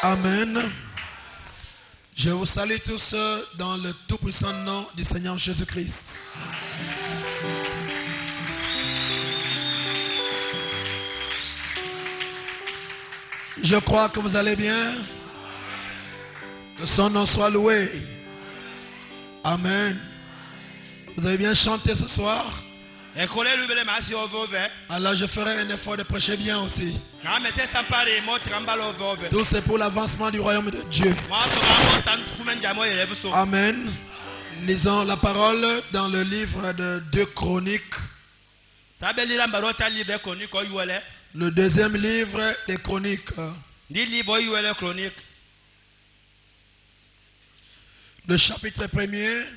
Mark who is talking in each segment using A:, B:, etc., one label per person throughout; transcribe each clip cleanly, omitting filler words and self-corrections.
A: Amen. Je vous salue tous dans le tout-puissant nom du Seigneur Jésus-Christ. Je crois que vous allez bien. Que son nom soit loué. Amen. Vous avez bien chanté ce soir. Alors je ferai un effort de prêcher bien aussi. Tout c'est pour l'avancement du royaume de Dieu. Amen. Lisons la parole dans le livre de 2 Chroniques. Le deuxième livre des Chroniques. Le chapitre 1er.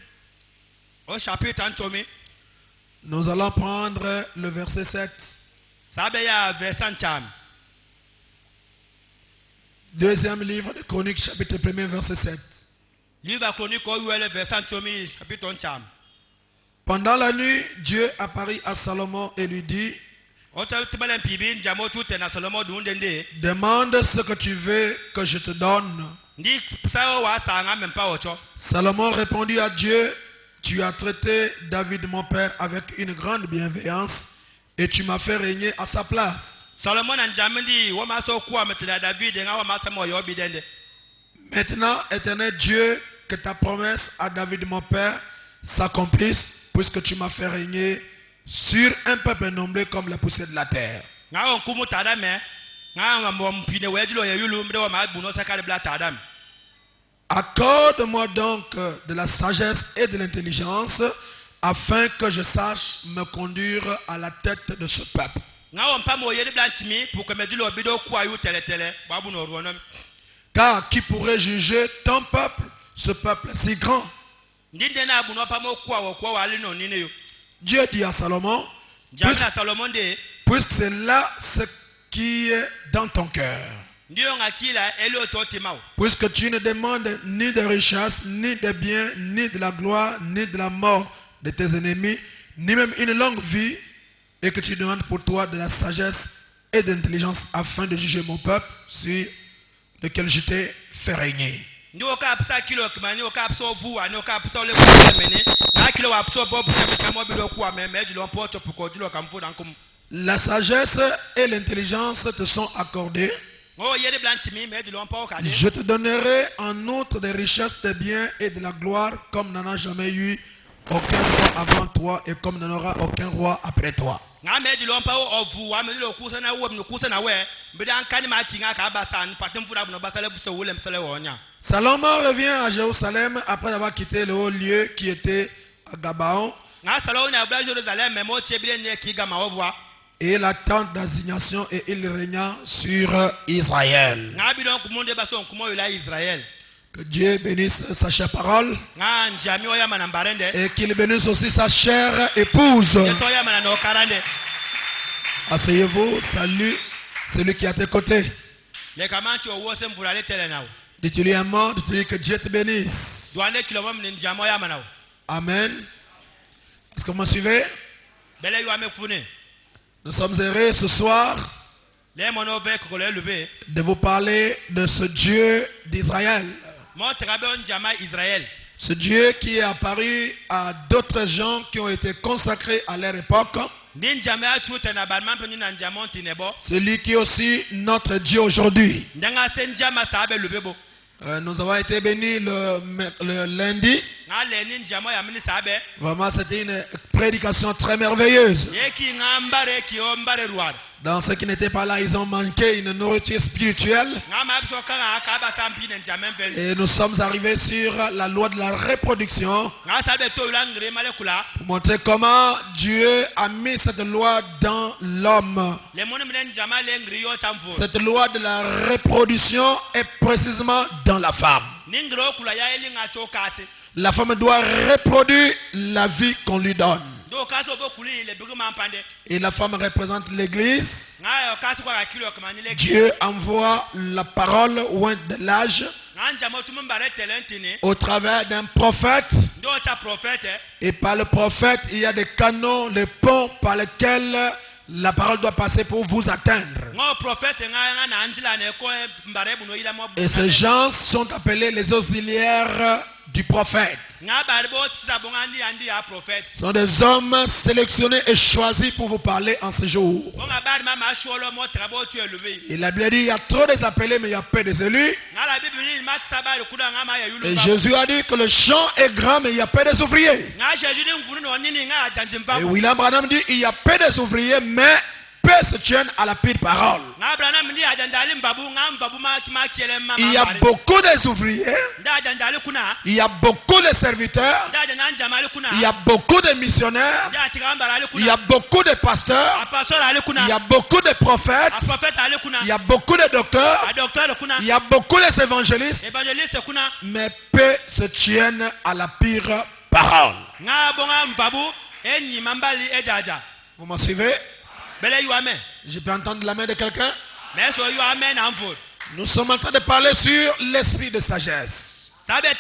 A: Nous allons prendre le verset 7. Deuxième livre de Chroniques, chapitre 1er, verset 7. Pendant la nuit, Dieu apparut à Salomon et lui dit: demande ce que tu veux que je te donne. Salomon répondit à Dieu: tu as traité David mon père avec une grande bienveillance et tu m'as fait régner à sa place. Maintenant, éternel Dieu, que ta promesse à David mon père s'accomplisse, puisque tu m'as fait régner sur un peuple nombreux comme la poussière de la terre. Accorde-moi donc de la sagesse et de l'intelligence, afin que je sache me conduire à la tête de ce peuple. Car qui pourrait juger ton peuple, ce peuple si grand? Dieu dit à Salomon: puisque c'est là ce qui est dans ton cœur. Puisque tu ne demandes ni de richesse, ni de biens, ni de la gloire, ni de la mort de tes ennemis, ni même une longue vie, et que tu demandes pour toi de la sagesse et de l'intelligence afin de juger mon peuple sur lequel je t'ai fait régner. La sagesse et l'intelligence te sont accordées. Je te donnerai en outre des richesses, des biens et de la gloire, comme n'en a jamais eu aucun roi avant toi et comme n'en aura aucun roi après toi. Salomon revient à Jérusalem après avoir quitté le haut lieu qui était à Gabaon et la tente d'assignation, et il régna sur Israël. Que Dieu bénisse sa chère parole et qu'il bénisse aussi sa chère épouse. Asseyez-vous, salut celui qui est à tes côtés. Dis-tu-lui un mot, dis-tu-lui que Dieu te bénisse. Amen. Est-ce que vous me suivez? Nous sommes heureux ce soir de vous parler de ce Dieu d'Israël. Ce Dieu qui est apparu à d'autres gens qui ont été consacrés à leur époque. Celui qui est aussi notre Dieu aujourd'hui. Nous avons été bénis le lundi. Vraiment, c'était une prédication très merveilleuse. Dans ceux qui n'étaient pas là, ils ont manqué une nourriture spirituelle. Et nous sommes arrivés sur la loi de la reproduction pour montrer comment Dieu a mis cette loi dans l'homme. Cette loi de la reproduction est précisément dans la femme. La femme doit reproduire la vie qu'on lui donne. Et la femme représente l'église. Dieu envoie la parole loin de l'âge au travers d'un prophète. Et par le prophète, il y a des canaux, des ponts par lesquels la parole doit passer pour vous atteindre. Et ces gens sont appelés les auxiliaires du prophète. Ce sont des hommes sélectionnés et choisis pour vous parler en ce jour. Il a bien dit, il y a trop des appelés, mais il y a peu des élus. Et Jésus a dit que le champ est grand, mais il y a peu des ouvriers. Et William Branham dit, il y a peu des ouvriers, mais peu se tiennent à la pire parole. Il y a beaucoup des ouvriers, il y a beaucoup de serviteurs, il y a beaucoup de missionnaires, il y a beaucoup de pasteurs, il y a beaucoup de prophètes, il y a beaucoup de docteurs, il y a beaucoup d'évangélistes, mais peu se tiennent à la pire parole. Vous m'en suivez? Je peux entendre la main de quelqu'un? Nous sommes en train de parler sur l'esprit de sagesse.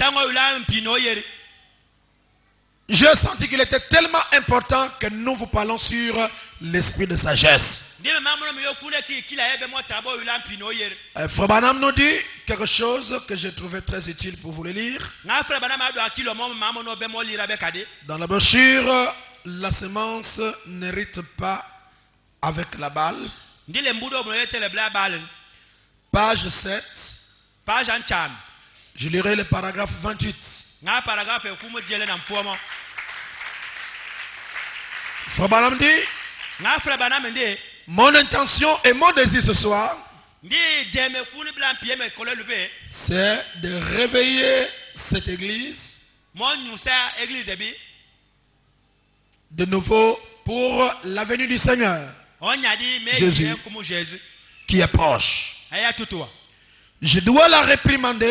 A: J'ai senti qu'il était tellement important que nous vous parlons sur l'esprit de sagesse. Frère Branham nous dit quelque chose que j'ai trouvé très utile pour vous le lire. Dans la brochure, la semence n'hérite pas avec la balle. Page 7. Je lirai le paragraphe 28. Frère Branham dit, mon intention et mon désir ce soir, c'est de réveiller cette église de nouveau pour la venue du Seigneur Jésus qui est proche. Je dois la réprimander.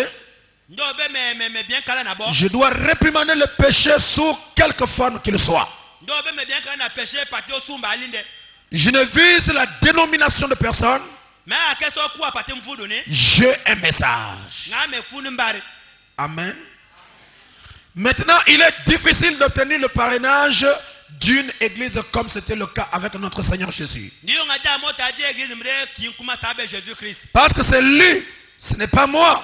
A: Je dois réprimander le péché sous quelque forme qu'il soit. Je ne vise la dénomination de personne. J'ai un message. Amen. Maintenant, il est difficile d'obtenir le parrainage d'une église comme c'était le cas avec notre Seigneur Jésus. Parce que c'est lui, ce n'est pas moi.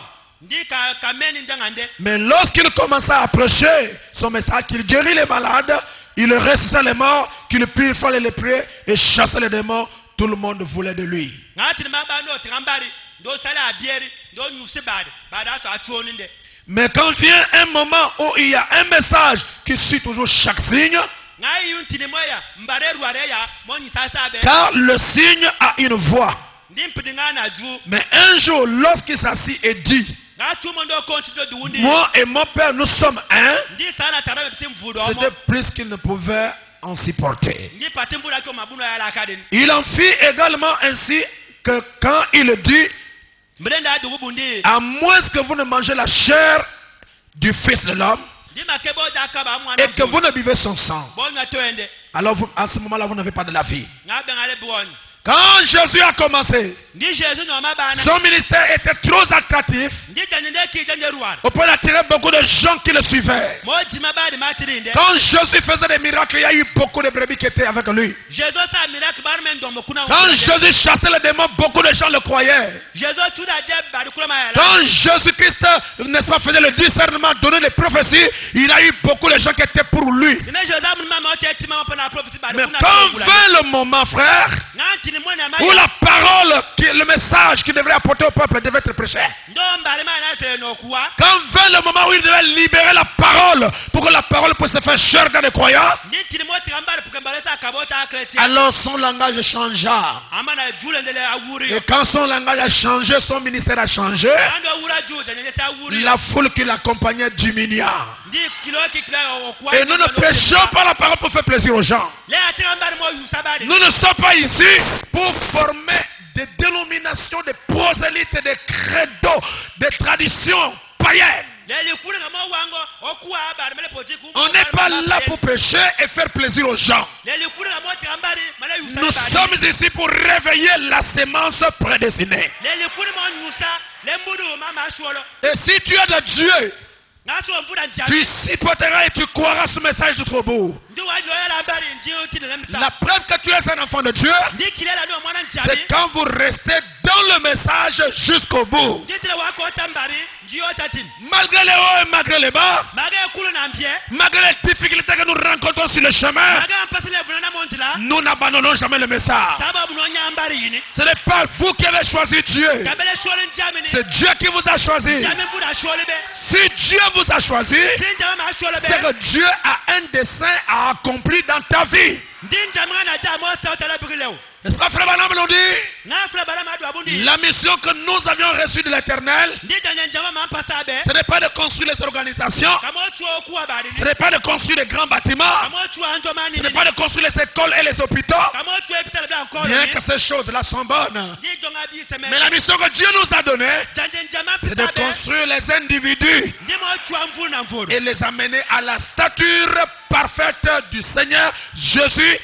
A: Mais lorsqu'il commença à prêcher son message, qu'il guérit les malades, il ressuscita les morts, qu'il purifia les lépreux et chassait les démons, tout le monde voulait de lui. Mais quand vient un moment où il y a un message qui suit toujours chaque signe, car le signe a une voix. Mais un jour, lorsqu'il s'assit et dit, moi et mon Père, nous sommes un, c'était plus qu'il ne pouvait en supporter. Il en fit également ainsi que quand il dit, à moins que vous ne mangez la chair du Fils de l'homme et que vous ne buvez son sang, alors vous, à ce moment-là, vous n'avez pas de la vie. Quand Jésus a commencé, son ministère était trop attractif au point d'attirer beaucoup de gens qui le suivaient. Quand Jésus faisait des miracles, il y a eu beaucoup de brebis qui étaient avec lui. Quand Jésus chassait les démons, beaucoup de gens le croyaient. Quand Jésus-Christ, n'est-ce pas, faisait le discernement, donnait les prophéties, il y a eu beaucoup de gens qui étaient pour lui. Mais quand vint le moment, frère, où la parole, le message qu'il devrait apporter au peuple devait être prêché. Quand vint le moment où il devait libérer la parole pour que la parole puisse se faire chair dans les croyants, alors son langage changea. Et quand son langage a changé, son ministère a changé, la foule qui l'accompagnait diminua. Et nous ne prêchons pas la parole pour faire plaisir aux gens. Nous ne sommes pas ici pour former des dénominations, des prosélytes, des credos, des traditions païennes. On n'est pas là pour prêcher et faire plaisir aux gens. Nous sommes ici pour réveiller la sémence prédestinée. Et si tu es de Dieu, Tu supporteras et tu croiras ce message jusqu'au bout. La preuve que tu es un enfant de Dieu, c'est quand vous restez dans le message jusqu'au bout. Malgré les hauts et malgré les bas, malgré les difficultés que nous rencontrons sur le chemin, nous n'abandonnons jamais le message. Ce n'est pas vous qui avez choisi Dieu. C'est Dieu qui vous a choisi. Si Dieu vous a choisi, c'est que Dieu a un dessein à accomplir dans ta vie. N'est-ce pas, Frère Branham nous dit? La mission que nous avions reçue de l'Éternel, ce n'est pas de construire les organisations, ce n'est pas de construire les grands bâtiments, ce n'est pas de construire les écoles et les hôpitaux, bien que ces choses-là sont bonnes. Mais la mission que Dieu nous a donnée, c'est de construire les individus et les amener à la stature parfaite du Seigneur Jésus-Christ.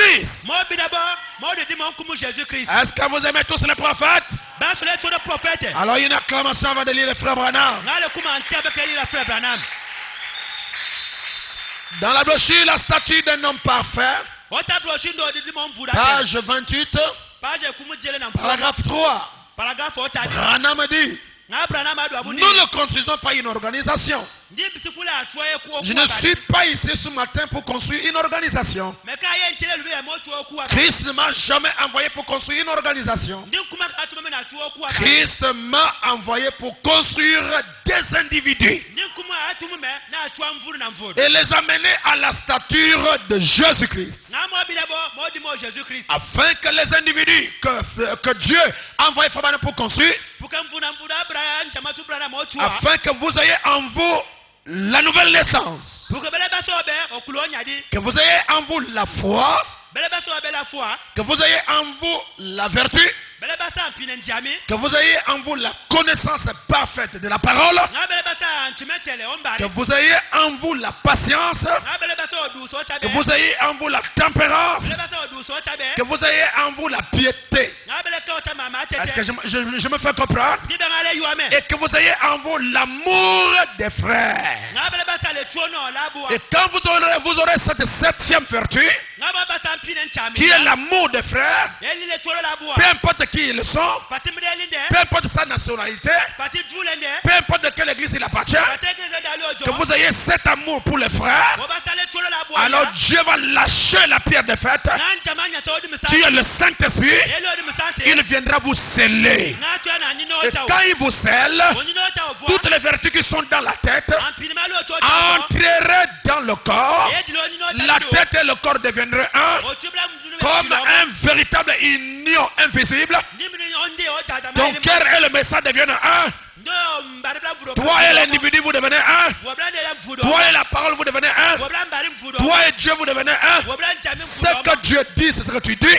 A: Est-ce que vous aimez tous les prophètes? Alors il y a une acclamation avant de lire le frère Branham. Dans la brochure, la statue d'un homme parfait, page 28, paragraphe 3. Branham dit: nous ne construisons pas une organisation. Je ne suis pas ici ce matin pour construire une organisation. Christ ne m'a jamais envoyé pour construire une organisation. Christ m'a envoyé pour construire des individus et les amener à la stature de Jésus-Christ. Afin que les individus que Dieu a envoyé pour construire, afin que vous ayez en vous la nouvelle naissance, que vous ayez en vous la foi, que vous ayez en vous la vertu, que vous ayez en vous la connaissance parfaite de la parole, que vous ayez en vous la patience, que vous ayez en vous la tempérance, que vous ayez en vous la piété. Est-ce que je me fais comprendre? Et que vous ayez en vous l'amour des frères. Et quand vous aurez cette septième vertu, qui est l'amour des frères, peu importe qui ils sont, peu importe sa nationalité, peu importe de quelle église il appartient, que vous ayez cet amour pour les frères, alors Dieu va lâcher la pierre de fête, qui est le Saint-Esprit. Il viendra vous sceller. Et quand il vous scelle, toutes les vertus qui sont dans la tête entreraient dans le corps. La tête et le corps deviendraient un, comme un véritable union invisible. Ton cœur et le message deviennent un. Toi et l'individu vous devenez un. Toi et la parole vous devenez un. Toi et Dieu vous devenez un. Ce que Dieu dit, c'est ce que tu dis.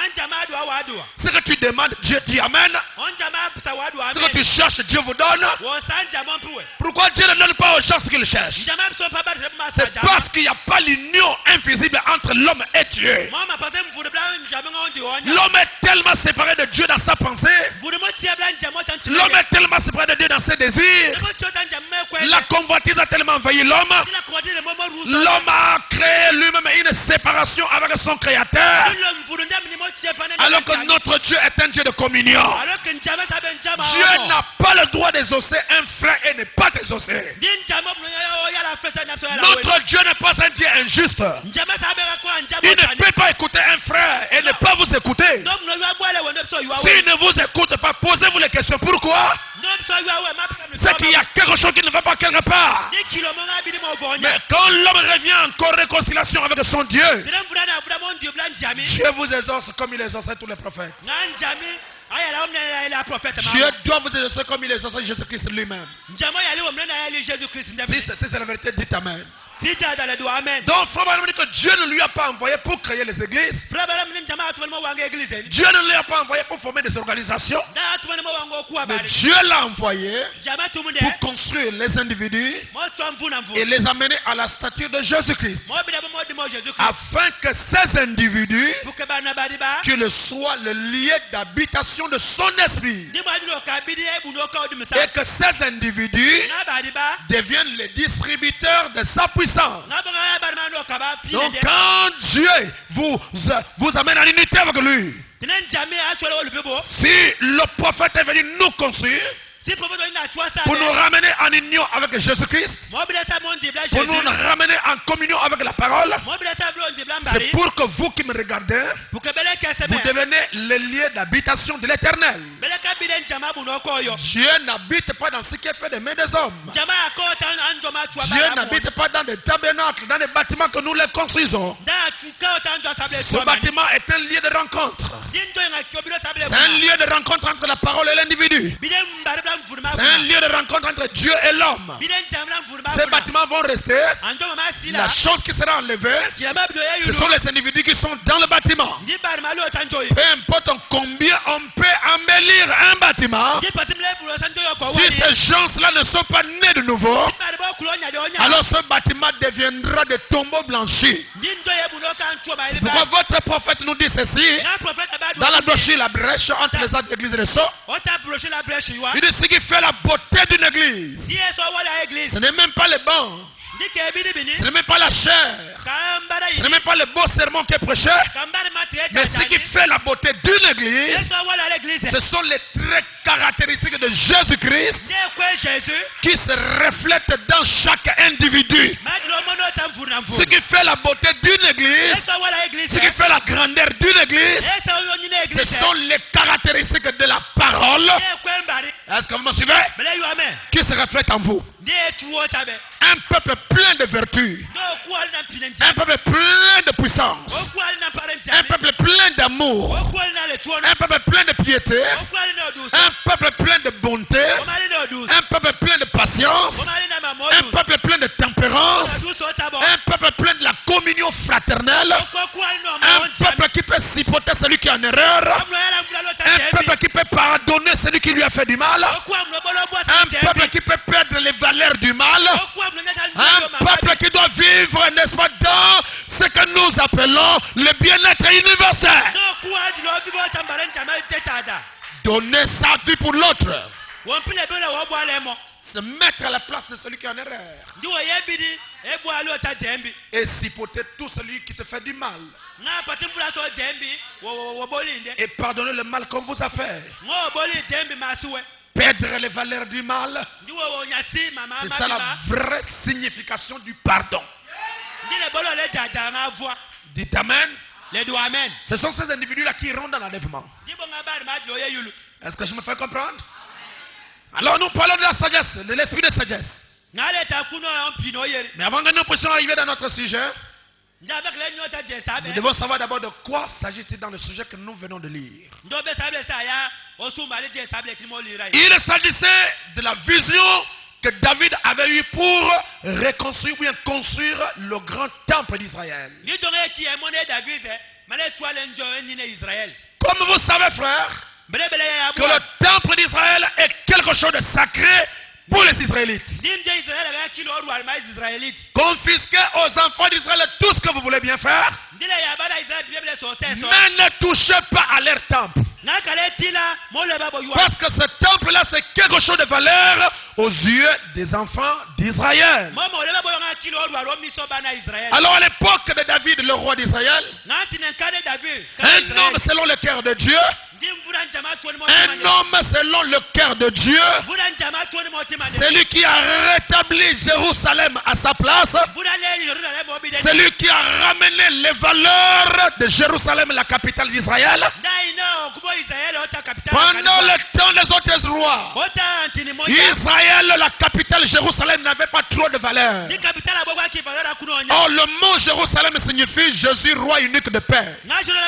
A: Ce que tu demandes, Dieu dit amen. Ce que tu cherches, Dieu vous donne. Pourquoi Dieu ne donne pas aux gens ce qu'ils cherchent? C'est parce qu'il n'y a pas l'union invisible entre l'homme et Dieu. L'homme est tellement séparé de Dieu dans sa pensée. L'homme est tellement séparé de Dieu dans ses désirs. La convoitise a tellement envahi l'homme. L'homme a créé lui-même une séparation avec son Créateur. Alors que notre Dieu est un Dieu de communion. Dieu n'a pas le droit d'exaucer un frère et ne pas t'exaucer. Notre Dieu n'est pas un Dieu injuste. Il ne peut pas écouter un frère et ne pas vous écouter. S'il ne vous écoute pas, posez-vous les questions. Pourquoi? C'est qu'il y a quelque chose qui ne va pas quelque part. Mais quand l'homme revient en réconciliation avec son Dieu, Dieu vous exauce comme il exauçait tous les prophètes. Dieu doit vous exaucer comme il exauçait Jésus-Christ lui-même. Si c'est la vérité, dites amen. Donc Frère Branham dit que Dieu ne lui a pas envoyé pour créer les églises. Dieu ne lui a pas envoyé pour former des organisations. Mais Dieu l'a envoyé pour construire les individus et les amener à la stature de Jésus-Christ. Afin que ces individus qu'ils soient le lieu d'habitation de son esprit. Et que ces individus deviennent les distributeurs de sa puissance. Donc quand Dieu vous amène en unité avec lui, si le prophète est venu nous construire, pour nous ramener en union avec Jésus-Christ, pour nous ramener en communion avec la parole, c'est pour que vous qui me regardez, vous devenez le lieu d'habitation de l'éternel. Dieu n'habite pas dans ce qui est fait des mains des hommes. Dieu n'habite pas dans des tabernacles, dans des bâtiments que nous les construisons. Ce bâtiment est un lieu de rencontre. C'est un lieu de rencontre entre la parole et l'individu. C'est un lieu de rencontre entre Dieu et l'homme. Ces bâtiments vont rester. La chose qui sera enlevée, ce sont les individus qui sont dans le bâtiment. Peu importe combien on peut embellir un bâtiment, si ces gens-là ne sont pas nés de nouveau, alors ce bâtiment deviendra des tombeaux blanchis. C'est pourquoi votre prophète nous dit ceci dans la brochure La Brèche entre les autres églises et les sceaux. Il dit ce qui fait la beauté d'une église, ce n'est même pas les bancs, ce n'est même pas la chair, ce n'est même pas le beau sermon qui est prêché, mais ce qui fait la beauté d'une église, ce sont les traits caractéristiques de Jésus-Christ qui se reflètent dans chaque individu. Ce qui fait la beauté d'une église, ce qui fait la grandeur d'une église, ce sont les caractéristiques de la parole. Est-ce que vous me suivez? Qui se reflètent en vous. Un peuple plein de vertus, un peuple plein de puissance, un peuple plein d'amour, un peuple plein de piété, un peuple plein de bonté, un peuple plein de patience, un peuple plein de tempérance, un peuple plein de la communion fraternelle, un peuple qui peut supporter celui qui est en erreur, un peuple qui peut pardonner celui qui lui a fait du mal, un peuple qui peut perdre les valeurs du mal, un peuple qui doit vivre, n'est-ce pas, dans ce que nous appelons le bien-être universel. Donner sa vie pour l'autre. Se mettre à la place de celui qui est en erreur. Et supporter tout celui qui te fait du mal. Et pardonner le mal qu'on vous a fait. Perdre les valeurs du mal. C'est ça la vraie signification du pardon. Dites Amen. Ce sont ces individus-là qui iront dans l'enlèvement. Est-ce que je me fais comprendre? Alors nous parlons de la sagesse, de l'esprit de sagesse. Mais avant que nous puissions arriver dans notre sujet, nous devons savoir d'abord de quoi s'agit-il dans le sujet que nous venons de lire. Il s'agissait de la vision que David avait eue pour reconstruire ou bien construire le grand temple d'Israël. Comme vous savez, frère, que le temple d'Israël est quelque chose de sacré pour les Israélites. Confisquez aux enfants d'Israël tout ce que vous voulez bien faire, mais ne touchez pas à leur temple. Parce que ce temple-là, c'est quelque chose de valeur aux yeux des enfants d'Israël. Alors à l'époque de David, le roi d'Israël, un homme selon le cœur de Dieu, un homme selon le cœur de Dieu, celui qui a rétabli Jérusalem à sa place, celui qui a ramené les valeurs de Jérusalem, la capitale d'Israël, pendant le temps des autres rois, Israël Israël, la capitale Jérusalem n'avait pas trop de valeur. Or, le mot Jérusalem signifie Jésus, roi unique de paix.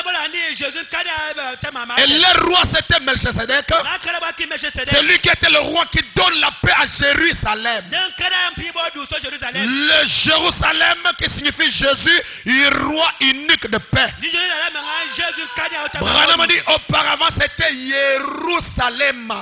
A: Et le roi, c'était Melchisedec. C'est lui qui était le roi qui donne la paix à Jérusalem. Le Jérusalem qui signifie Jésus, roi unique de paix. Branham dit auparavant c'était Jérusalem.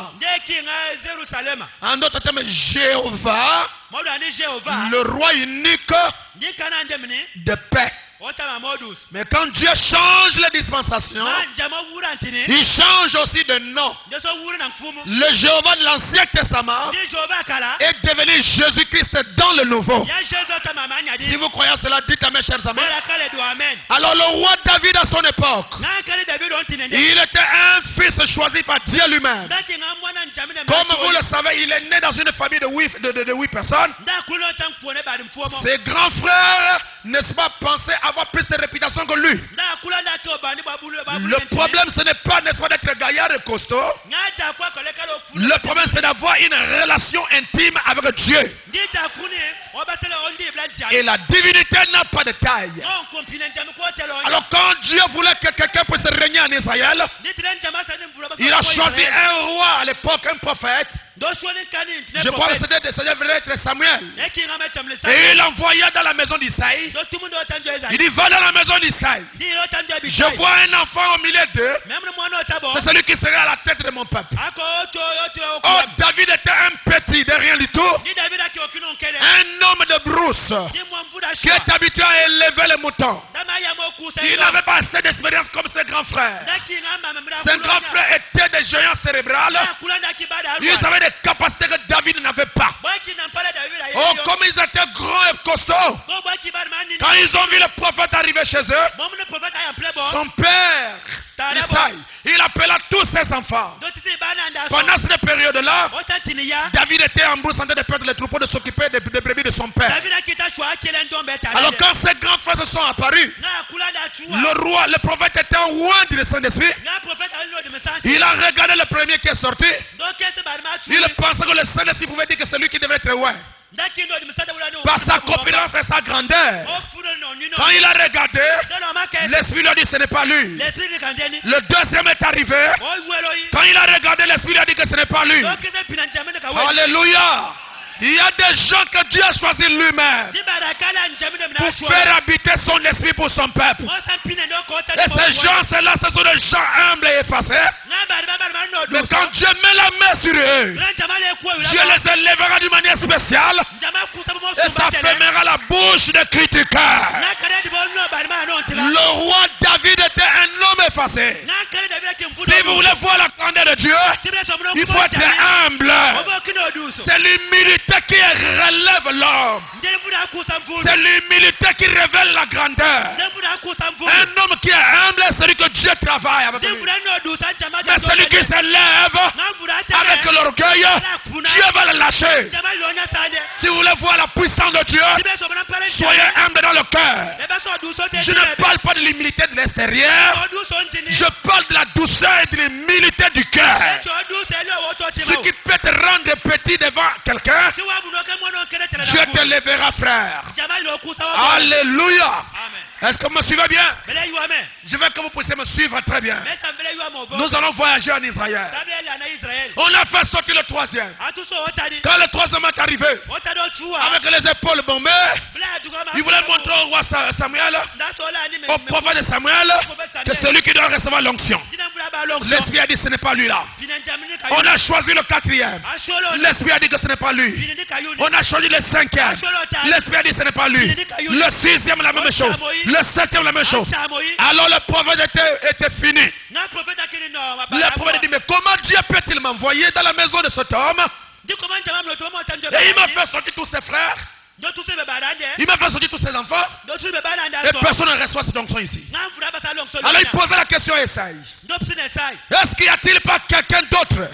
A: En d'autres termes, Jéhovah, le roi unique de paix. Mais quand Dieu change les dispensations, il change aussi de nom. Le Jéhovah de l'Ancien Testament est devenu Jésus-Christ dans le Nouveau. Si vous croyez cela, dites amen, chers amis. Alors le roi David à son époque, il était un fils choisi par Dieu lui-même. Comme vous le savez, il est né dans une famille de 8 personnes. Ses grands frères, n'est-ce pas, pensaient avoir plus de réputation que lui. Le problème, ce n'est pas, n'est-ce pas, d'être gaillard et costaud. Le problème, c'est d'avoir une relation intime avec Dieu. Et la divinité n'a pas de taille. Alors quand Dieu voulait que quelqu'un puisse régner en Israël, il a choisi un roi à l'époque, un prophète. Je crois que c'était être Samuel. Et il envoya dans la maison d'Isaïe. Il dit, va dans la maison d'Isaïe. Je vois un enfant au milieu d'eux. C'est celui qui serait à la tête de mon peuple. Oh, David était un petit de rien du tout. Un homme de brousse qui est habitué à élever les moutons. Il n'avait pas assez d'expérience comme ses grands frères. Ses grands frères étaient des géants cérébrales. Ils avaient des capacités que David n'avait pas. Oh, comme ils étaient grands et costauds. Quand ils ont vu le prophète arriver chez eux, son père, Isaïe, il appela tous ses enfants. Pendant cette période-là, David était en brousse en train de perdre les troupeaux, de s'occuper des brebis de son père. Alors quand ses grands frères se sont apparus, le roi, le prophète était loin du Saint-Esprit. Il a regardé le premier qui est sorti. Il pensait que le Saint-Esprit pouvait dire que c'est lui qui devait être loin. Par sa compétence et sa grandeur. Quand il a regardé, l'Esprit lui a dit ce n'est pas lui. Le deuxième est arrivé. Quand il a regardé, l'Esprit lui a dit que ce n'est pas lui. Alléluia. Il y a des gens que Dieu a choisi lui-même pour faire habiter son esprit pour son peuple. Et ces gens-là, ce sont des gens humbles et effacés. Mais quand Dieu met la main sur eux, Dieu les élèvera d'une manière spéciale et ça fermera la bouche des critiqueurs. Le roi David était un homme effacé. Si vous voulez voir la grandeur de Dieu, il faut être humble. C'est l'humilité qui relève l'homme. C'est l'humilité qui révèle la grandeur. Un homme qui est humble, c'est celui que Dieu travaille avec lui. Mais celui qui s'élève avec l'orgueil, Dieu va le lâcher. Si vous voulez voir la puissance de Dieu, soyez humble dans le cœur. Je ne parle pas de l'humilité de l'extérieur. Je parle de la douceur et de l'humilité du cœur. Ce qui peut te rendre petit devant quelqu'un, Dieu te lèvera, frère. Alléluia. Est-ce que vous me suivez bien? Je veux que vous puissiez me suivre très bien. Nous allons voyager en Israël. On a fait sortir le troisième. Quand le troisième est arrivé, avec les épaules bombées, il voulait montrer au roi Samuel, au prophète de Samuel, que c'est lui qui doit recevoir l'onction. L'Esprit a dit ce n'est pas lui là. On a choisi le quatrième. L'Esprit a dit que ce n'est pas lui. On a choisi le cinquième. L'Esprit a dit ce n'est pas lui. Le sixième, la même chose. Le septième, la même chose. Alors le prophète était fini. Le prophète dit, mais comment Dieu peut-il m'envoyer dans la maison de cet homme? Et il m'a fait sortir tous ses frères. Il m'a fait sortir tous ses enfants. Et personne ne reçoit cette onction ici. Alors il posait la question à Esaïe. Est-ce qu'il n'y a-t-il pas quelqu'un d'autre?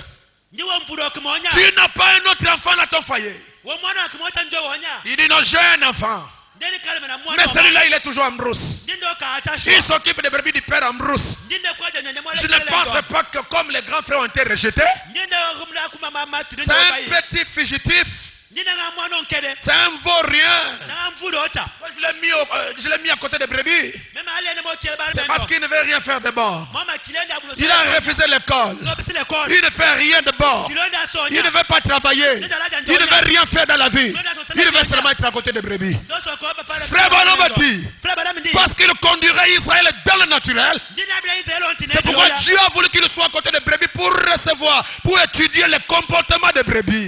A: Tu n'as pas un autre enfant dans ton foyer? Il dit non, j'ai un enfant. Mais celui-là, il est toujours en brousse. Il s'occupe des brebis du père en brousse. Je ne pense pas que comme les grands frères ont été rejetés, c'est un petit fugitif. C'est un vaurien. Je l'ai mis à côté des brebis. C'est parce qu'il ne veut rien faire de bon. Il a refusé l'école. Il ne fait rien de bon. Il ne veut pas travailler. Il ne veut rien faire dans la vie. Il veut seulement être à côté des brebis. Frère Branham dit, parce qu'il conduirait Israël dans le naturel, c'est pourquoi Dieu a voulu qu'il soit à côté des brebis pour recevoir, pour étudier le comportement des brebis.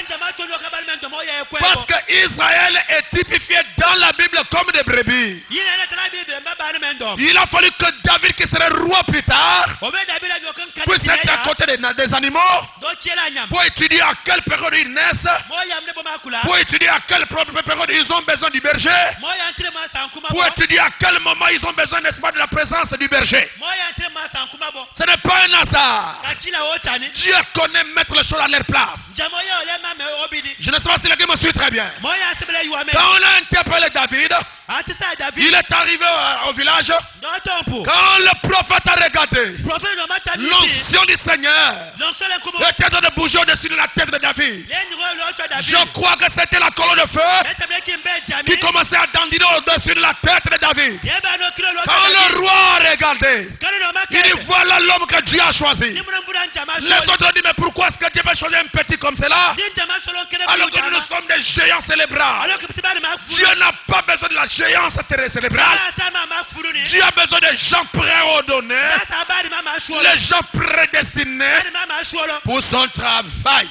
A: Parce que Israël est typifié dans la Bible comme des brebis. Il a fallu que David, qui serait roi plus tard, puisse être à côté des animaux, pour étudier à quelle période ils naissent, pour étudier à quelle période ils ont besoin du berger, pour étudier à quel moment ils ont besoin, n'est-ce pas, de la présence du berger. Ce n'est pas un hasard. Dieu connaît mettre les choses à leur place. Je ne sais pas si le gars me suit très bien. Quand on a interpellé David, il est arrivé au village. Quand le prophète a regardé, l'onction du Seigneur était en train de bouger au-dessus de la tête de David. Je crois que c'était la colonne de feu qui commençait à dandiner au-dessus de la tête de David. Quand le roi a regardé, il dit, voilà l'homme que Dieu a choisi. Les autres ont dit, mais pourquoi est-ce que Dieu va choisir un petit comme cela, alors que nous sommes des géants cérébrales? Dieu n'a pas besoin de la géance cérébrale. Dieu a besoin des gens préordonnés, les gens prédestinés pour son travail.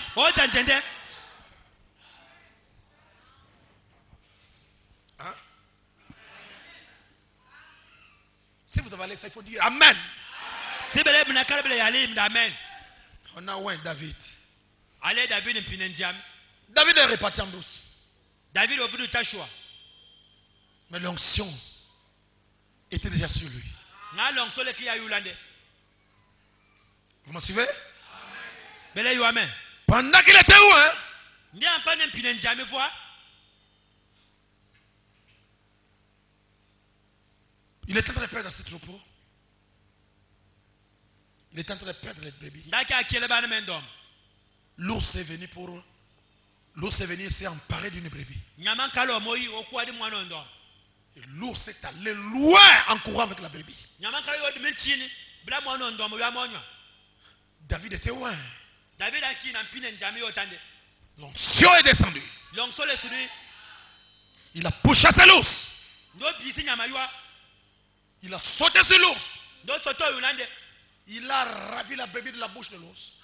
A: Hein? Si vous avez laissé, il faut dire Amen. On a oué David. David est réparti en douce. Mais l'onction était déjà sur lui. Vous me suivez? Amen. Pendant qu'il était où, hein? Il était en train de perdre ses troupeaux. Il était en train de perdre les brebis. L'ours est venu pour eux. L'ours est venu et s'est emparé d'une brebis. Et l'ours est allé loin en courant avec la brebis. David était loin. L'onction est descendue. Il a pourchassé l'ours. Il a sauté sur l'ours. Il a ravi la brebis de la bouche de l'ours.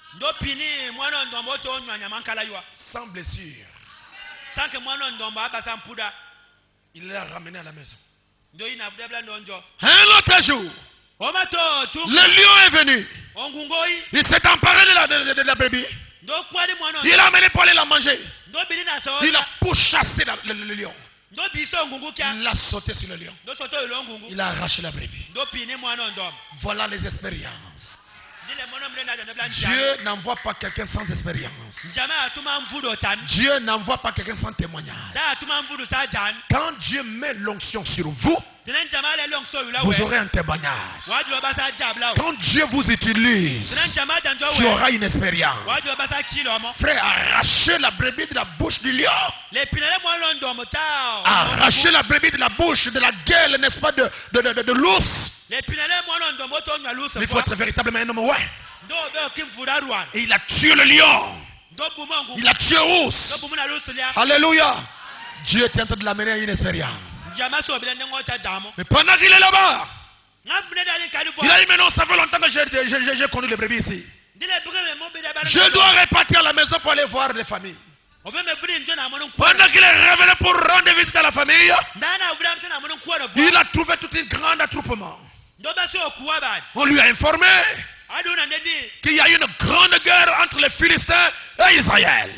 A: Sans blessure. Il l'a ramené à la maison. Un autre jour, le lion est venu. Il s'est emparé de la brebis. Il l'a amené pour aller la manger. Il a pourchassé le lion. Il l'a sauté sur le lion. Il a arraché la brebis. Voilà les expériences. Dieu n'envoie pas quelqu'un sans expérience. Dieu n'envoie pas quelqu'un sans témoignage. Quand Dieu met l'onction sur vous, vous aurez un témoignage. Quand Dieu vous utilise, tu auras une expérience. Frère, arrachez la brebis de la bouche du lion. Arrachez la brebis de la bouche, de la gueule, n'est-ce pas, de l'ours. Il faut être véritablement un homme, ouais. Et il a tué le lion. Il a tué l'ours. Alléluia. Dieu est en train de l'amener à une expérience. Mais pendant qu'il est là-bas, il a dit, mais non, ça fait longtemps que j'ai connu les brebis ici. Je dois repartir à la maison pour aller voir les familles. Pendant qu'il est revenu pour rendre visite à la famille, il a trouvé tout un grand attroupement. On lui a informé qu'il y a eu une grande guerre entre les Philistins et Israël.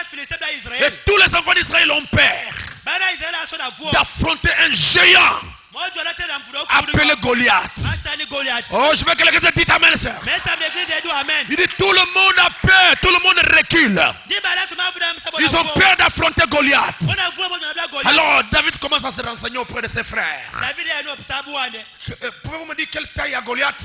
A: Et tous les enfants d'Israël ont peur d'affronter un géant appelé Goliath. Oh, je veux que quelqu'un dise amen, sœur. Il dit tout le monde a peur, tout le monde recule. Ils ont peur d'affronter Goliath. Alors David commence à se renseigner auprès de ses frères. Pouvez-vous me dire quelle taille a Goliath?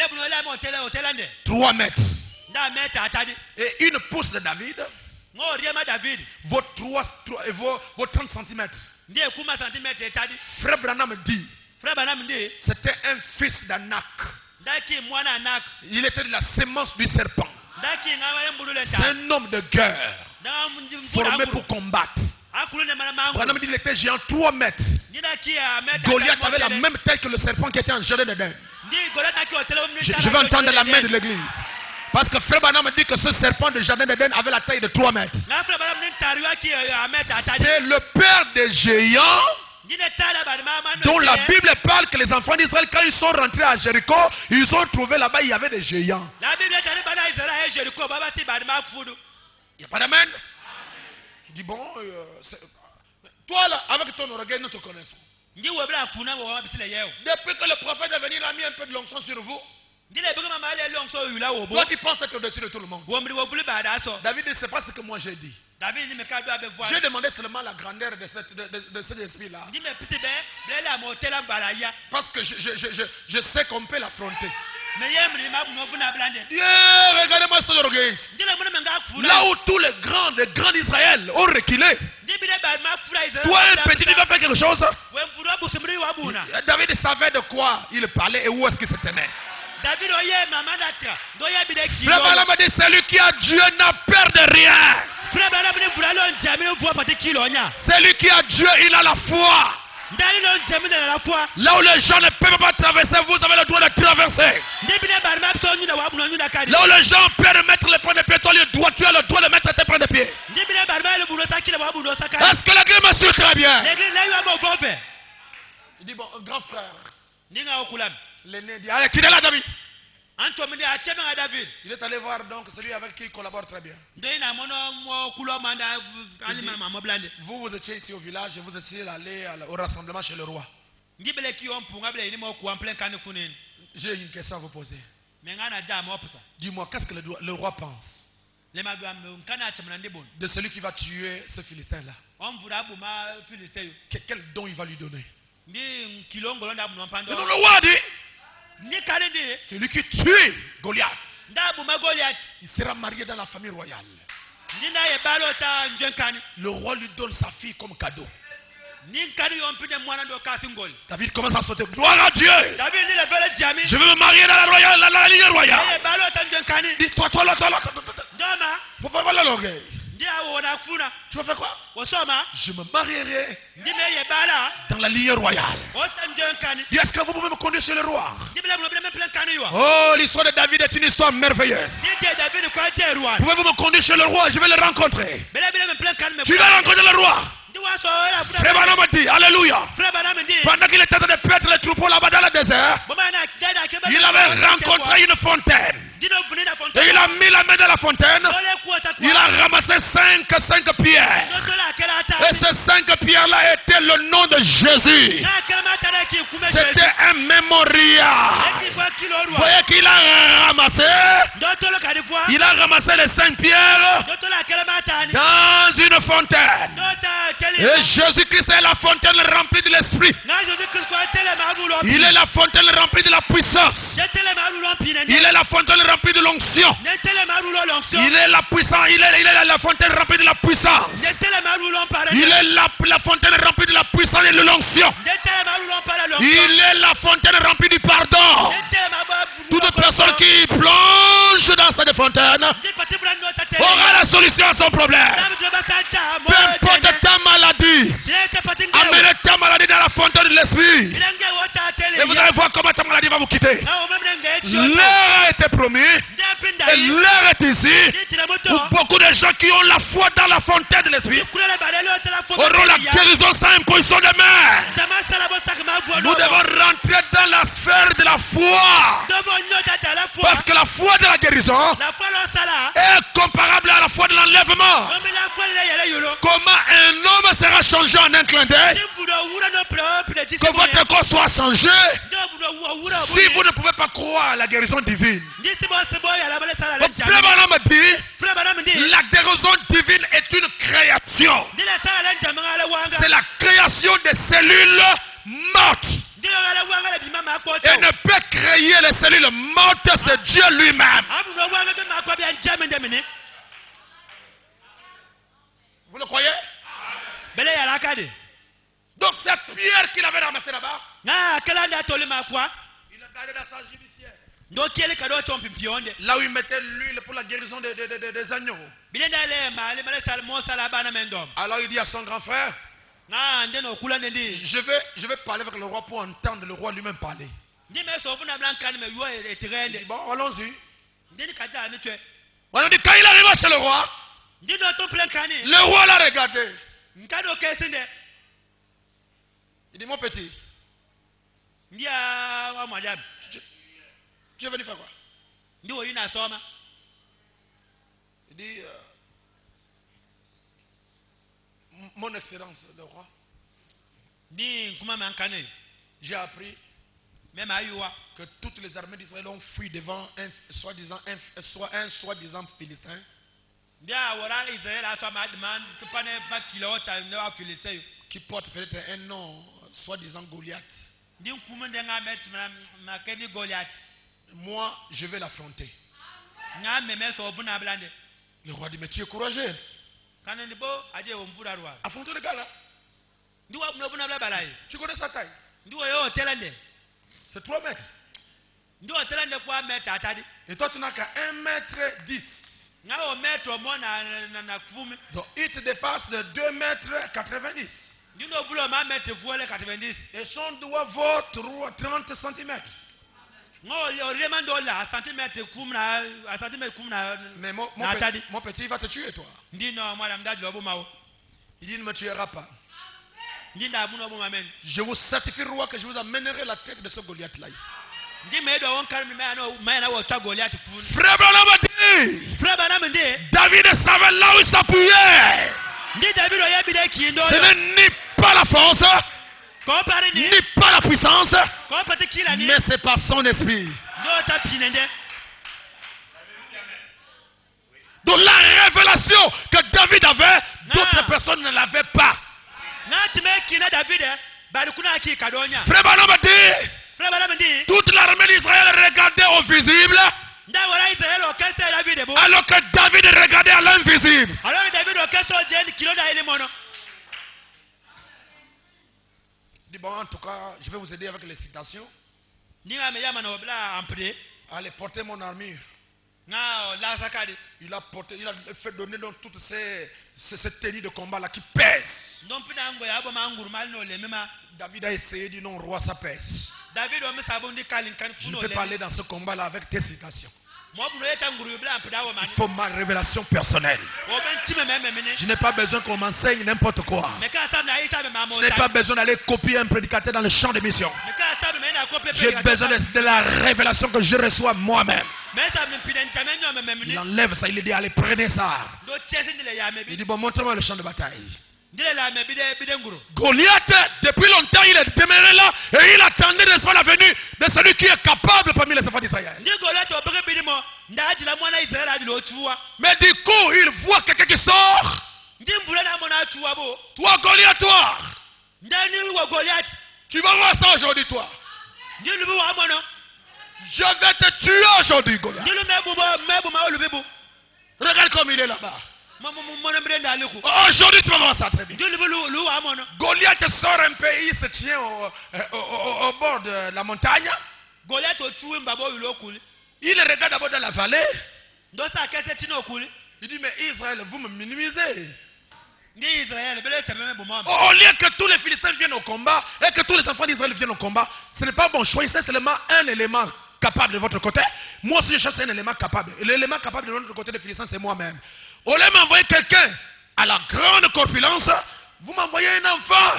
A: 3 mètres. Et une pousse de David vaut 30 cm. Frère Branham dit c'était un fils d'Anak. Il était de la sémence du serpent. C'est un homme de guerre formé pour combattre. Branham dit qu'il était géant 3 mètres. Goliath avait la même taille que le serpent qui était en jardin d'Éden. Je vais entendre la main de l'église. Parce que Frère Branham dit que ce serpent de jardin d'Éden avait la taille de 3 mètres. C'est le père des géants dont la Bible parle que les enfants d'Israël, quand ils sont rentrés à Jéricho, ils ont trouvé là-bas, il y avait des géants. Il n'y a pas d'amen. Il dit bon, toi là, avec ton orgueil, nous te connaissons. Depuis que le prophète est venu, il a mis un peu de l'onction sur vous. Toi tu penses être au-dessus de tout le monde. David dit c'est pas ce que moi j'ai dit. J'ai demandé seulement la grandeur de cet esprit-là. Parce que je sais qu'on peut l'affronter. Regardez-moi ce orgueil. Là où tous les grands d'Israël ont reculé, toi un petit, tu vas faire quelque chose. David savait de quoi il parlait et où est-ce qu'il se tenait. Frère Branham dit celui qui a Dieu n'a peur de rien. Celui qui a Dieu, il a la foi. Là où les gens ne peuvent pas traverser, vous avez le droit de traverser. Là où les gens peuvent mettre les points de pied, toi tu as le droit de mettre tes points de pied. Est-ce que l'église me suit très bien? Il dit bon, grand frère. L'aîné dit, allez, qui est là, David? Il est allé voir donc celui avec qui il collabore très bien. Vous étiez ici au village et vous étiez allé au rassemblement chez le roi. J'ai une question à vous poser. Dis-moi, qu'est-ce que le roi pense de celui qui va tuer ce Philistin-là? Quel don il va lui donner? Le roi dit celui qui tue Goliath, il sera marié dans la famille royale. Le roi lui donne sa fille comme cadeau. David commence à sauter. Gloire à Dieu. Je veux me marier dans la ligne royale. Dis-toi, toi là. Faut pas voir l'orgueil. Tu vas faire quoi? Je me marierai dans la ligne royale. Dis, est-ce que vous pouvez me conduire chez le roi? Oh, l'histoire de David est une histoire merveilleuse. Pouvez-vous me conduire chez le roi? Je vais le rencontrer. Tu vas rencontrer le roi. Frère Branham dit, alléluia. Pendant qu'il était en train de perdre les troupeaux là-bas dans le désert, il avait rencontré une fontaine. Et il a mis la main dans la fontaine. Il a ramassé 5 pierres. Et ces 5 pierres-là étaient le nom de Jésus. C'était un mémorial. Vous voyez qu'il a ramassé. Il a ramassé les 5 pierres dans une fontaine. Et Jésus-Christ est la fontaine remplie de l'esprit. Il est la fontaine remplie de la puissance. Il est la fontaine remplie de l'onction. Il est la puissance. Il est la fontaine remplie de la puissance. Il est la fontaine remplie de la puissance et de l'onction. Il est la fontaine remplie du pardon. Toute personne qui plonge dans cette fontaine aura la solution à son problème. Peu importe ta maladie, amène ta maladie dans la fontaine de l'esprit. Et vous allez voir comment ta maladie va vous quitter. L'heure a été promis. Et l'heure est ici où beaucoup de gens qui ont la foi dans la fontaine de l'esprit auront la guérison sans imposition de main. Nous devons rentrer dans la sphère de la foi. Parce que la foi de la guérison est comparable à la foi de l'enlèvement. comment un homme sera changé en un clin d'œil? Que votre corps soit changé. Si vous ne pouvez pas croire à la guérison divine. Frère Branham dit, la guérison divine est une création. C'est la création des cellules mortes. Et ne peut créer les cellules mortes, c'est Dieu lui-même. Vous le croyez? Donc c'est Pierre qu'il avait ramassé là-bas. Il a gardé dans sa judiciaire. Là où il mettait l'huile pour la guérison des agneaux. Alors il dit à son grand frère, je vais parler avec le roi pour entendre le roi lui-même parler. Il dit, bon, allons-y. On dit, quand il arriva chez le roi, le roi l'a regardé. Il dit, mon petit, tu es venu faire quoi? Il dit, mon excellence, le roi, j'ai appris que toutes les armées d'Israël ont fui devant un soi-disant philistin. Qui porte peut-être un nom, soi-disant Goliath. Moi, je vais l'affronter. Le roi dit, mais tu es courageux. Affronter le gars là. Tu connais sa taille? C'est 3 mètres. Et toi, tu n'as qu'à 1m10. Donc, il te dépasse de 2m90. Et son doigt vaut 30 cm. Mais mon petit, il va te tuer, toi. Il dit, ne me tuera pas. Je vous certifie, roi, que je vous amènerai la tête de ce Goliath-là ici. Frère Branham a dit, David savait là où il s'appuyait. Ce n'est ni pas la force, ni pas la puissance, mais c'est par son esprit. Donc la révélation que David avait, d'autres personnes ne l'avaient pas. Frère Branham a dit, toute l'armée d'Israël regardait au visible, alors que David regardait à l'invisible. Dit, bon, en tout cas, je vais vous aider avec les citations. Allez, portez mon armure. Il a fait donner donc toutes ces tenues de combat là qui pèsent. David a essayé, dit non, roi, ça pèse. Je ne peux pas aller dans ce combat là avec tes citations. Il faut ma révélation personnelle. Je n'ai pas besoin qu'on m'enseigne n'importe quoi. Je n'ai pas besoin d'aller copier un prédicateur dans le champ de mission. J'ai besoin de la révélation que je reçois moi-même. Il enlève ça, il dit allez, prenez ça. Il dit bon, montre-moi le champ de bataille. Goliath, depuis longtemps, il est demeuré là et il attendait, n'est-ce pas, la venue de celui qui est capable parmi les enfants d'Israël. Mais du coup, il voit quelqu'un qui sort. Toi, Goliath, toi. Tu vas voir ça aujourd'hui, toi. Je vais te tuer aujourd'hui, Goliath. Regarde comme il est là-bas. Aujourd'hui, tu vas voir ça très bien. Goliath sort un peu, il se tient au bord de la montagne. Il regarde d'abord dans la vallée. Il dit, mais Israël, vous me minimisez. Au lieu que tous les Philistins viennent au combat et que tous les enfants d'Israël viennent au combat, ce n'est pas bon. Choisissez seulement un élément capable de votre côté. Moi aussi, je cherche un élément capable. Et l'élément capable de l'autre côté des Philistins, c'est moi-même. Au lieu de m'envoyer quelqu'un à la grande corpulence, vous m'envoyez un enfant.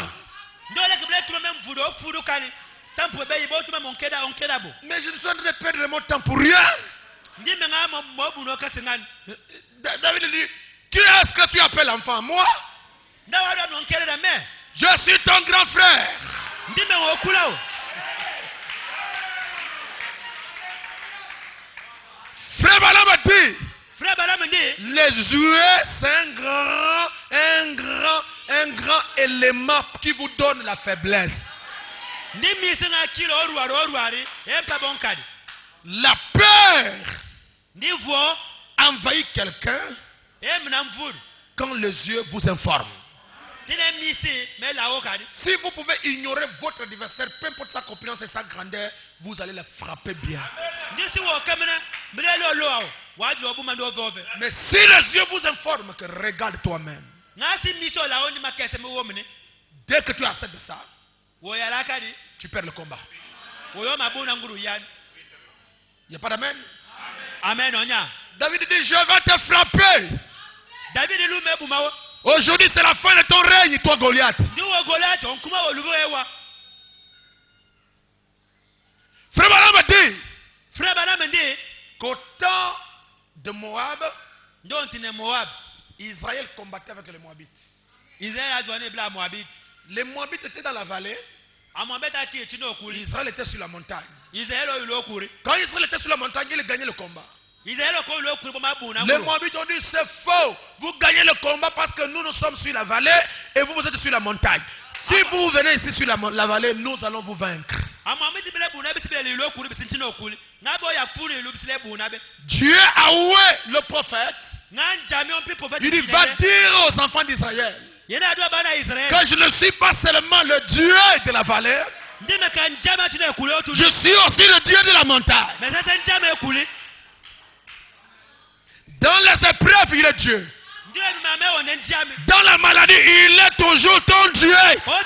A: Mais je ne suis en train de perdre mon temps pour rien. David dit, Qui est-ce que tu appelles enfant? Moi? Je suis ton grand frère. Frère Balaam dit, les jouets, c'est un grand élément qui vous donne la faiblesse. La peur envahit quelqu'un quand les yeux vous informent. Si vous pouvez ignorer votre adversaire, peu importe sa compétence et sa grandeur, vous allez le frapper bien. Mais si les yeux vous informent que regarde toi-même, dès que tu acceptes ça, tu perds le combat. Il n'y a pas d'amen?
B: Amen.
A: David dit, je vais te frapper. Aujourd'hui, c'est la fin de ton règne, toi Goliath. Frère Balaam dit qu'au temps de Moab, Israël combattait avec les Moabites. Les Moabites étaient dans la vallée. Israël était sur la montagne. Quand Israël était sur la montagne, il gagnait le combat. Les Moabites ont dit c'est faux. Vous gagnez le combat parce que nous sommes sur la vallée et vous êtes sur la montagne. Si vous venez ici sur la vallée, nous allons vous vaincre. Dieu a oué le prophète. Il dit va dire aux enfants d'Israël que je ne suis pas seulement le Dieu de la vallée, je suis aussi le Dieu de la montagne. Dans les épreuves, il est Dieu. Dans la maladie, il est toujours ton Dieu.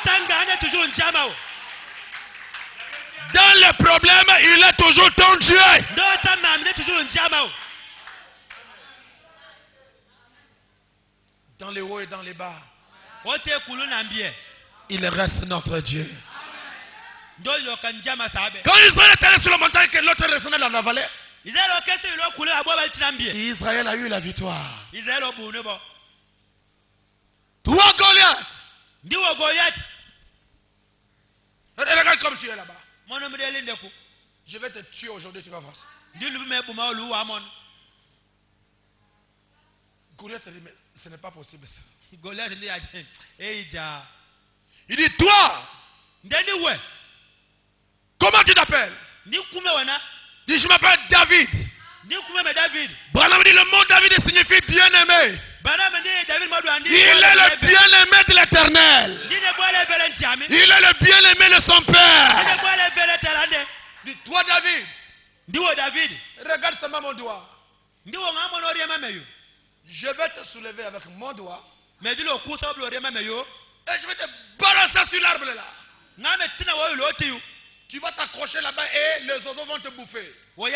A: Dans les problèmes, il est toujours ton Dieu. Dans les hauts et dans les bas, il reste notre Dieu. Quand Israël est allé sur la montagne et que l'autre descendait dans la vallée, Israël a eu la victoire. Toi Goliath, regarde comme tu es là-bas. Je vais te tuer aujourd'hui, tu vas voir ça. Goliath dit mais ce n'est pas possible ça. Il dit toi, comment tu t'appelles? Il dit je m'appelle David. Branham dit le mot David signifie bien-aimé. Il est le bien-aimé de l'Éternel. Il est le bien-aimé de son Père. Dis toi David. Regarde seulement mon doigt. Je vais te soulever avec mon doigt. Et je vais te balancer sur l'arbre là. Tu vas t'accrocher là-bas et les oiseaux vont te bouffer.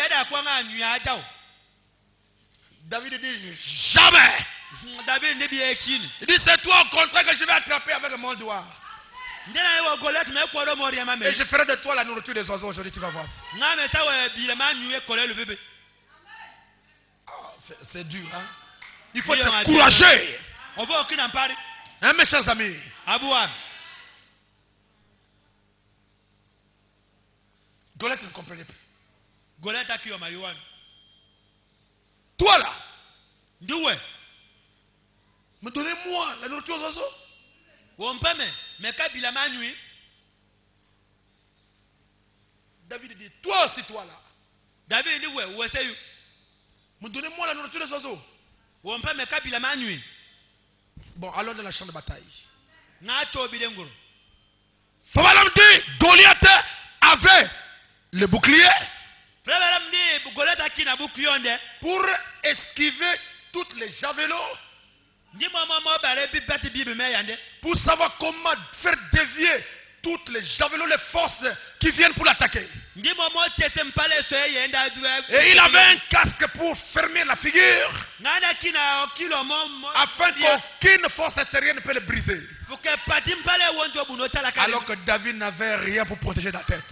A: David dit jamais. Il dit c'est toi au contraire que je vais attraper avec mon doigt. Et je ferai de toi la nourriture des oiseaux aujourd'hui, tu vas voir ça. Oh, c'est dur, hein? Il faut être courageux. Hein, mes chers amis? Goliath ne comprenait plus. Toi là, me donnez-moi la nourriture aux oiseaux. David dit, toi aussi toi là. Me donnez-moi la nourriture des oiseaux. Bon, allons dans la chambre de bataille. Balaam dit, Goliath avait le bouclier pour esquiver toutes les javelots, pour savoir comment faire dévier toutes les javelots, les forces qui viennent pour l'attaquer. Et il avait un casque pour fermer la figure, afin qu'aucune force extérieure ne peut le briser. Alors que David n'avait rien pour protéger la tête.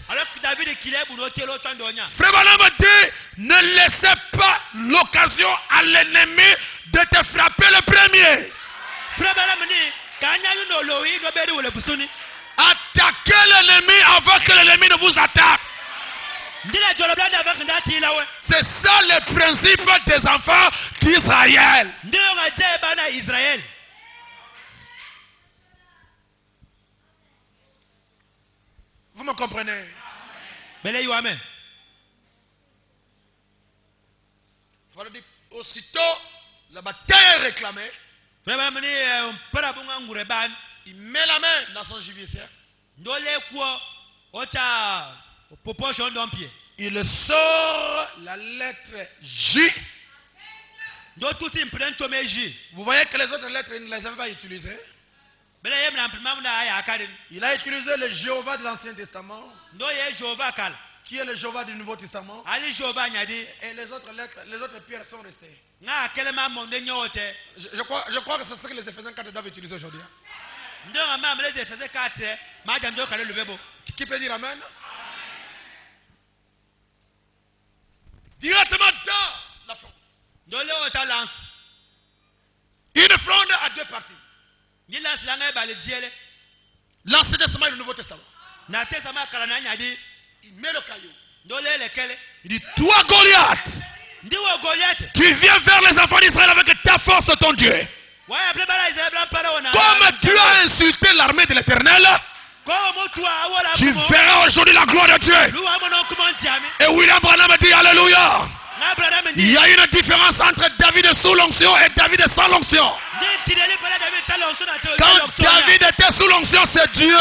A: Frère Branham dit, ne laissez pas l'occasion à l'ennemi de te frapper le premier. Attaquez l'ennemi avant que l'ennemi ne vous attaque. C'est ça le principe des enfants d'Israël. Vous me comprenez? Amen. Aussitôt, la bataille est réclamée. Il met la main dans son gibier. Il sort la lettre J. Vous voyez que les autres lettres, il ne les avait pas utilisées. Il a utilisé le Jéhovah de l'Ancien Testament, qui est le Jéhovah du Nouveau Testament. Et les autres lettres, les autres pierres sont restées. Je crois que c'est ce que les Éphésiens 4 doivent utiliser aujourd'hui. Qui peut dire Amen? Directement dans la fronde. Une fronde à deux parties. L'Ancien Testament et le Nouveau Testament. Il met le caillou. Il dit, toi Goliath, tu viens vers les enfants d'Israël avec ta force, ton Dieu. Comme tu as insulté l'armée de l'Éternel, tu verras aujourd'hui la gloire de Dieu. Et William Branham dit Alléluia. Il y a une différence entre David sous l'onction et David sans l'onction. Quand David était sous l'onction, c'est Dieu.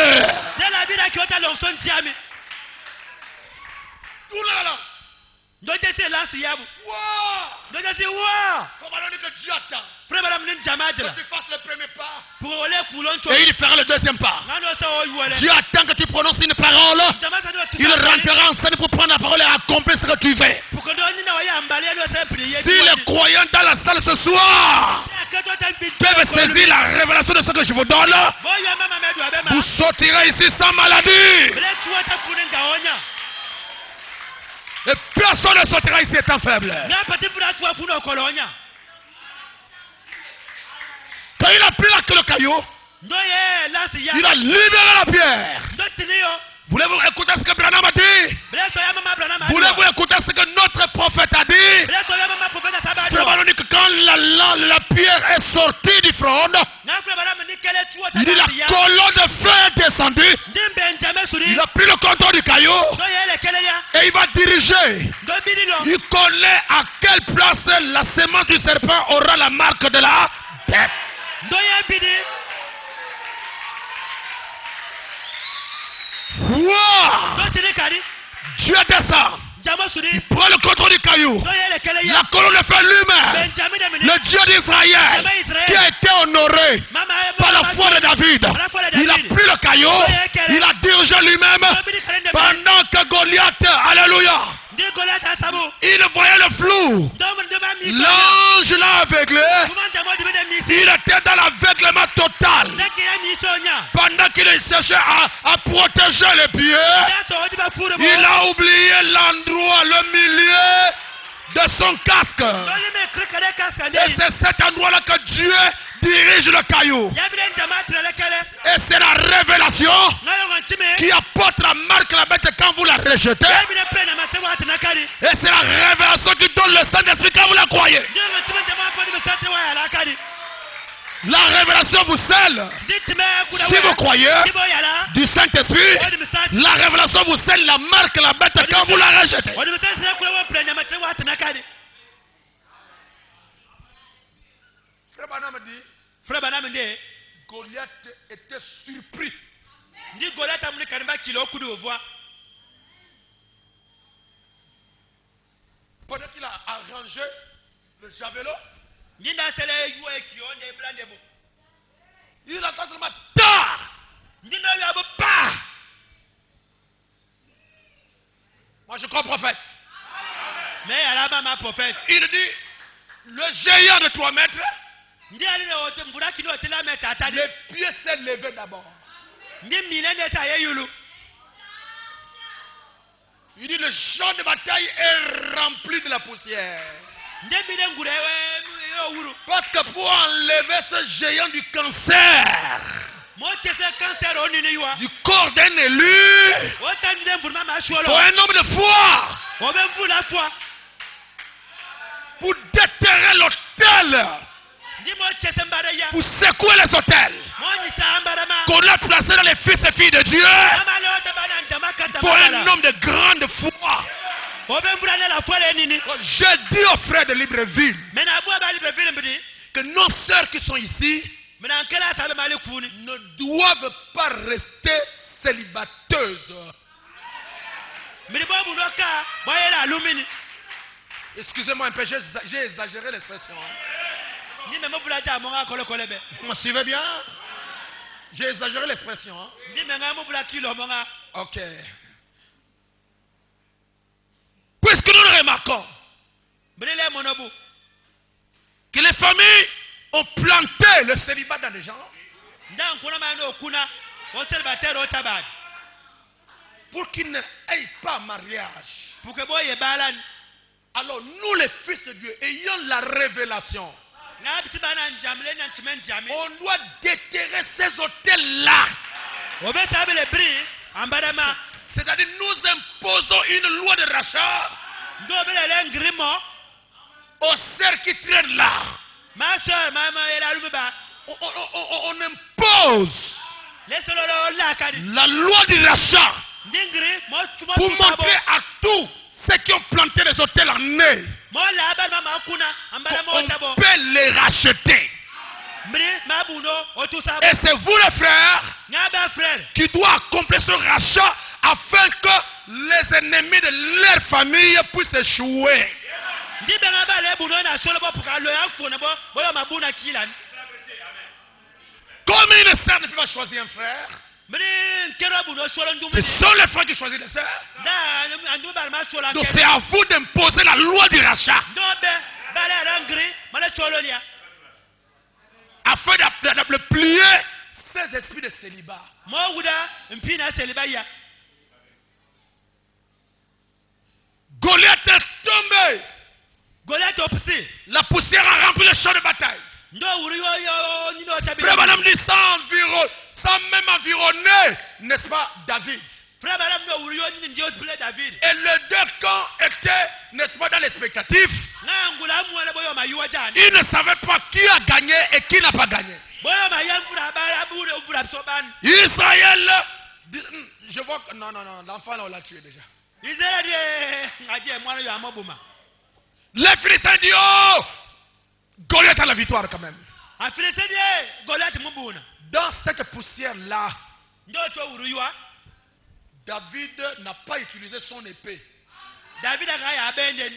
A: Tourne la lance. Wow. Faut malheureusement que Dieu attend. Que tu fasses le premier pas. Et il fera le deuxième pas. Dieu attend que tu prononces une parole. Il rentrera en scène pour prendre la parole et accomplir ce que tu veux. Si les croyants dans la salle ce soir peuvent saisir la révélation de ce que je vous donne, vous sortirez ici sans maladie. Et personne ne sortira ici étant faible. Quand il a pris le caillou, il a libéré la pierre. Voulez-vous écouter ce que Branham a dit? Voulez-vous écouter ce que notre prophète a dit? Frère dit que quand la pierre est sortie du front, il dit la colonne de feu est descendue. Il a pris le contrôle du caillou et il va diriger. Il connaît à quelle place la sémence du serpent aura la marque de la bête. Wow! Dieu descend. Il prend le contrôle du caillou. La colonne de feu lui-même. Le Dieu d'Israël qui a été honoré par la foi de David. Il a pris le caillou. Il a dirigé lui-même pendant que Goliath, alléluia, il voyait le flou. L'ange l'a aveuglé. Il était dans l'aveuglement total. Pendant qu'il cherchait à protéger les pieds, il a oublié l'endroit, le milieu de son casque. Et c'est cet endroit-là que Dieu dirige le caillou. Et c'est la révélation qui apporte la marque à la bête quand vous la rejetez. Et c'est la révélation qui donne le Saint-Esprit quand vous la croyez. La révélation vous scelle. Si vous croyez du Saint-Esprit, la révélation vous scelle la marque à la bête quand vous la rejetez. Frère Branham dit, Goliath était surpris. Pendant qu'il a arrangé le javelot, il entend seulement tard. Moi je crois prophète.
B: Mais alaba ma prophète.
A: Il dit, le géant de 3 mètres,
B: Ndi ali na wote mvura kini otela meta atadi.
A: les pieds s'est levé d'abord.
B: Ndi milende ta yeyulu.
A: Il dit, le champ de bataille est rempli de la poussière.
B: Ndi bide ngurewe yo wuru.
A: Parce que pour enlever ce géant du cancer,
B: Mo tese cancer onini yuwa.
A: du corps d'un élu,
B: Wota ndi mvura ma
A: faut
B: sholo.
A: un homme de foi
B: Obe mvula foi.
A: pour déterrer l'autel,
B: Ndi mo tese mbara ya.
A: pour secouer les autels
B: Mo ni sa mbara ma.
A: qu'on a placés dans les fils et filles de Dieu.
B: Ama le wota bana njama kata.
A: Faut un homme de grande foi.
B: Obe mvura na la foi le nini.
A: Je dis aux frères de Libreville
B: Mais na bua ba Libreville mbidi.
A: que nos sœurs qui sont ici
B: Mais na nkela sabe mali kufuni.
A: ne doivent pas rester célibateuses.
B: Mbidi bo bunoka boye la lumini.
A: Excusez-moi un peu, j'ai exagéré l'expression.
B: Ni me mvula ja mo nga kole kole be.
A: Vous me suivez bien? J'ai exagéré l'expression.
B: Ni me nga mvula kilo mo nga.
A: Ok. Puisque nous le remarquons
B: Mbidi le monobu.
A: que les familles ont planté le célibat dans les gens
B: Ndan kuna ma no kuna. O célibataire o tabad.
A: pour qu'ils n'aient pas mariage.
B: Pour que boye balan.
A: Alors nous les fils de Dieu, ayant la révélation,
B: Na bisi bana njamle na ntimen jami.
A: on doit déterrer ces hôtels-là.
B: Obe sabe le bri ambadama.
A: C'est-à-dire nous imposons une loi de rachat
B: Ndo be le ngrimo.
A: aux sœurs qui traînent là.
B: Ma soeur mama era lumba.
A: On impose
B: Laisse-le la kadi.
A: la loi du rachat
B: Ndingri mo tuma
A: pour montrer à tous ceux qui ont planté les hôtels en nez.
B: Mo la ba mama kuna ambadama o tabo.
A: On peut les racheter.
B: Mbri ma buno o tu sabo.
A: Et c'est vous les frères
B: Nga ba frère.
A: qui doivent accomplir ce rachat afin que les ennemis de leur famille puissent échouer.
B: Ndi be nga ba le buno na solo bo puka lo ya fona bo yo mabuna kilan.
A: Comme une sœur ne peut pas choisir un frère,
B: Mbri nkero buno solo
A: ce
B: ndumbi.
A: sont les frères qui choisissent les sœurs.
B: Da andu ba ma solo
A: Donc c'est à vous d'imposer la loi du rachat
B: Ndobe bale rangri mala solo lia.
A: afin de plier ces esprits de célibat.
B: Mo wuda mpina selibaya.
A: Goliath est tombé.
B: Goliath opsi.
A: La poussière a rempli le champ de bataille.
B: Ndo wuri yo ni no tabi.
A: Frère Madame dit sans même environner, n'est-ce pas, David.
B: Frère Madame no wuri yo ni ndio play David.
A: Et les deux camps étaient, n'est-ce pas, dans l'expectatif.
B: Ngangula muwala boyo mayuwa jani.
A: Ils ne savaient pas qui a gagné et qui n'a pas gagné.
B: Boyo mayamfura bala bure ufura soban.
A: Israël, je vois que, non, l'enfant là on l'a tué déjà.
B: Israël ngaje mwana yo amobuma.
A: Les Philistins disent, oh, Goliath a la victoire quand même.
B: Afilese Goliath mubuna.
A: Dans cette poussière-là,
B: Ndo to wuri yo.
A: David n'a pas utilisé son épée.
B: David aga ya benden.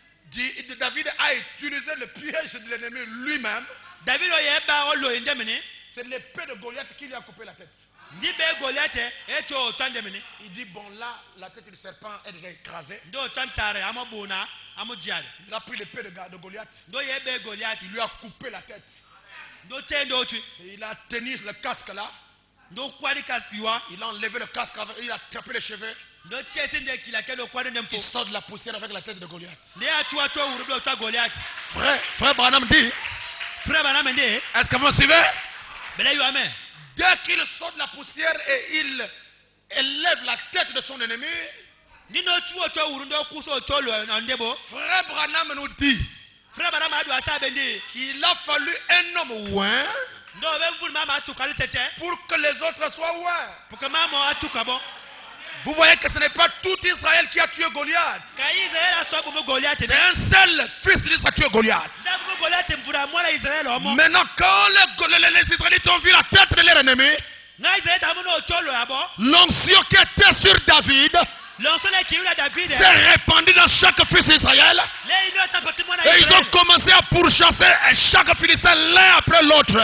A: David a utilisé le piège de l'ennemi lui-même.
B: David oyeba olo indemini.
A: C'est l'épée de Goliath qui lui a coupé la tête.
B: Ndi be Goliath eto tandemini.
A: Il dit, bon là, la tête du serpent est déjà écrasée.
B: Ndo tantare amobuna amujiale.
A: Il a pris l'épée de Goliath.
B: Ndo yebe Goliath.
A: Il lui a coupé la tête.
B: Ndo tendo tu.
A: Et il a tenu le casque là.
B: Ndo kwani kaskiwa.
A: Il a enlevé le casque, il a attrapé les cheveux.
B: Ndo tiese nde kila kelo kwani ndemfo.
A: Il sort de la poussière avec la tête de Goliath.
B: Ne atua to wuri to Goliath.
A: Frère Branham dit,
B: Frère Branham ndi.
A: est-ce que vous suivez?
B: Bele yo amen.
A: Dès qu'il sort de la poussière et il élève la tête de son ennemi,
B: Nino tuo to wuri ndo kuso to lo ndebo.
A: Frère Branham nous dit
B: Frère Branham adu asabe ndi.
A: qu'il a fallu un homme oint
B: Ndo be mvul mama atukali tete.
A: pour que les autres soient oints.
B: Pour que mama atukabo.
A: Vous voyez que ce n'est pas tout Israël qui a tué Goliath.
B: Ka Israël aso bu Goliath.
A: C'est un seul fils d'Israël qui a tué Goliath.
B: Ndabu Goliath mvura mwana Israël omo.
A: Maintenant, quand les Israélites ont vu la tête de leur ennemi,
B: Nga Israël amuno tolo abo.
A: l'onction qui était sur David s'est répandu dans chaque fils d'Israël. Et ils ont commencé à pourchasser chaque Philistin l'un après l'autre.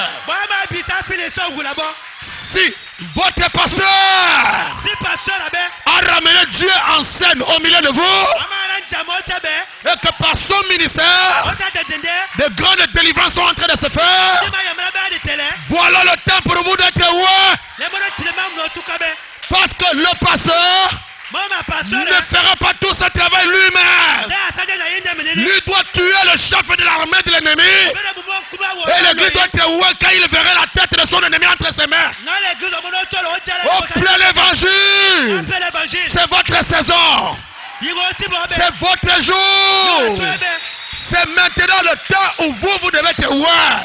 A: Si votre pasteur a ramené Dieu en scène au milieu de vous, et que par son ministère, de grandes délivrances sont en train de se faire, voilà le temps pour vous d'être loin. Parce que le pasteur ne fera pas tout ce travail lui-même. Lui doit tuer le chef de l'armée de l'ennemi. Et l'église doit être loin quand il verra la tête de son ennemi entre ses mains. Au plein l'évangile. C'est votre saison. C'est votre jour. C'est maintenant le temps où vous devez être loin.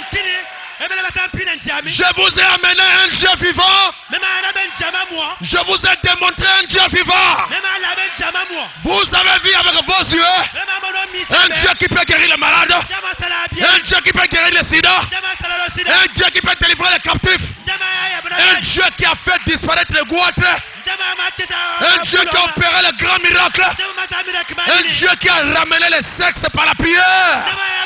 A: Je vous ai amené un Dieu vivant. Je vous ai démontré un Dieu vivant. Vous avez vu avec vos yeux un Dieu qui peut guérir les malades, un Dieu qui peut guérir les sida, un Dieu qui peut délivrer les captifs, un Dieu qui a fait disparaître les goitres, un Dieu qui a opéré le grand miracle, un Dieu qui a ramené les sexes par la prière.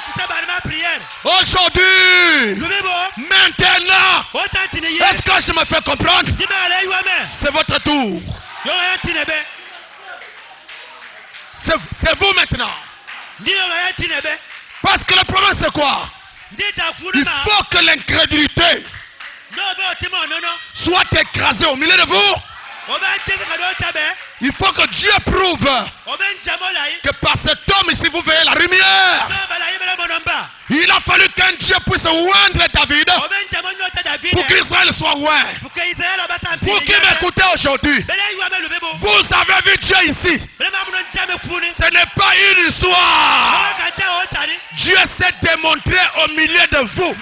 A: Aujourd'hui, maintenant, est-ce que je me fais comprendre? C'est votre tour. C'est vous maintenant. Parce que le problème c'est quoi? Il faut que l'incrédulité soit écrasée au milieu de vous. Il faut que Dieu prouve que par cet homme ici vous verrez la lumière. Il a fallu qu'un Dieu puisse oindre David pour qu'Israël soit oint. Vous qui m'écoutez aujourd'hui, vous avez vu Dieu ici. Ce n'est pas une histoire. Dieu s'est démontré au milieu de vous.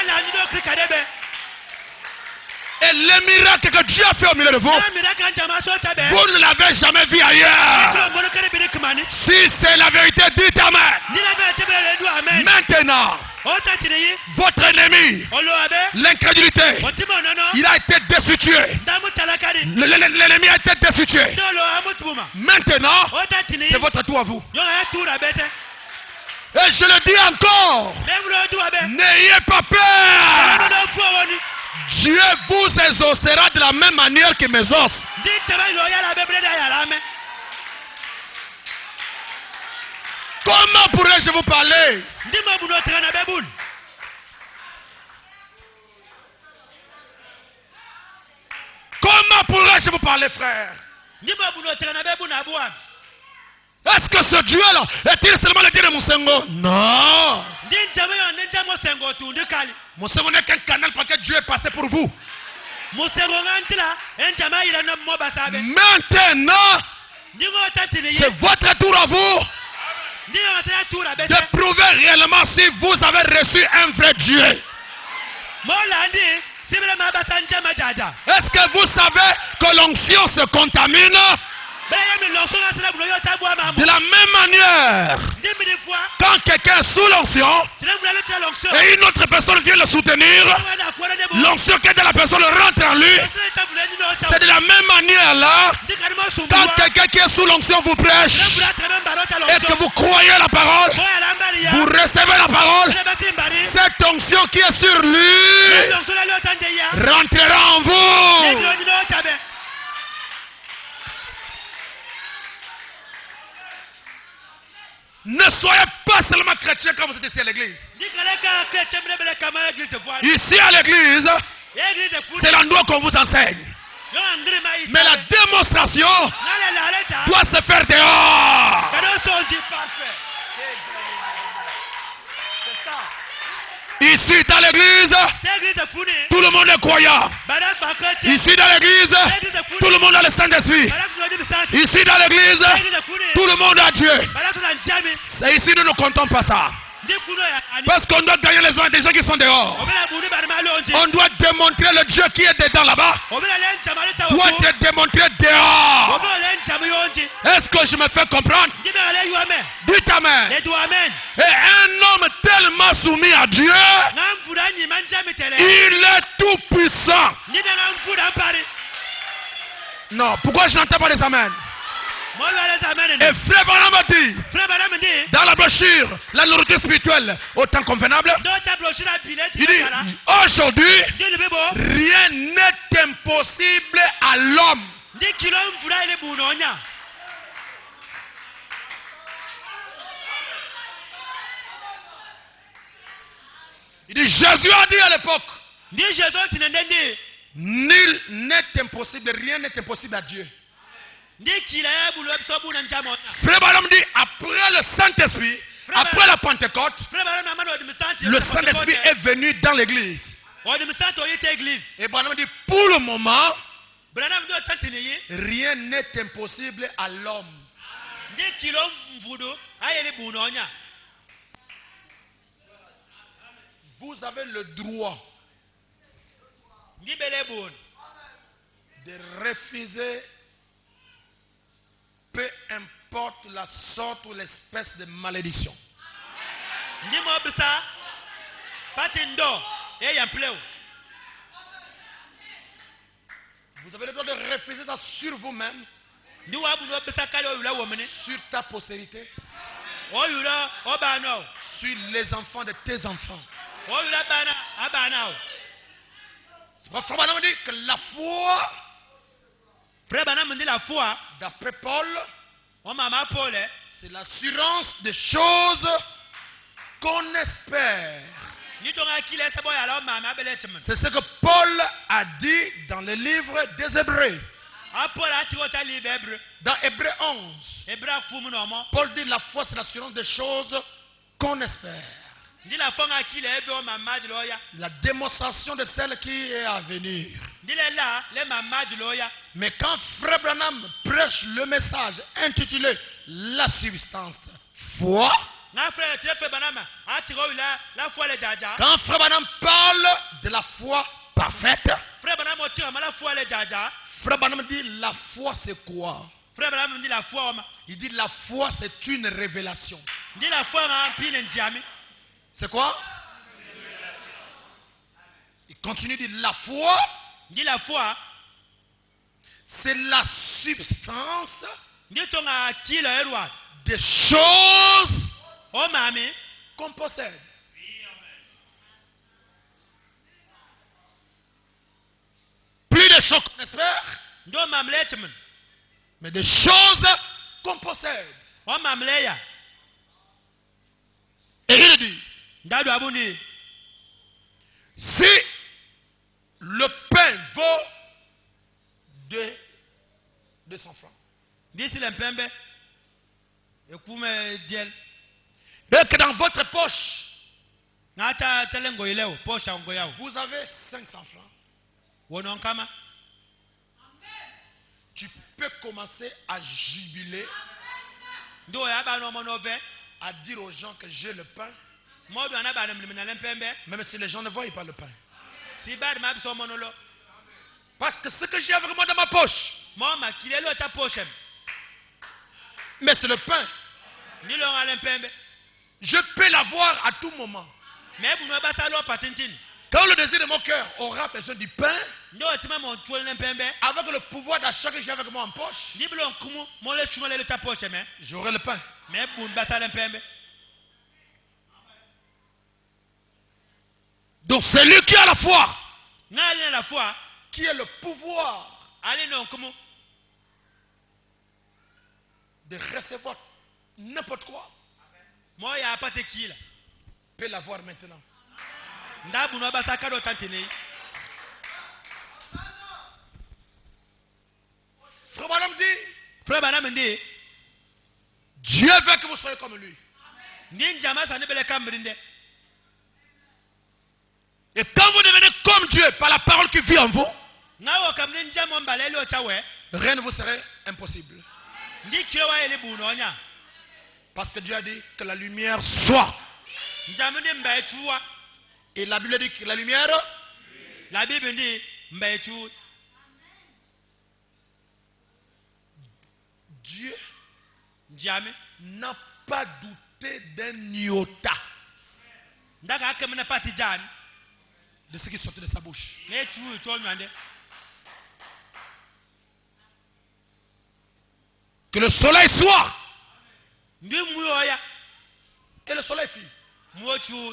A: Et le miracle que Dieu a fait au milieu de vous, vous ne l'avez jamais vu ailleurs. Si c'est la vérité, dites Amen. Maintenant, votre ennemi, l'incrédulité, il a été destitué. L'ennemi a été destitué. Maintenant, c'est votre tour à vous. Et je le dis encore, n'ayez pas peur. Dieu vous exaucera de la même manière que mes os. Comment pourrais-je vous parler? Comment pourrais-je vous parler, frère? Est-ce que ce Dieu-là est-il seulement le Dieu de Moussengo? Non. Moussengo n'est qu'un canal parce que Dieu est passé pour vous. Maintenant, c'est votre tour à vous de prouver réellement si vous avez reçu un vrai Dieu. Est-ce que vous savez que l'onction se contamine? De la même manière, quand quelqu'un est sous l'onction et une autre personne vient le soutenir, l'onction qui est de la personne rentre en lui. C'est de la même manière là, quand quelqu'un qui est sous l'onction vous prêche et que vous croyez la parole, vous recevez la parole, cette onction qui est sur lui rentrera en vous. Ne soyez pas seulement chrétien quand vous êtes ici à l'église. Ici à l'église, c'est l'endroit qu'on vous enseigne. Mais la démonstration doit se faire dehors. Ici dans l'église, tout le monde est croyant. Ici dans l'église, tout le monde a le Saint-Esprit. Ici dans l'église, tout le monde a Dieu. Et ici nous ne comptons pas ça. Parce qu'on doit gagner les uns des gens qui sont dehors. On doit démontrer le Dieu qui est dedans là-bas. Doit te démontrer dehors. Est-ce que je me fais comprendre? Dites Amen. Et un homme tellement soumis à Dieu, il est tout puissant. Non, pourquoi je n'entends pas des Amen? Et Frère Branham a dit,
B: Frère Branham dit,
A: dans la brochure, la nourriture spirituelle au temps convenable,
B: dans ta brochure à billet,
A: il dit, aujourd'hui,
B: dis le bébo,
A: rien n'est impossible à l'homme.
B: dis qu'il a un foulard et les bournonia.
A: Il dit, Jésus a dit à l'époque,
B: Dis Jésus, tu n'es dit,
A: nul n'est impossible, rien n'est impossible à Dieu.
B: dis qu'il a un boulot, so boulot, n'jamona.
A: Frère Branham dit, après le Saint-Esprit, après la Pentecôte,
B: Frère Branham,
A: le Saint-Esprit est venu dans l'église.
B: on me sent au église.
A: Et Branham dit, pour le moment,
B: Branham doit t'entendre.
A: rien n'est impossible à l'homme.
B: Dis qu'il a un voodoo, aïe les bournonia.
A: Vous avez le droit
B: Dis beleboun.
A: de refuser peu importe la sorte ou l'espèce de malédiction.
B: Dis moi ça. Patindo. Et y a pleu.
A: Vous avez le droit de refuser ça sur vous-même,
B: Dis wa boulot, ça kalo yula womene.
A: sur ta postérité,
B: O yula, o bano.
A: sur les enfants de tes enfants.
B: O yula bana, abana.
A: C'est pourquoi Frère Branham dit que la foi,
B: Frère Branham dit la foi.
A: d'après Paul,
B: O maman Paul.
A: c'est l'assurance des choses qu'on espère.
B: Ni ton akile sa boy alors maman beletman.
A: C'est ce que Paul a dit dans le livre des Hébreux.
B: A Paul a tiré ta livre hébreu.
A: Dans Hébreux 11,
B: Hébreu fumu normal.
A: Paul dit la foi c'est l'assurance des choses qu'on espère.
B: Dis la foi akile hébreu maman de loya.
A: La démonstration de celle qui est à venir.
B: Dis les là, les maman de loya.
A: Mais quand Frère Branham prêche le message intitulé La substance foi,
B: N'a frère très frère Branham a tiré la foi les jaja.
A: quand Frère Branham parle de la foi parfaite,
B: Frère Branham a tiré la foi les jaja.
A: Frère Branham dit la foi c'est quoi?
B: Frère Branham dit la foi.
A: Il dit la foi c'est une révélation.
B: Dis la foi en pile ndiami.
A: C'est quoi? Il continue de dire la foi
B: Dis la foi.
A: c'est la substance
B: Dis ton akile héroa.
A: des choses
B: O mami.
A: qu'on possède. Plus des choses qu'on espère,
B: Do mamletman.
A: mais des choses qu'on possède.
B: O mamleya.
A: Et il dit,
B: Dadu abundi.
A: si le pain vaut 200 francs,
B: Dis si l'empembe. Ekume diel.
A: et que dans votre poche,
B: Nata telengo ileo. Posha ngoyao.
A: vous avez 500 francs,
B: Wonon kama.
A: tu peux commencer à jubiler,
B: Do ya ba no monove.
A: à dire aux gens que j'ai le pain,
B: Modu anaba na lempembe.
A: même si les gens ne voient pas le pain.
B: Si bad ma biso monolo.
A: Parce que ce que j'ai vraiment dans ma poche,
B: Mama kilelo ta poshem.
A: mais c'est le pain.
B: Ni lo lempembe.
A: Je peux l'avoir à tout moment.
B: Mais bu no ba salo patintin.
A: Quand le désir de mon cœur aura besoin du pain,
B: Ndo tima mon tuel lempembe.
A: avec le pouvoir d'achat que j'ai avec moi en poche,
B: Ni blon kumu mo le shumale le ta poshem.
A: j'aurai le pain.
B: Mais bu ba salo lempembe.
A: Donc c'est lui qui a la foi,
B: Ngale la foi.
A: qui a le pouvoir
B: Ali non kumu.
A: de recevoir n'importe quoi,
B: Mo ya pate kila.
A: peut l'avoir maintenant.
B: Nda bu no ba sa kado tantine.
A: Frère Branham dit,
B: Frère Branham ndi.
A: Dieu veut que vous soyez comme lui.
B: Ndi njama sa ne bele kambrinde.
A: Et quand vous devenez comme Dieu par la parole qui vit en vous,
B: Ngawo kamne njamo mbalele o chawe.
A: rien ne vous serait impossible.
B: Ndi kiwa ele bu no nya.
A: Parce que Dieu a dit que la lumière soit.
B: Njamo ndi mba echuwa.
A: Et la Bible dit que la lumière,
B: La Bible ndi mba echu.
A: Dieu
B: Njame.
A: n'a pas douté d'un iota
B: Ndaka akemna pati jan.
A: de ce qui sortait de sa bouche.
B: Ne chu to nwande.
A: Que le soleil soit.
B: Ndi muyoya.
A: Et le soleil fut.
B: Muochu.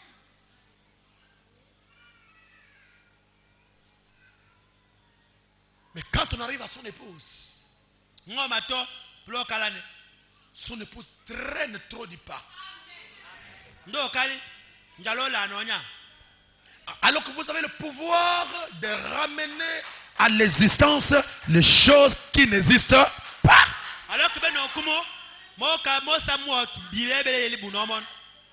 A: Mais quand on arrive à son épouse,
B: Ngomato blokalane.
A: son épouse traîne trop du pas.
B: Ndo kali njalola anonya.
A: Alors que vous avez le pouvoir de ramener à l'existence les choses qui n'existent pas.
B: Alors que ben okumo moka mosa mo bilebele yeli bunomon.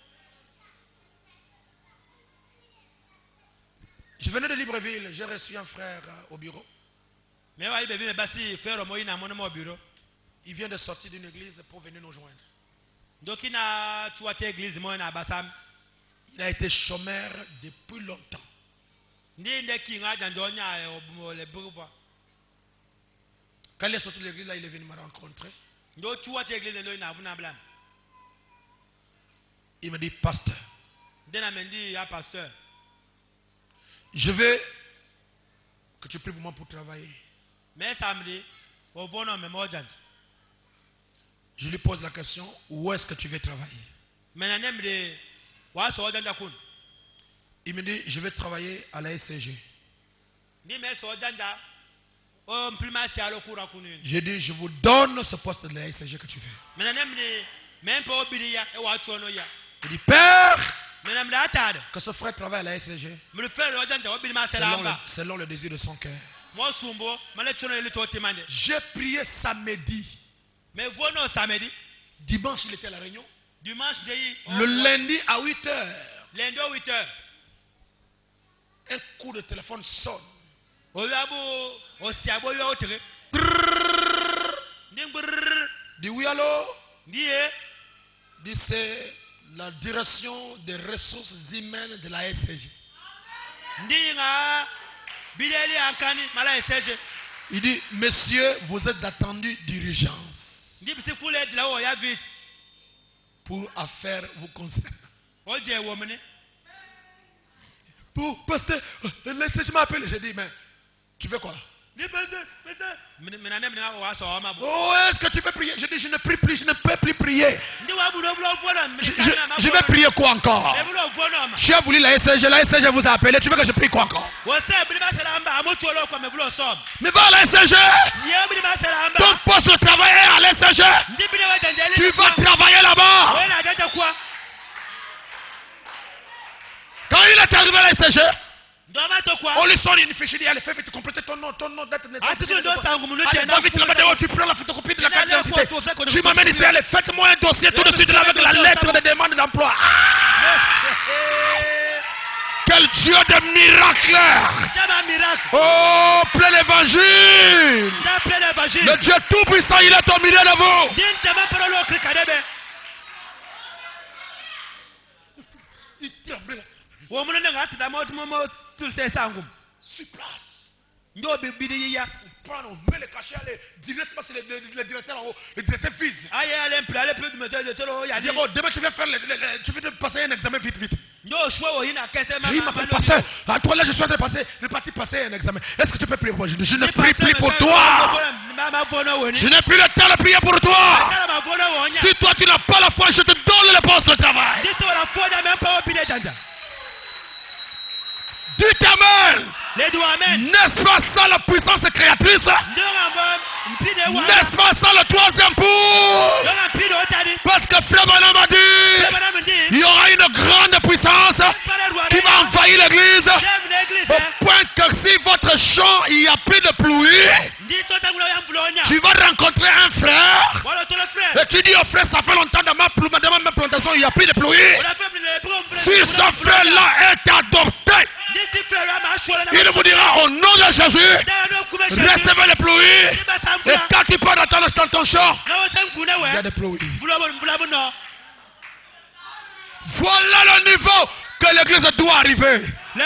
A: Je venais de Libreville, j'ai reçu un frère au bureau.
B: Mais wa bébé basi frère mo ina mon mo bureau.
A: Il vient de sortir d'une église pour venir nous joindre.
B: Dokina tuate église mo na basam.
A: Il a été chômeur depuis longtemps.
B: Ndi kinga jandonya le bureau.
A: Quand il est sorti de l'église, là, il est venu me rencontrer.
B: Ndo tuate église ndo ina abuna blam.
A: Il me dit, pasteur,
B: Dena mendi ya pasteur.
A: je veux que tu pries pour moi pour travailler.
B: Mais samedi au vono me mojan.
A: Je lui pose la question, où est-ce que tu veux travailler?
B: Menanemde wa so janja kun.
A: Il me dit, je vais travailler à la SCG.
B: Ni me so janja o mplimasi alo kura kunun.
A: J'ai dit, je vous donne ce poste de la SCG que tu fais.
B: Menanemde même pas obiria e wa chono ya.
A: Il dit, Père,
B: Menanemde atade.
A: que ce frère travaille à la SCG
B: Me fait le janja obilima selamba.
A: selon le désir de son cœur.
B: Mo sumbo male chono ele to timande.
A: J'ai prié samedi.
B: Mais vono samedi
A: Dimanche, il était à la réunion.
B: dimanche dei
A: Le lundi à 8 h,
B: lundi 8h.
A: un coup de téléphone sonne.
B: Oyabo osiabo yo otere. Ndingbrr.
A: Dit oui, allô?
B: Ndiye
A: Dit c'est la direction des ressources humaines de la SCG.
B: ndinga bileli ankani mala eseje.
A: Il dit, monsieur, vous êtes attendu d'urgence
B: Ndibisi kule dila o ya vite.
A: pour affaires vous concernant.
B: Oje womene.
A: Pour, pasteur, la SCG m'a appelé. J'ai dit, mais tu veux quoi?
B: Ni bende. Menanem na wa so ma bo.
A: Oh, est-ce que tu peux prier? J'ai dit, je ne prie plus, je ne peux plus prier.
B: Ndi wa bu no vono.
A: Je vais prier quoi encore?
B: E bulo vono ma.
A: Tu as voulu la SCG vous a appelé, tu veux que je prie quoi encore?
B: Wo se bilima selamba amocholo ko me bulo som.
A: Mais va à la SCG!
B: Ye bilima selamba.
A: Ton poste de travail est à la SCG!
B: Ndibile wa janjeli.
A: Tu vas travailler là-bas!
B: Wena janja kwa.
A: Quand il est arrivé à la SCG,
B: Ndoma to kwa.
A: on lui sonne une fiche, il dit, allez, fais vite compléter ton nom d'être naissance.
B: Asiku ndo sangu munu
A: Allez,
B: tena.
A: va vite là-bas dehors, tu prends la photocopie de la carte d'identité. Tu m'amènes ici, allez, faites-moi un dossier tout de suite là avec la lettre de demande d'emploi. Ah! Quel Dieu de miracles!
B: Jama miracle.
A: Oh, plein d'évangile!
B: Da plein d'évangile.
A: Le Dieu tout-puissant, il est au milieu de vous.
B: Din jama parolo krikadebe.
A: Il tremblait
B: Wo munu nga atida mo tout c'est sangum.
A: sur place.
B: Ndo bibidi ya.
A: On prend, on met les cachets, allez, directement sur le directeur en haut, le directeur fils.
B: Aye ale plus de méthode de tolo ya
A: Il
B: di.
A: dit, oh, demain tu vas faire, tu vas te passer un examen vite.
B: Ndo choix wo hina kese ma.
A: Et il m'appelle pasteur. À toi là, je suis en train de passer, passer un examen. Est-ce que tu peux prier pour moi? Je ne prie plus pour toi. Je n'ai plus le temps de prier pour toi. Si toi tu n'as pas la foi, je te donne le poste de travail. Dites Amen. N'est-ce pas ça la puissance créatrice? N'est-ce pas ça le troisième pour? Parce que Frère Branham a dit, il y aura une grande puissance qui va envahir l'église au point que si votre champ il n'y a plus de pluie, tu vas rencontrer un frère et tu dis au frère, ça fait longtemps dans ma plantation il n'y a plus de pluie. Si ce frère là est adopté, il vous dira au nom de Jésus, recevez les pluies. Et quand tu pars dans ton champ, il y a des pluies. Voilà le niveau que l'église doit arriver.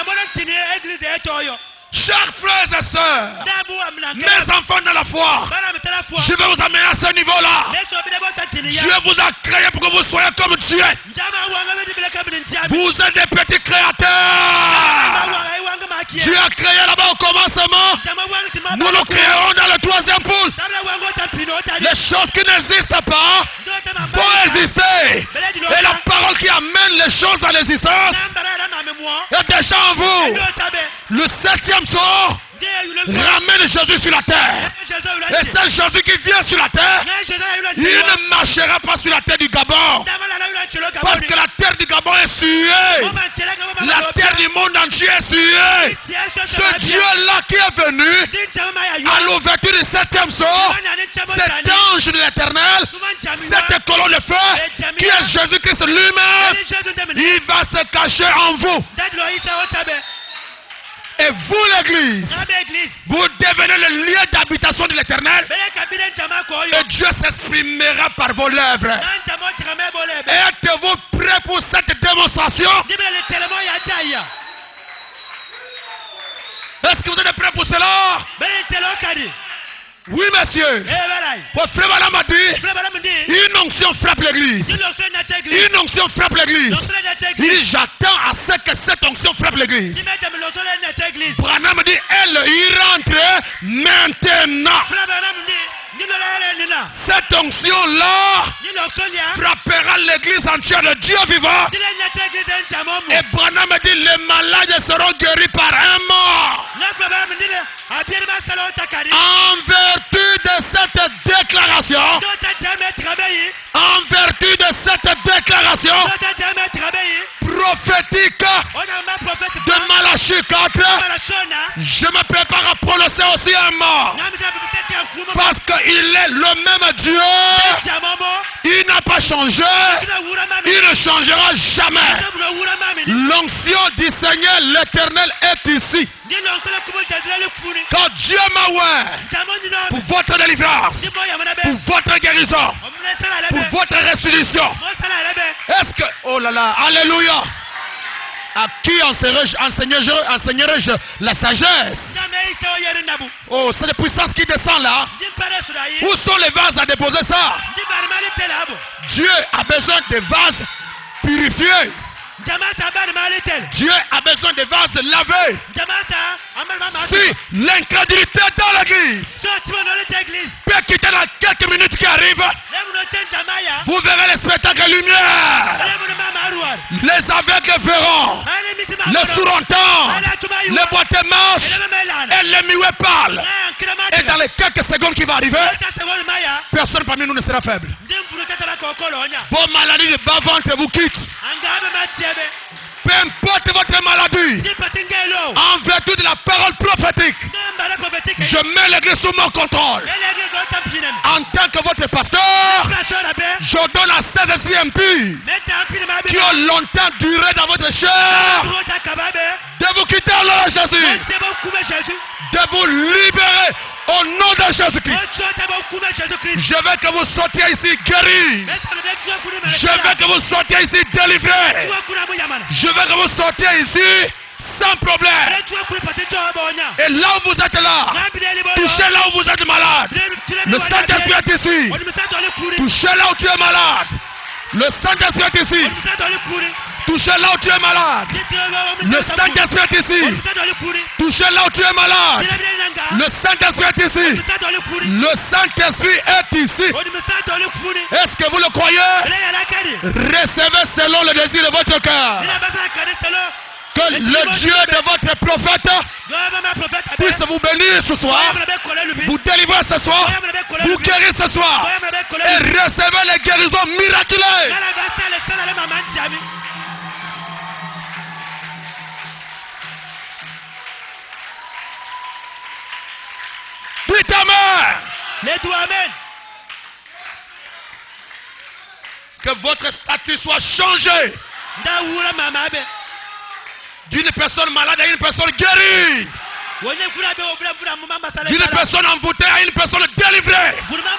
A: Chers frères et sœurs, mes enfants de la foi, je vais vous amener à ce niveau-là. Dieu vous a créé pour que vous soyez comme Dieu. Vous êtes des petits créateurs. Dieu a créé là-bas au commencement. Nous le créerons dans le troisième poule. Les choses qui n'existent pas vont exister. Et la parole qui amène les choses à l'existence est déjà en vous. Le septième sort ramène Jésus sur la terre. Et c'est Jésus qui vient sur la terre. Il ne marchera pas sur la terre du Gabon. Parce que la terre du Gabon est suée. La terre du monde entier est suée. Ce Dieu-là qui est venu à l'ouverture du septième sort, cet ange de l'éternel, cette colonne de feu, qui est Jésus-Christ lui-même, il va se cacher en vous. Et vous, l'église, vous devenez le lieu d'habitation de l'éternel. Et Dieu s'exprimera par vos lèvres. Êtes-vous prêts pour cette démonstration? Est-ce que vous êtes prêts pour cela? Oui, monsieur. Votre frère Madame a dit, une onction frappe l'église. Une onction frappe l'église. Il dit, j'attends à ce que cette onction frappe l'église. Branham dit, elle y rentre maintenant. Cette onction-là frappera l'église entière de Dieu vivant. Et Branham dit, les malades seront guéris par un mort. En vertu de cette déclaration, prophétique de Malachie 4, je me prépare à prononcer aussi un mort. Parce qu'il est le même Dieu. Il n'a pas changé. Il ne changera jamais. L'onction du Seigneur l'Éternel est ici. Quand Dieu m'a ouvert pour votre délivrance, pour votre guérison, pour votre restitution, est-ce que, oh là là, alléluia, à qui enseignerai-je la sagesse? Oh, c'est la puissance qui descend là. Où sont les vases à déposer ça? Dieu a besoin de vases purifiés. Dieu a besoin de vases lavés. Si l'incrédulité dans l'église peut quitter dans quelques minutes qui arrivent, vous verrez les spectacles lumière. Les aveugles verront, les sourds entendent, les boiteux marchent et les muets parlent. Et dans les quelques secondes qui vont arriver, personne parmi nous ne sera faible. Vos maladies de bas-ventre vous quittent. Peu importe votre maladie, en vertu de la parole prophétique, je mets l'église sous mon contrôle. En tant que votre pasteur, je donne à ces esprits impies qui ont longtemps duré dans votre chair de vous quitter en nom de Jésus, de vous libérer au nom de Jésus-Christ. Je veux que vous sortiez ici guéris. Je veux que vous sortiez ici délivrés. Je veux que vous sortiez ici sans problème. Et là où vous êtes là, touchez là où vous êtes malade. Le Saint-Esprit est ici. Touchez là où tu es malade. Le Saint-Esprit est ici. Touchez là où tu es malade. Le Saint-Esprit est ici. Touchez là où tu es malade. Le Saint-Esprit est ici. Le Saint-Esprit est ici. Est-ce que vous le croyez? Recevez selon le désir de votre cœur. Que le Dieu de votre prophète puisse vous bénir ce soir, vous délivrer ce soir, vous guérir ce soir et recevez les guérisons miraculeuses. Dites Amen. Que votre statut soit changé d'une personne malade à une personne guérie, d'une personne envoûtée à une personne délivrée,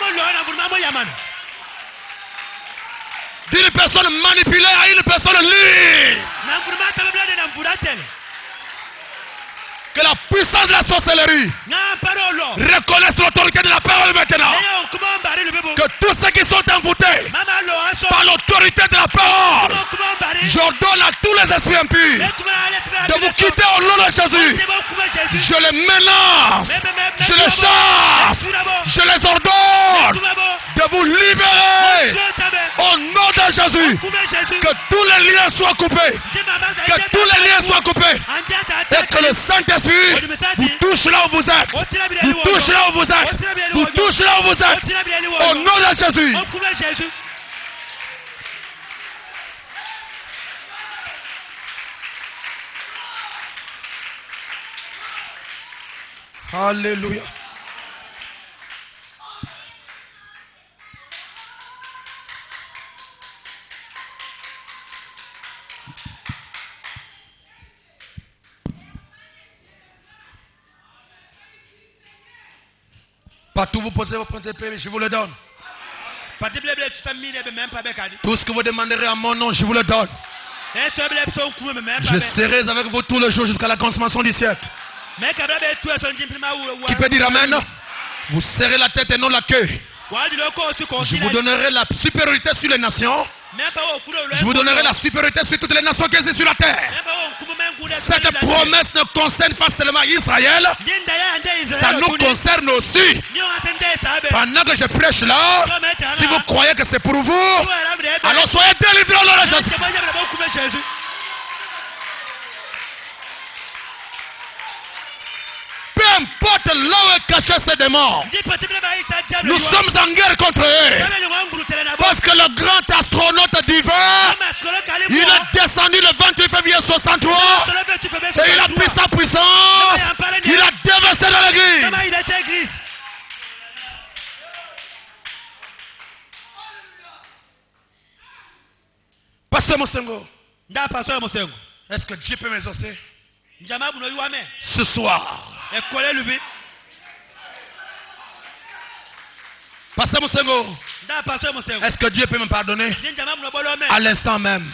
A: d'une personne manipulée à une personne libre. Que la puissance de la sorcellerie reconnaisse l'autorité de la parole maintenant. Que tous ceux qui sont envoûtés par l'autorité de la parole, j'ordonne à tous les esprits impurs de vous quitter au nom de Jésus. Je les menace, je les chasse, je les ordonne de vous libérer au nom de Jésus. Que tous les liens soient coupés. Que tous les liens soient coupés. Et que le Saint-Esprit vous touche là où vous êtes. Vous touche là où vous êtes. Vous touche là où vous êtes. Au nom de Jésus. Alléluia. Partout vous posez vos points de paix, je vous le donne. Tout ce que vous demanderez à mon nom, je vous le donne. Je serai avec vous tout le jour jusqu'à la consommation du siècle. Qui peut dire amen? Vous serrez la tête et non la queue. Je vous donnerai la supériorité sur les nations. Je vous donnerai la supériorité sur toutes les nations qui sont sur la terre. Cette promesse ne concerne pas seulement Israël, ça nous concerne aussi. Pendant que je prêche là, si vous croyez que c'est pour vous, alors soyez délivrés au nom de Jésus. Peu importe là où est caché ce démon, nous sommes en guerre contre eux. Parce que le grand astronaute divin, il est descendu le 28 février 63 et il a pris sa puissance, il a déversé dans l'église. Pasteur Mosengo, est-ce que Dieu peut m'exaucer ce soir? Pasteur Mosengo, est-ce que Dieu peut me pardonner à l'instant même?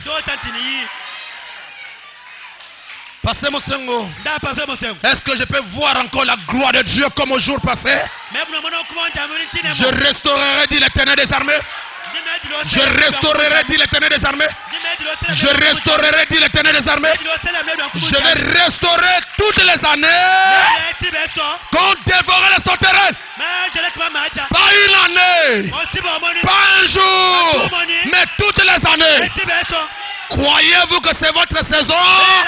A: Pasteur Mosengo, est-ce que je peux voir encore la gloire de Dieu comme au jour passé? Je restaurerai, dit l'Éternel des armées. Je restaurerai, dit l'Éternel des armées. Je restaurerai, dit l'Éternel des armées. Je vais restaurer toutes les années qu'on dévorait les sauterelles. Pas une année, pas un jour, mais toutes les années. Croyez-vous que c'est votre saison?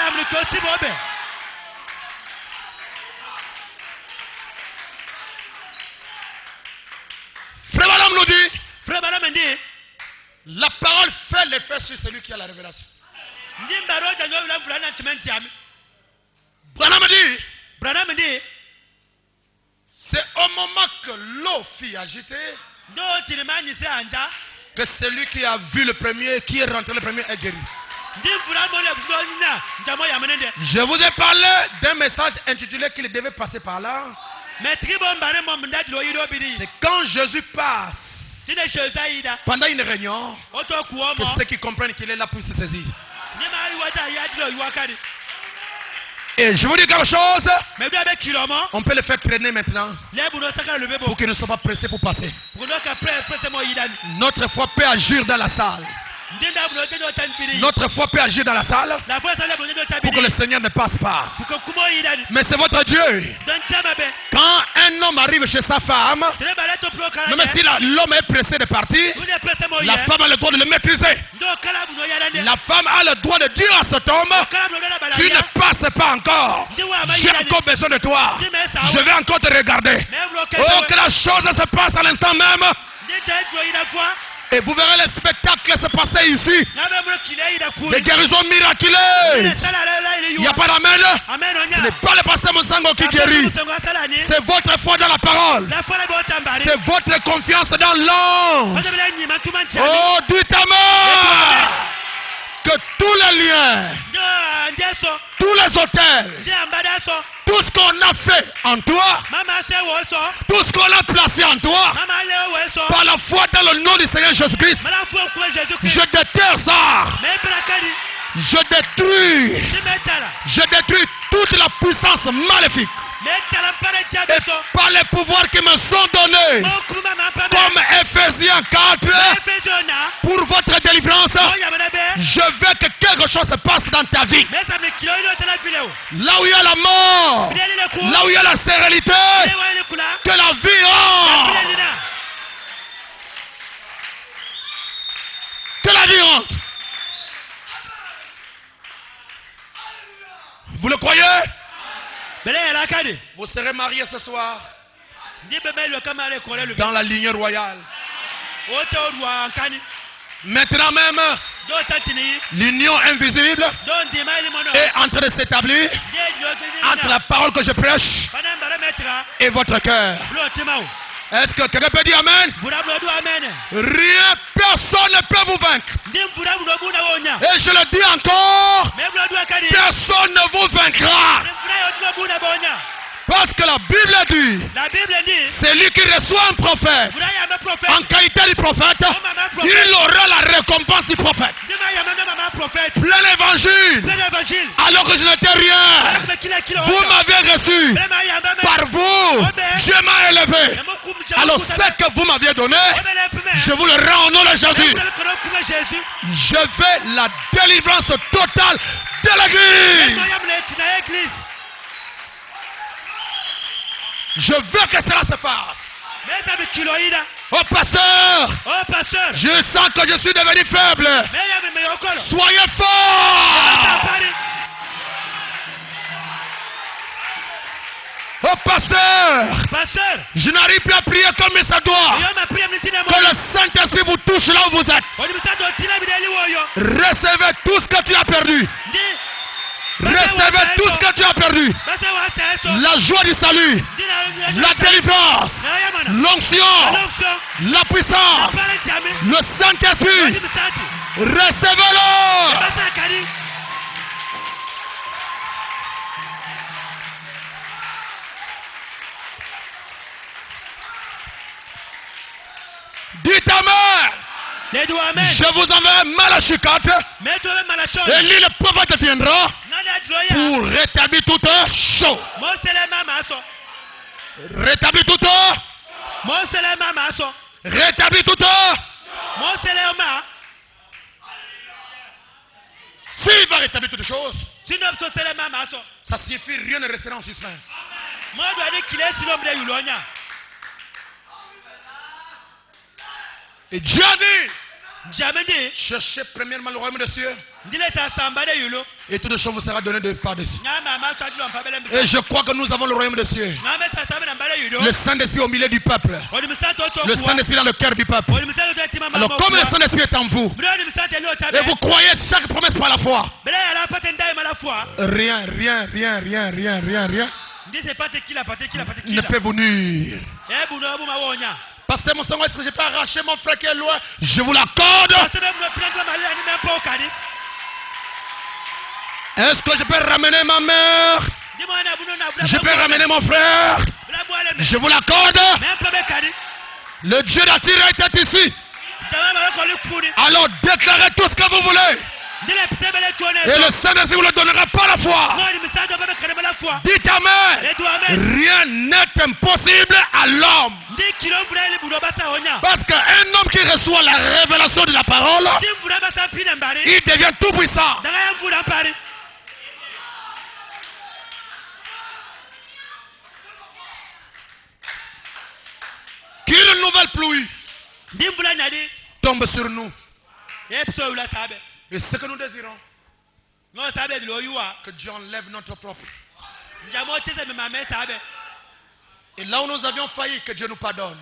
A: Frère Madame nous dit, la parole fait l'effet sur celui qui a la révélation. Branham dit, c'est au moment que l'eau fut agitée que celui qui a vu le premier, qui est rentré le premier, est guéri. Je vous ai parlé d'un message intitulé qu'il devait passer par là. C'est quand Jésus passe pendant une réunion que ceux qui comprennent qu'il est là puissent se saisir. Et je vous dis quelque chose, on peut le faire traîner maintenant pour qu'il ne soit pas pressé pour passer. Notre foi peut agir dans la salle. Notre foi peut agir dans la salle pour que le Seigneur ne passe pas. Mais c'est votre Dieu. Quand un homme arrive chez sa femme, même si l'homme est pressé de partir, la femme a le droit de le maîtriser. La femme a le droit de dire à cet homme, tu ne passes pas encore. J'ai encore besoin de toi. Je vais encore te regarder. Oh, que la chose se passe à l'instant même. Et vous verrez le spectacle se passer ici. Des guérisons miraculeuses. Il n'y a pas d'amen. Ce n'est pas le pasteur Mosengo qui guérit. C'est votre foi dans la parole. C'est votre confiance dans l'ange. Oh, dites amen. Que tous les liens, tous les hôtels, tout ce qu'on a fait en toi, tout ce qu'on a placé en toi, par la foi dans le nom du Seigneur Jésus-Christ, je déterre ça. Je détruis toute la puissance maléfique. Et par les pouvoirs qui me sont donnés, comme Ephésiens 4, pour votre délivrance, je veux que quelque chose se passe dans ta vie. Là où il y a la mort, là où il y a la stérilité, que la vie rentre. Que la vie rentre. Vous le croyez? Vous serez mariés ce soir dans la ligne royale. Maintenant même, l'union invisible est en train de s'établir entre la parole que je prêche et votre cœur. Est-ce que quelqu'un peut dire Amen? Rien, personne ne peut vous vaincre. Et je le dis encore, personne ne vous vaincra. Parce que la Bible dit, c'est lui qui reçoit un prophète. En qualité de prophète, il aura la récompense du prophète. Plein l'évangile. Alors que je n'étais rien, vous m'avez reçu. Par vous, Dieu m'a élevé. Alors ce que vous m'aviez donné, je vous le rends au nom de Jésus. Je veux la délivrance totale de l'Église. Je veux que cela se fasse. Oh pasteur, je sens que je suis devenu faible. Soyez fort. Oh pasteur, je n'arrive plus à prier comme il se doit. Que le Saint-Esprit vous touche là où vous êtes. Recevez tout ce que tu as perdu. Recevez tout ce que tu as perdu. La joie du salut, la délivrance, l'onction, la puissance, le Saint-Esprit. Recevez-le. Dites Amen. Je vous enverrai Malachie 4. Et lui, le prophète viendra pour rétablir toute chose. Rétablir toute. Rétablir toute. S'il va rétablir toutes choses, ça signifie rien ne restera en suspense. Et Dieu a dit, cherchez premièrement le royaume des cieux, et toutes choses vous sera donné de par-dessus. Et je crois que nous avons le royaume des cieux. Le Saint-Esprit au milieu du peuple. Le Saint-Esprit dans le cœur du peuple. Alors comme le Saint-Esprit est en vous, et vous croyez chaque promesse par la foi, rien ne peut vous nuire. Pasteur Moussongo, est-ce que je peux arracher mon frère qui est loin? Je vous l'accorde. Est-ce que je peux ramener ma mère? Je peux ramener mon frère? Je vous l'accorde. Le Dieu d'Attira est ici. Alors déclarez tout ce que vous voulez. Et le Saint-Esprit vous le donnera par la foi. Dites Amen. Rien n'est impossible à l'homme. Parce qu'un homme qui reçoit la révélation de la parole, il devient tout puissant. Qu'une nouvelle pluie tombe sur nous. Et ce que nous désirons, que Dieu enlève notre propre. Et là où nous avions failli, que Dieu nous pardonne.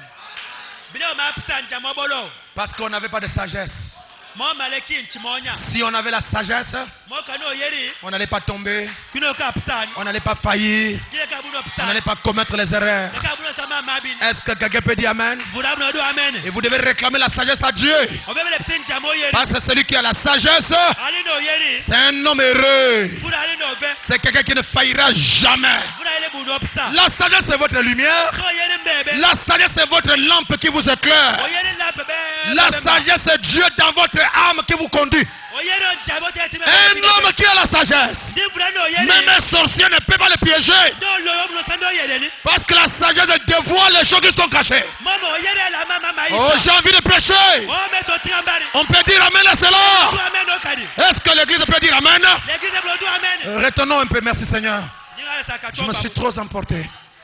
A: Parce qu'on n'avait pas de sagesse. Si on avait la sagesse, on n'allait pas tomber, on n'allait pas faillir, on n'allait pas commettre les erreurs. Est-ce que quelqu'un peut dire Amen? Et vous devez réclamer la sagesse à Dieu. Parce que celui qui a la sagesse, c'est un homme heureux. C'est quelqu'un qui ne faillira jamais. La sagesse c'est votre lumière. La sagesse c'est votre lampe qui vous éclaire. La sagesse c'est Dieu dans votre âme qui vous conduit. Un homme qui a la sagesse. Même un sorcier ne peut pas le piéger. Parce que la sagesse dévoile les choses qui sont cachées. Oh, j'ai envie de prêcher. On peut dire amen à cela. Est-ce que l'église peut dire amen? Retenons un peu, merci Seigneur. Je me suis trop emporté.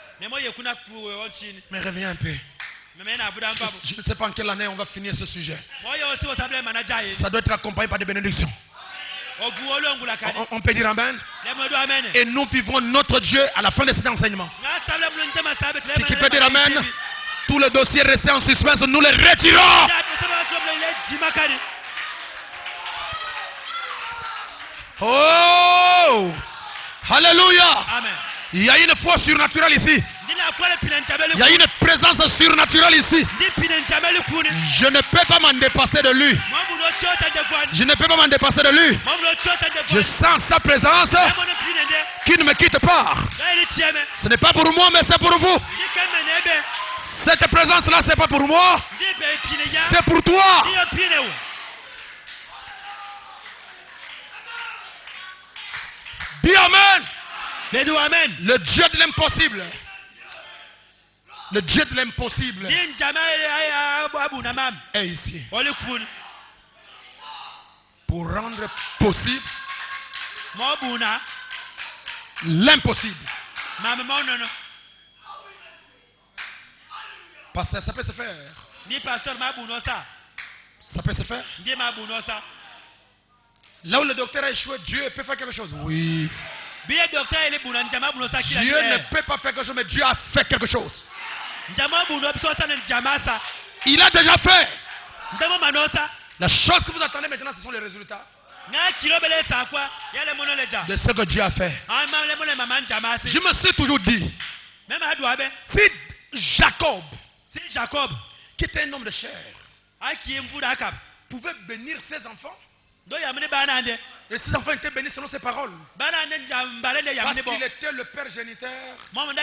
A: Mais reviens un peu. Je ne sais pas en quelle année on va finir ce sujet. Ça doit être accompagné par des bénédictions. On peut dire amen. Et nous vivons notre Dieu à la fin de cet enseignement. Qui peut dire amen? Tous les dossiers restés en suspense, nous les retirons. Oh! Alléluia! Il y a une foi surnaturelle ici. Il y a une présence surnaturelle ici. Je ne peux pas m'en dépasser de lui. Je ne peux pas m'en dépasser de lui. Je sens sa présence qui ne me quitte pas. Ce n'est pas pour moi, mais c'est pour vous. Cette présence-là, ce n'est pas pour moi. C'est pour toi. Dis amen. Le Dieu de l'impossible. Le Dieu de l'impossible est ici. Pour rendre possible l'impossible. Parce que ça peut se faire. Ça peut se faire. Là où le docteur a échoué, Dieu peut faire quelque chose. Oui. Dieu ne peut pas faire quelque chose, mais Dieu a fait quelque chose. Il a déjà fait. La chose que vous attendez maintenant, ce sont les résultats de ce que Dieu a fait. Je me suis toujours dit, si Jacob, qui était un homme de chair, pouvait bénir ses enfants, et ses enfants étaient bénis selon ses paroles, parce qu'il était le père géniteur,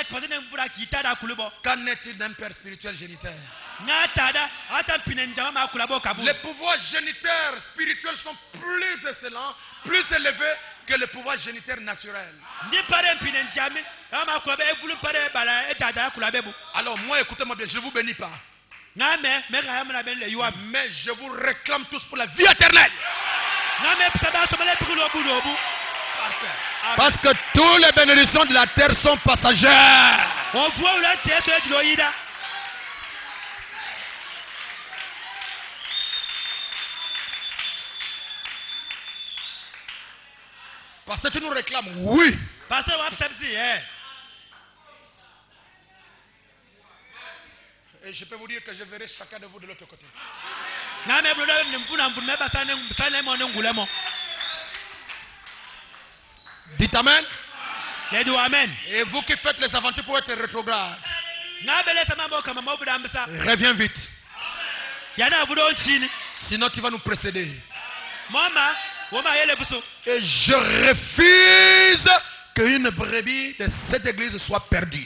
A: qu'en est-il d'un père spirituel géniteur? Les pouvoirs géniteurs spirituels sont plus excellents, plus élevés que les pouvoirs géniteurs naturels. Alors moi, écoutez-moi bien, je ne vous bénis pas, mais je vous réclame tous pour la vie éternelle. Parce que toutes les bénédictions de la terre sont passagères. Parce que tu nous réclames, oui. Et je peux vous dire que je verrai chacun de vous de l'autre côté. Dites amen. Et vous qui faites les aventures pour être rétrograde, reviens vite. Sinon tu vas nous précéder. Et je refuse qu'une brebis de cette église soit perdue.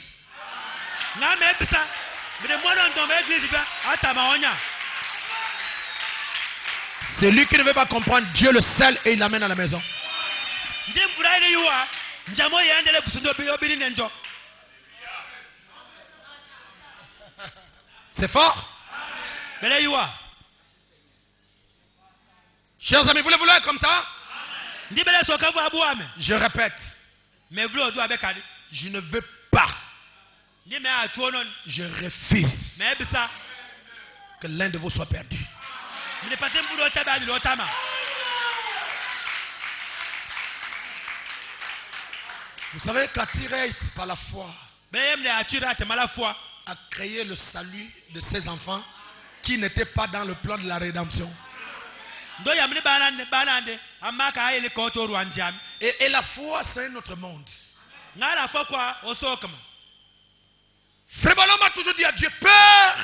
A: Celui qui ne veut pas comprendre, Dieu le scelle et il l'amène à la maison. C'est fort. Chers amis, voulez-vous l'être comme ça? Je répète. Je ne veux pas. Je refuse que l'un de vous soit perdu. Vous savez qu'Atirate, par la foi, a créé le salut de ses enfants qui n'étaient pas dans le plan de la rédemption. Et la foi, c'est un autre monde. Frère Balaam m'a toujours dit à Dieu, Père,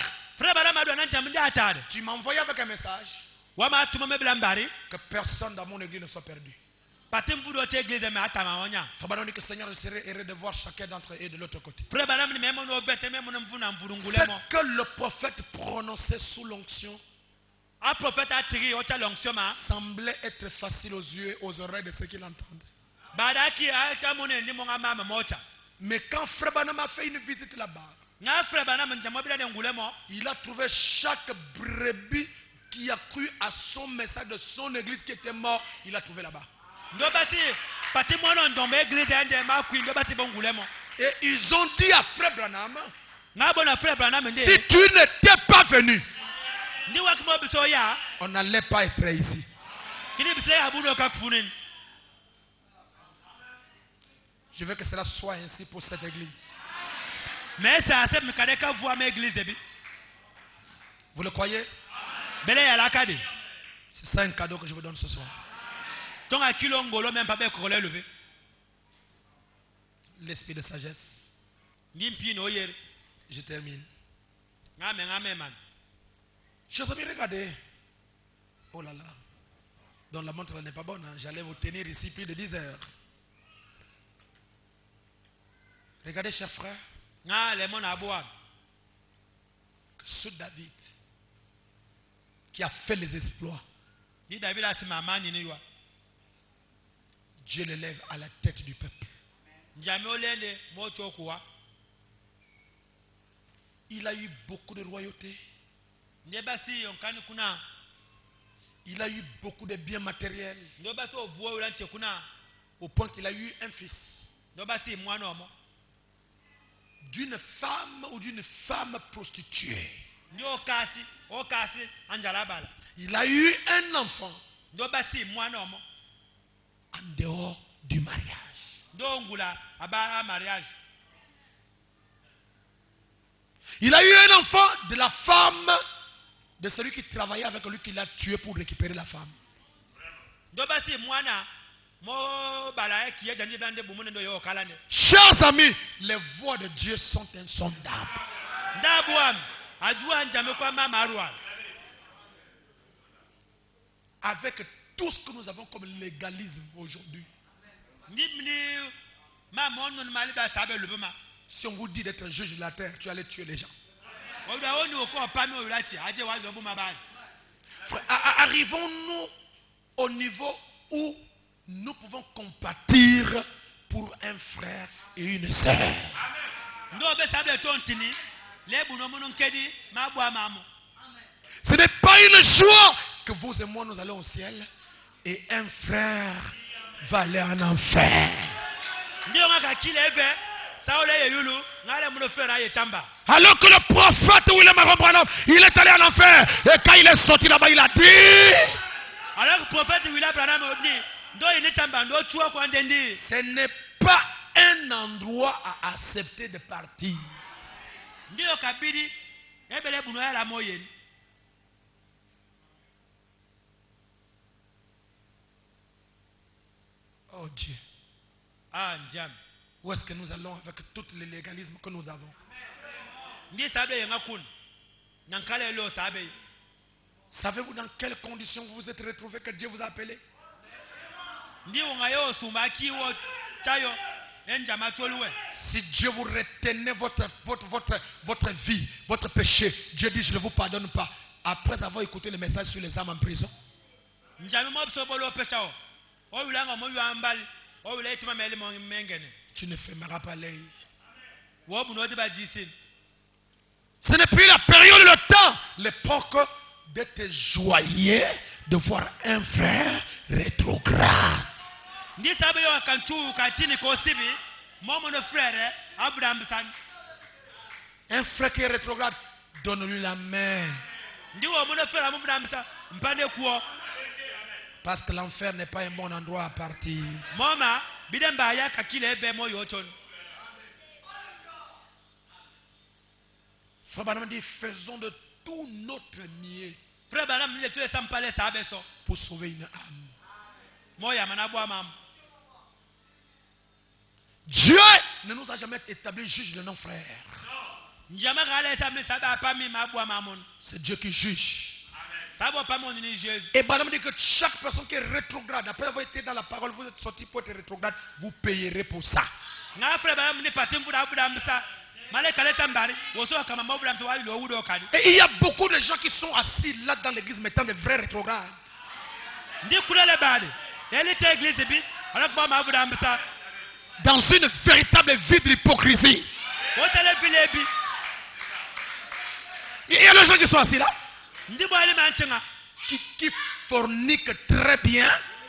A: tu m'as envoyé avec un message que personne dans mon église ne soit perdu. Frère Balaam dit que Seigneur, je serai heureux de voir chacun d'entre eux de l'autre côté. Ce que le prophète prononçait sous l'onction
B: Un prophète a tiré au l'onction.
A: semblait être facile aux yeux et aux oreilles de ceux qui l'entendent.
B: Badaki a kamone ndi monga mama mocha.
A: Mais quand Frère Branham a fait une visite là-bas,
B: Nga frère bana mnjamo bila de ngulemo.
A: il a trouvé chaque brebis qui a cru à son message de son église qui était mort, il a trouvé là-bas.
B: Ndo basi pati mwana ndombe église ende ma ku ndo basi bongulemo.
A: Et ils ont dit à Frère Branham,
B: Nga bona frère bana mende.
A: si tu n'étais pas venu,
B: Ndi wakimo biso ya.
A: on n'allait pas être ici.
B: Kini biso ya buno ka kufunin.
A: Je veux que cela soit ainsi pour cette église.
B: Mais ça c'est mkaneka voix ma église debi.
A: Vous le croyez?
B: Bele ya lakade.
A: C'est ça un cadeau que je vous donne ce soir.
B: Tonga kilo ngolo même pas be korole levé.
A: L'esprit de sagesse.
B: Ndi mpi no yere.
A: Je termine.
B: Ngame man.
A: Chers amis, regardez. Oh là là. Donc la montre n'est pas bonne. Hein. J'allais vous tenir ici plus de 10 heures. Regardez, chers frères.
B: Nga le mon aboa.
A: Que ce David qui a fait les exploits,
B: Ndi David a sima mani ni wa.
A: Dieu l'élève à la tête du peuple.
B: Njame olende mo chokuwa.
A: Il a eu beaucoup de royauté.
B: Ndi basi onkani kuna.
A: Il a eu beaucoup de biens matériels.
B: Ndo basi ovuo ulanche kuna.
A: Au point qu'il a eu un fils.
B: Ndo basi mwana omo.
A: D'une femme ou d'une femme prostituée.
B: Ndi okasi anjala bala.
A: Il a eu un enfant
B: Ndo basi mwana omo.
A: en dehors du mariage.
B: Ndo ngula aba mariage.
A: Il a eu un enfant de la femme de celui qui travaillait avec lui, qui l'a tué pour récupérer la femme.
B: Ndo basi mwana mo bala ki ya jandi bande bumune ndo yo kalane.
A: Chers amis, les voies de Dieu sont insondables.
B: Ndabuam ajua njame kwa mama arwa.
A: Avec tout ce que nous avons comme légalisme aujourd'hui,
B: Ni mama on mali ba sabe lubuma.
A: si on vous dit d'être juge de la terre, tu allais tuer les gens.
B: Oda oni oko pami ulachi aje wa lubuma ba.
A: Frère, arrivons-nous au niveau où nous pouvons compatir pour un frère et une sœur.
B: Ndo be sabe tontini le buno muno nkedi mabwa mamu.
A: Ce n'est pas une joie que vous et moi nous allons au ciel et un frère va aller en enfer.
B: Ndio ngaka kile eve saole yeyulu ngale muno fera ye tamba.
A: Alors que le prophète William Branham, il est allé en enfer et quand il est sorti là-bas, il a dit,
B: Alors que le prophète William Branham dit ndo ine tamba ndo chuo kwa ndendi.
A: ce n'est pas un endroit à accepter de partir.
B: Ndio kabidi ebele buno ya la moyeni.
A: Oh Dieu.
B: Ah njam.
A: Où est-ce que nous allons avec tout le légalisme que nous avons?
B: Ndi sabe yenga kun. Nankale lo sabe.
A: Savez-vous dans quelles conditions vous vous êtes retrouvés que Dieu vous a appelé?
B: Ndi ungayo sumaki wo tayo enjama toluwe.
A: Si Dieu vous retenait votre vie, votre péché, Dieu dit je ne vous pardonne pas. Après avoir écouté le message sur les âmes en prison.
B: Njame mo bsobolo pesao. O wilanga mo yambali. O wile tuma mele mo mengene.
A: Tu ne fermeras pas l'œil.
B: Wo buno de ba jisin.
A: Ce n'est plus la période, le temps, l'époque d'être joyeux de voir un frère rétrograde.
B: Ndi sabe yo kantu katini ko sibi mo mo no frère Abraham san.
A: Un frère qui est rétrograde, donne-lui la main.
B: Ndi wo mo no frère Abraham san mpande kuo.
A: Parce que l'enfer n'est pas un bon endroit à partir.
B: Mama bidemba ya kakile ebe mo yoton.
A: Frère Branham dit, faisons de tout notre mieux
B: Frère Branham le tue sampale sabe so.
A: pour sauver une âme.
B: Mo ya manabwa mam.
A: Dieu ne nous a jamais établi juge de nos frères.
B: Njama gale samle sabe apami mabwa mamun.
A: C'est Dieu qui juge.
B: Sabo pamon ni Jésus.
A: Et Branham dit que chaque personne qui est rétrograde, après avoir été dans la parole, vous êtes sorti pour être rétrograde, vous payerez pour ça.
B: Nga frère Branham ni patim fuda Abraham sa
A: Et il y a beaucoup de gens qui sont assis là dans l'église mettant des vrais rétrogrades. Dans une véritable vie de l'hypocrisie. Il y a des gens qui sont assis là. Qui forniquent très bien.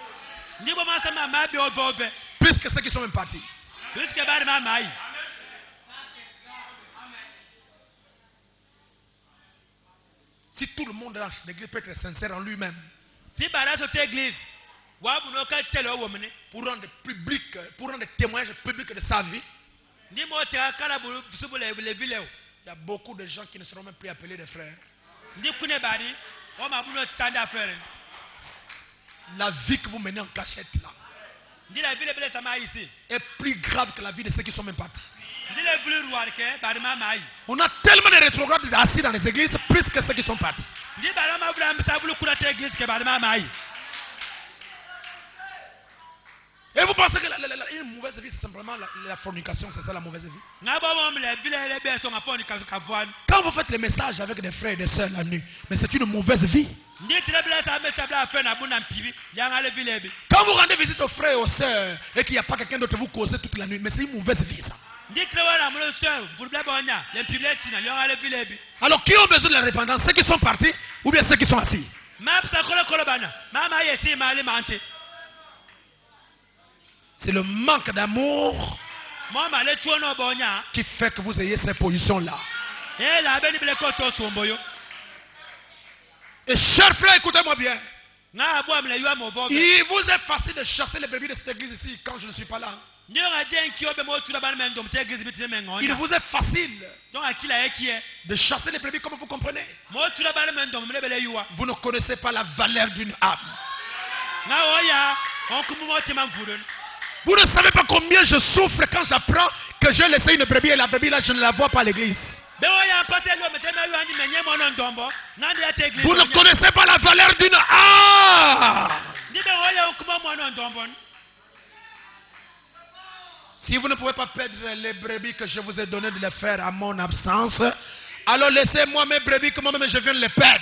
A: Plus que ceux qui sont même partis. Si tout le monde dans l'église peut être sincère en lui-même. Pour rendre des témoignages publics de sa vie. Il y a beaucoup de gens qui ne seront même plus appelés des frères. La vie que vous menez en cachette là est plus grave que la vie de ceux qui sont même partis. On a tellement de rétrogrades assis dans les églises plus que ceux qui sont partis. Et vous pensez que une mauvaise vie, c'est simplement la fornication, c'est ça la mauvaise vie? Quand vous faites les messages avec des frères et des sœurs la nuit, mais c'est une mauvaise vie. Quand vous rendez visite aux frères et aux sœurs et qu'il n'y a pas quelqu'un d'autre vous causer toute la nuit, mais c'est une mauvaise vie ça. Alors qui ont besoin de la repentance? Ceux qui sont partis ou bien ceux qui sont assis? C'est le manque d'amour qui fait que vous ayez ces positions-là. Et chers frères, écoutez-moi bien. Il vous est facile de chasser les brebis de cette église ici quand je ne suis pas là. Il vous est facile de chasser les brebis comme vous comprenez. Vous ne connaissez pas la valeur d'une âme. Vous ne savez pas combien je souffre quand j'apprends que j'ai laissé une brebis et la brebis là je ne la vois pas à l'église. Vous ne connaissez pas la valeur d'une âme. Si vous ne pouvez pas perdre les brebis que je vous ai donné de les faire à mon absence, alors laissez-moi mes brebis que moi-même je viens de les perdre.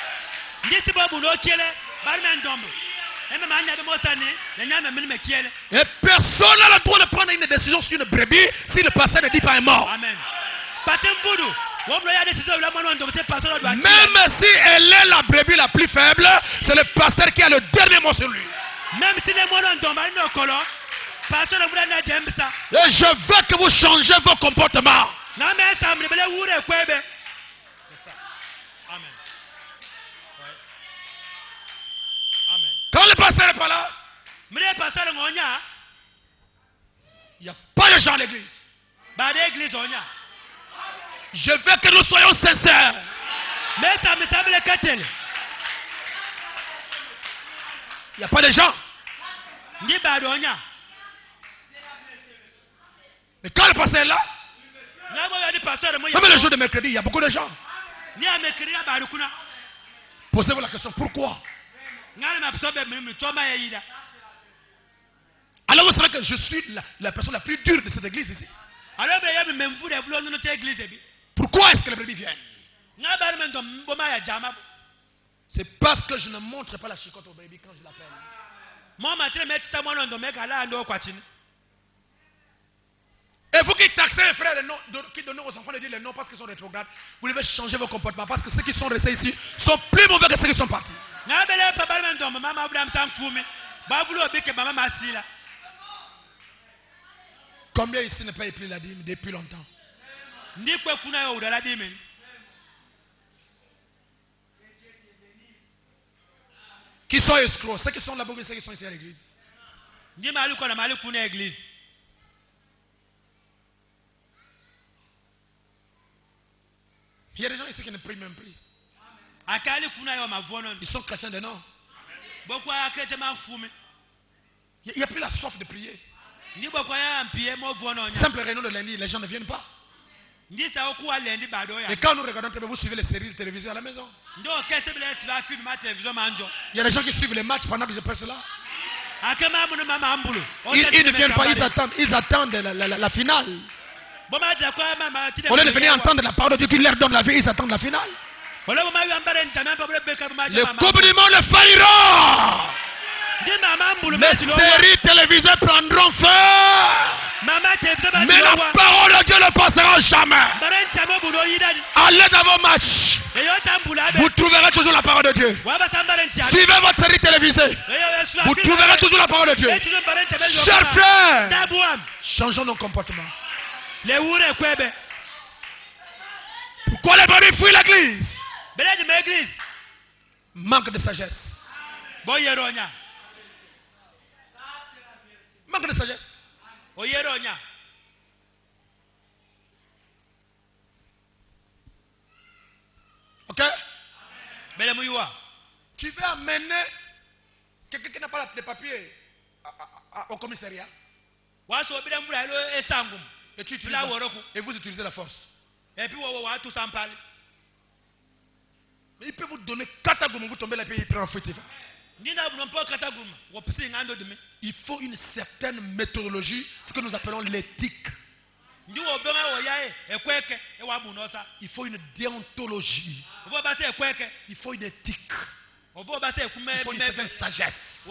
A: Et personne n'a le droit de prendre une décision sur une brebis si le pasteur ne dit pas un mort.
B: Amen.
A: Même si elle est la brebis la plus faible, c'est le pasteur qui a le dernier mot sur lui.
B: Même si les
A: et je veux que vous changez vos comportements.
B: Amen.
A: Quand le pasteur n'est pas là, il n'y a pas de gens à l'église. Je veux que nous soyons sincères. Il n'y a pas de gens. Mais quand le pasteur est là, même le jour de mercredi, il y a beaucoup de gens. Posez-vous la question, pourquoi? Alors vous savez que je suis la personne la plus dure de cette église ici. Pourquoi est-ce que les brebis viennent? C'est parce que je ne montre pas la chicotte aux brebis quand je l'appelle. Et vous qui taxez les frères qui donnent aux enfants de dire les noms parce qu'ils sont rétrogrades, vous devez changer vos comportements parce que ceux qui sont restés ici sont plus mauvais que ceux qui sont partis. Combien ici ne payent plus la dîme depuis longtemps? Qui sont escrocs? Ceux qui sont là-bas, ceux qui sont ici à l'église. Il y a des gens ici qui ne prient même plus. Ils sont chrétiens de nom. Il n'y a plus la soif de prier. Simple réunion de lundi, les gens ne viennent pas. Et quand nous regardons, vous suivez les séries de télévision à la maison. Il y a des gens qui suivent les matchs pendant que je prêche là. Ils ne viennent pas, ils attendent la finale. Au lieu de venir entendre la parole de Dieu qui leur donne la vie, ils attendent la finale. Les coupes du monde failliront. Les séries télévisées prendront feu. Mais la parole de Dieu ne passera jamais. Allez dans vos matchs. Vous trouverez toujours la parole de Dieu. Suivez votre série télévisée. Vous trouverez toujours la parole de Dieu. Chers frères, changeons nos comportements. Pourquoi les brebis fuient l'église? Manque de sagesse. Manque de sagesse. Ok? Tu veux amener quelqu'un qui n'a pas de papier au commissariat et tu utilises et vous utilisez la force. Mais il peut vous donner 4 gourmets, vous tombez là et il prend en fuite. Il faut une certaine méthodologie, ce que nous appelons l'éthique. Il faut une déontologie. Il faut une éthique. Il faut une certaine sagesse.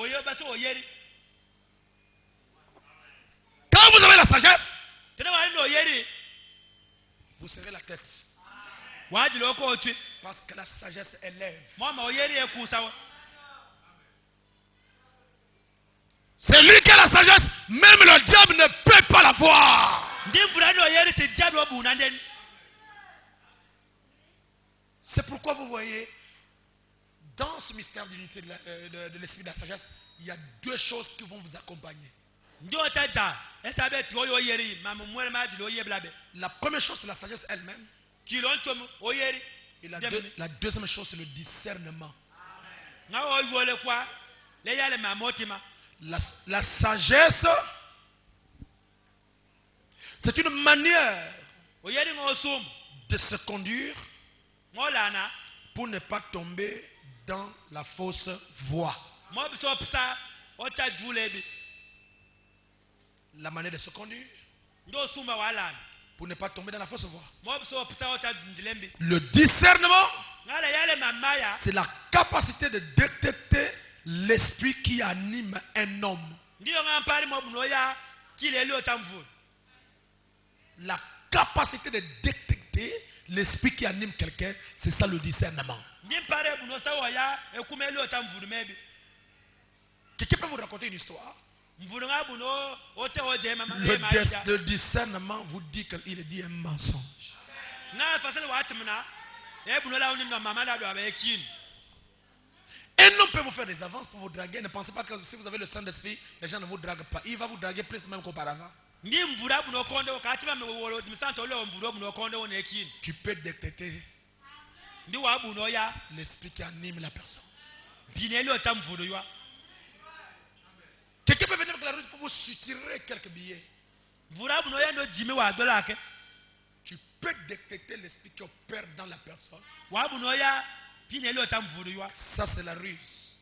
A: Quand vous avez la sagesse, vous serez la tête. Parce que la sagesse élève. C'est lui qui a la sagesse, même le diable ne peut pas la voir. C'est pourquoi vous voyez, dans ce mystère d'unité de l'esprit de la sagesse, il y a 2 choses qui vont vous accompagner. La première chose, c'est la sagesse elle-même. Et la deuxième chose, c'est le discernement. La sagesse, c'est une manière de se conduire pour ne pas tomber dans la fausse voie. La manière de se conduire pour ne pas tomber dans la fausse voie. Le discernement, c'est la capacité de détecter l'esprit qui anime un homme. La capacité de détecter l'esprit qui anime quelqu'un, c'est ça le discernement. Quelqu'un peut vous raconter une histoire. Le discernement vous dit qu'il dit un mensonge. Un homme peut vous faire des avances pour vous draguer. Ne pensez pas que si vous avez le Saint-Esprit, les gens ne vous draguent pas. Il va vous draguer plus même qu'auparavant. Tu peux détecter l'esprit qui anime la personne. Quelqu'un peut venir avec la ruse pour vous soutirer quelques billets. Tu peux détecter l'esprit qui opère dans la personne. Ça, c'est la ruse.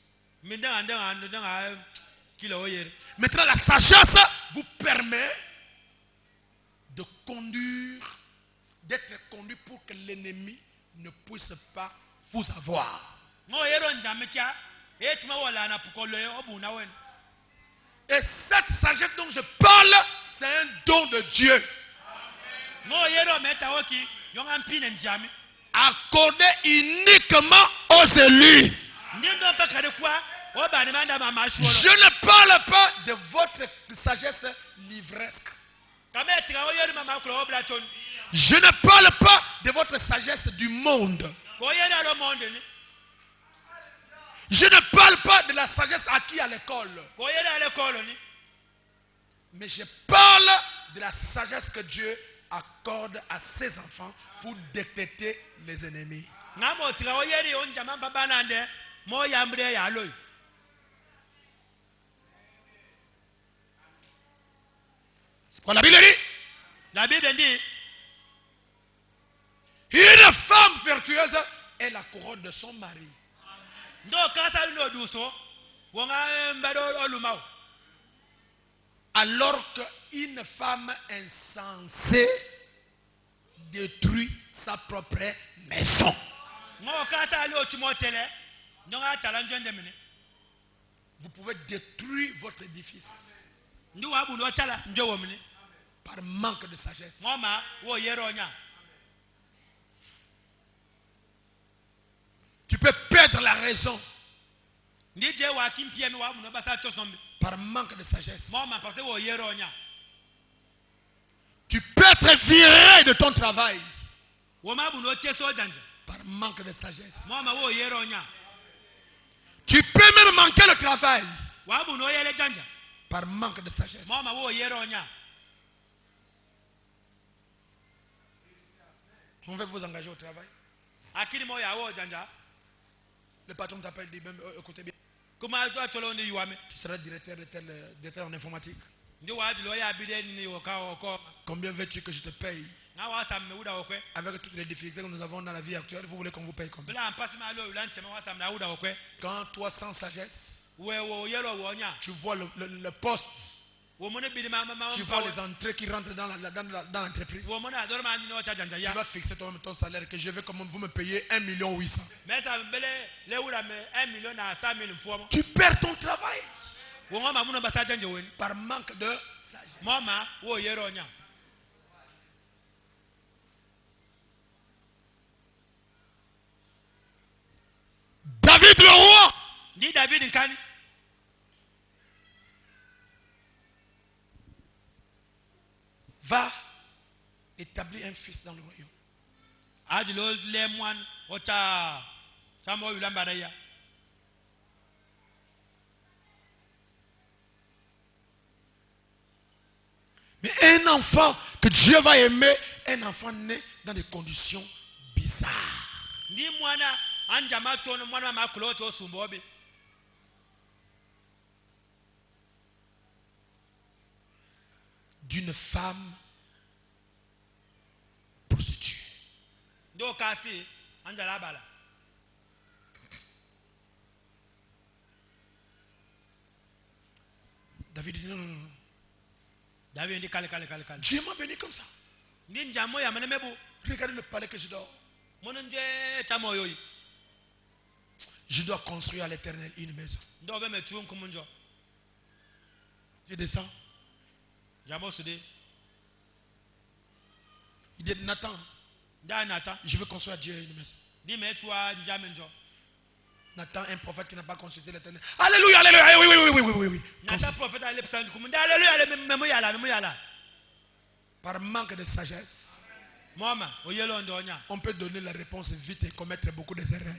A: Maintenant, la sagesse vous permet de conduire, d'être conduit pour que l'ennemi ne puisse pas vous avoir. Et cette sagesse dont je parle, c'est un don de Dieu. Accordé uniquement aux élus. Je ne parle pas de votre sagesse livresque. Je ne parle pas de votre sagesse du monde. Je ne parle pas de la sagesse acquise à l'école. Mais je parle de la sagesse que Dieu accorde à ses enfants pour détecter les ennemis. C'est quoi la Bible dit?
B: La Bible dit,
A: une femme vertueuse est la couronne de son mari. Alors qu'une femme insensée détruit sa propre maison. Vous pouvez détruire votre édifice par manque de sagesse. Tu peux perdre la raison par manque de sagesse. Tu peux être viré de ton travail par manque de sagesse. Tu peux même manquer le travail par manque de sagesse. On veut vous engager au travail. Le patron t'appelle, dit même, écoutez bien, tu seras directeur en informatique. Combien veux-tu que je te paye? Avec toutes les difficultés que nous avons dans la vie actuelle, vous voulez qu'on vous paye combien? Quand toi, sans sagesse, tu vois le poste, tu vois les entrées qui rentrent dans l'entreprise, tu vas fixer toi-même ton salaire, que je vais comme vous me payer 1,8 million. Tu perds ton travail par manque de sagesse. David le roi va établir un fils dans le royaume. Mais un enfant que Dieu va aimer, un enfant né dans des conditions bizarres. D'une femme prostituée. David dit non. Dieu m'a béni comme ça. Regardez le palais que je dors. Je dois construire à l'Éternel une maison. Je descends. Il dit Nathan, je veux construire à Dieu une maison. Nathan, un prophète qui n'a pas consulté l'Éternel. Alléluia, alléluia, oui. Par manque de sagesse, on peut donner la réponse vite et commettre beaucoup d'erreurs.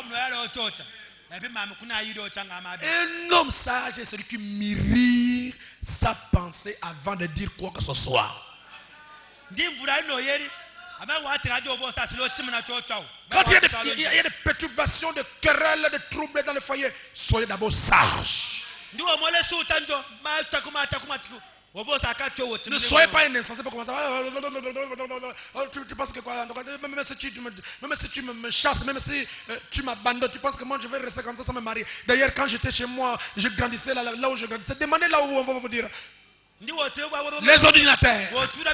A: Un homme sage est celui qui mûrit sa pensée avant de dire quoi que ce soit. Quand il y a des perturbations, des querelles, des troubles dans le foyer, soyez d'abord sages. Ne soyez pas un insensé pour commencer. Tu penses que quoi? Même si tu me chasses, même si tu m'abandonnes, tu penses que moi je vais rester comme ça sans me marier. D'ailleurs, quand j'étais chez moi, je grandissais là où je grandissais. Demandez là où on va vous dire. Les ordinateurs.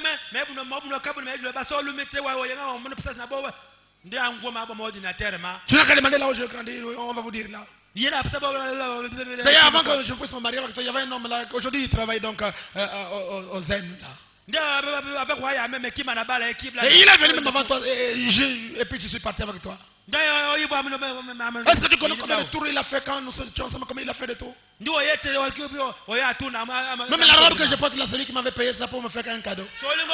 A: Tu n'as qu'à demander là où je grandis, on va vous dire là. D'ailleurs, avant que je puisse me marier avec toi, il y avait un homme là, aujourd'hui il travaille donc au Zen là. Et il est venu même avant toi, et puis je suis parti avec toi. Est-ce que tu connais combien de tours il a fait quand nous sommes ensemble, combien il a fait de tours? Même la robe que je porte là, celui qui m'avait payé ça pour me faire un cadeau.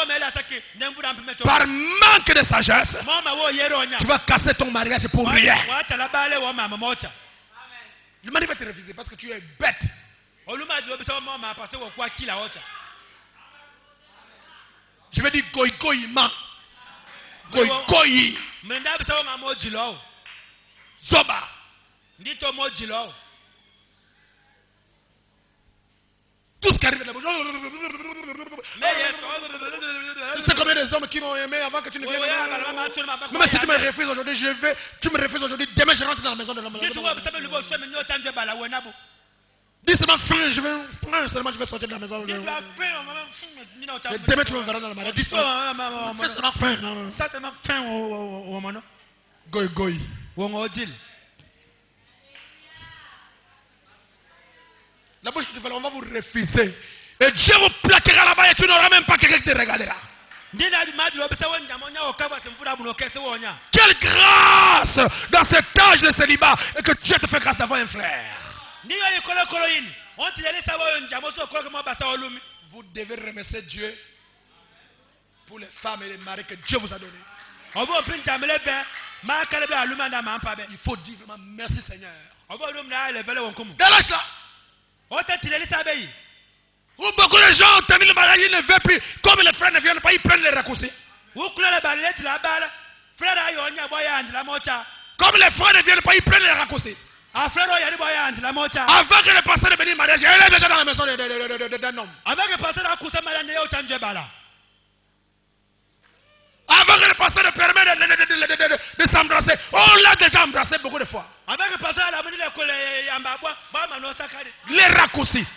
A: Par manque de sagesse, tu vas casser ton mariage pour rien. Le mari va te refuser parce que tu es bête. Je vais dire goïgoïma. Goïgoï. Zoba. Tout ce qui arrive de la bouche. Tu sais combien des hommes qui m'ont aimé avant que tu ne viennes. Même si tu me refuses aujourd'hui, je vais. Tu me refuses aujourd'hui, demain je rentre dans la maison de l'homme. Dis seulement fin, seulement je vais sortir de la maison.
B: Dis
A: Mais
B: dois faire,
A: demain tu me verras dans la maladie. Dis seulement fin.
B: Ça seulement fin au moment.
A: Goy. La bouche qui te fait, on va vous refuser. Et Dieu vous plaquera là-bas et tu n'auras même pas quelqu'un qui te regardera. Quelle grâce dans cet âge de célibat et que Dieu te fait grâce d'avoir un frère. Vous devez remercier Dieu pour les femmes et les maris que Dieu vous a donnés. Il faut dire vraiment merci Seigneur. Délâche là. Où beaucoup de gens ont terminé le mariage, ils ne veulent plus. Comme les frères ne viennent pas, ils prennent les raccourcis. Comme les frères ne viennent pas, ils prennent les raccourcis. Avant que le pasteur ne vienne au mariage, il est déjà dans la maison d'un homme. Avant que le pasteur ne permette de s'embrasser, on l'a déjà embrassé beaucoup de fois. Les raccourcis.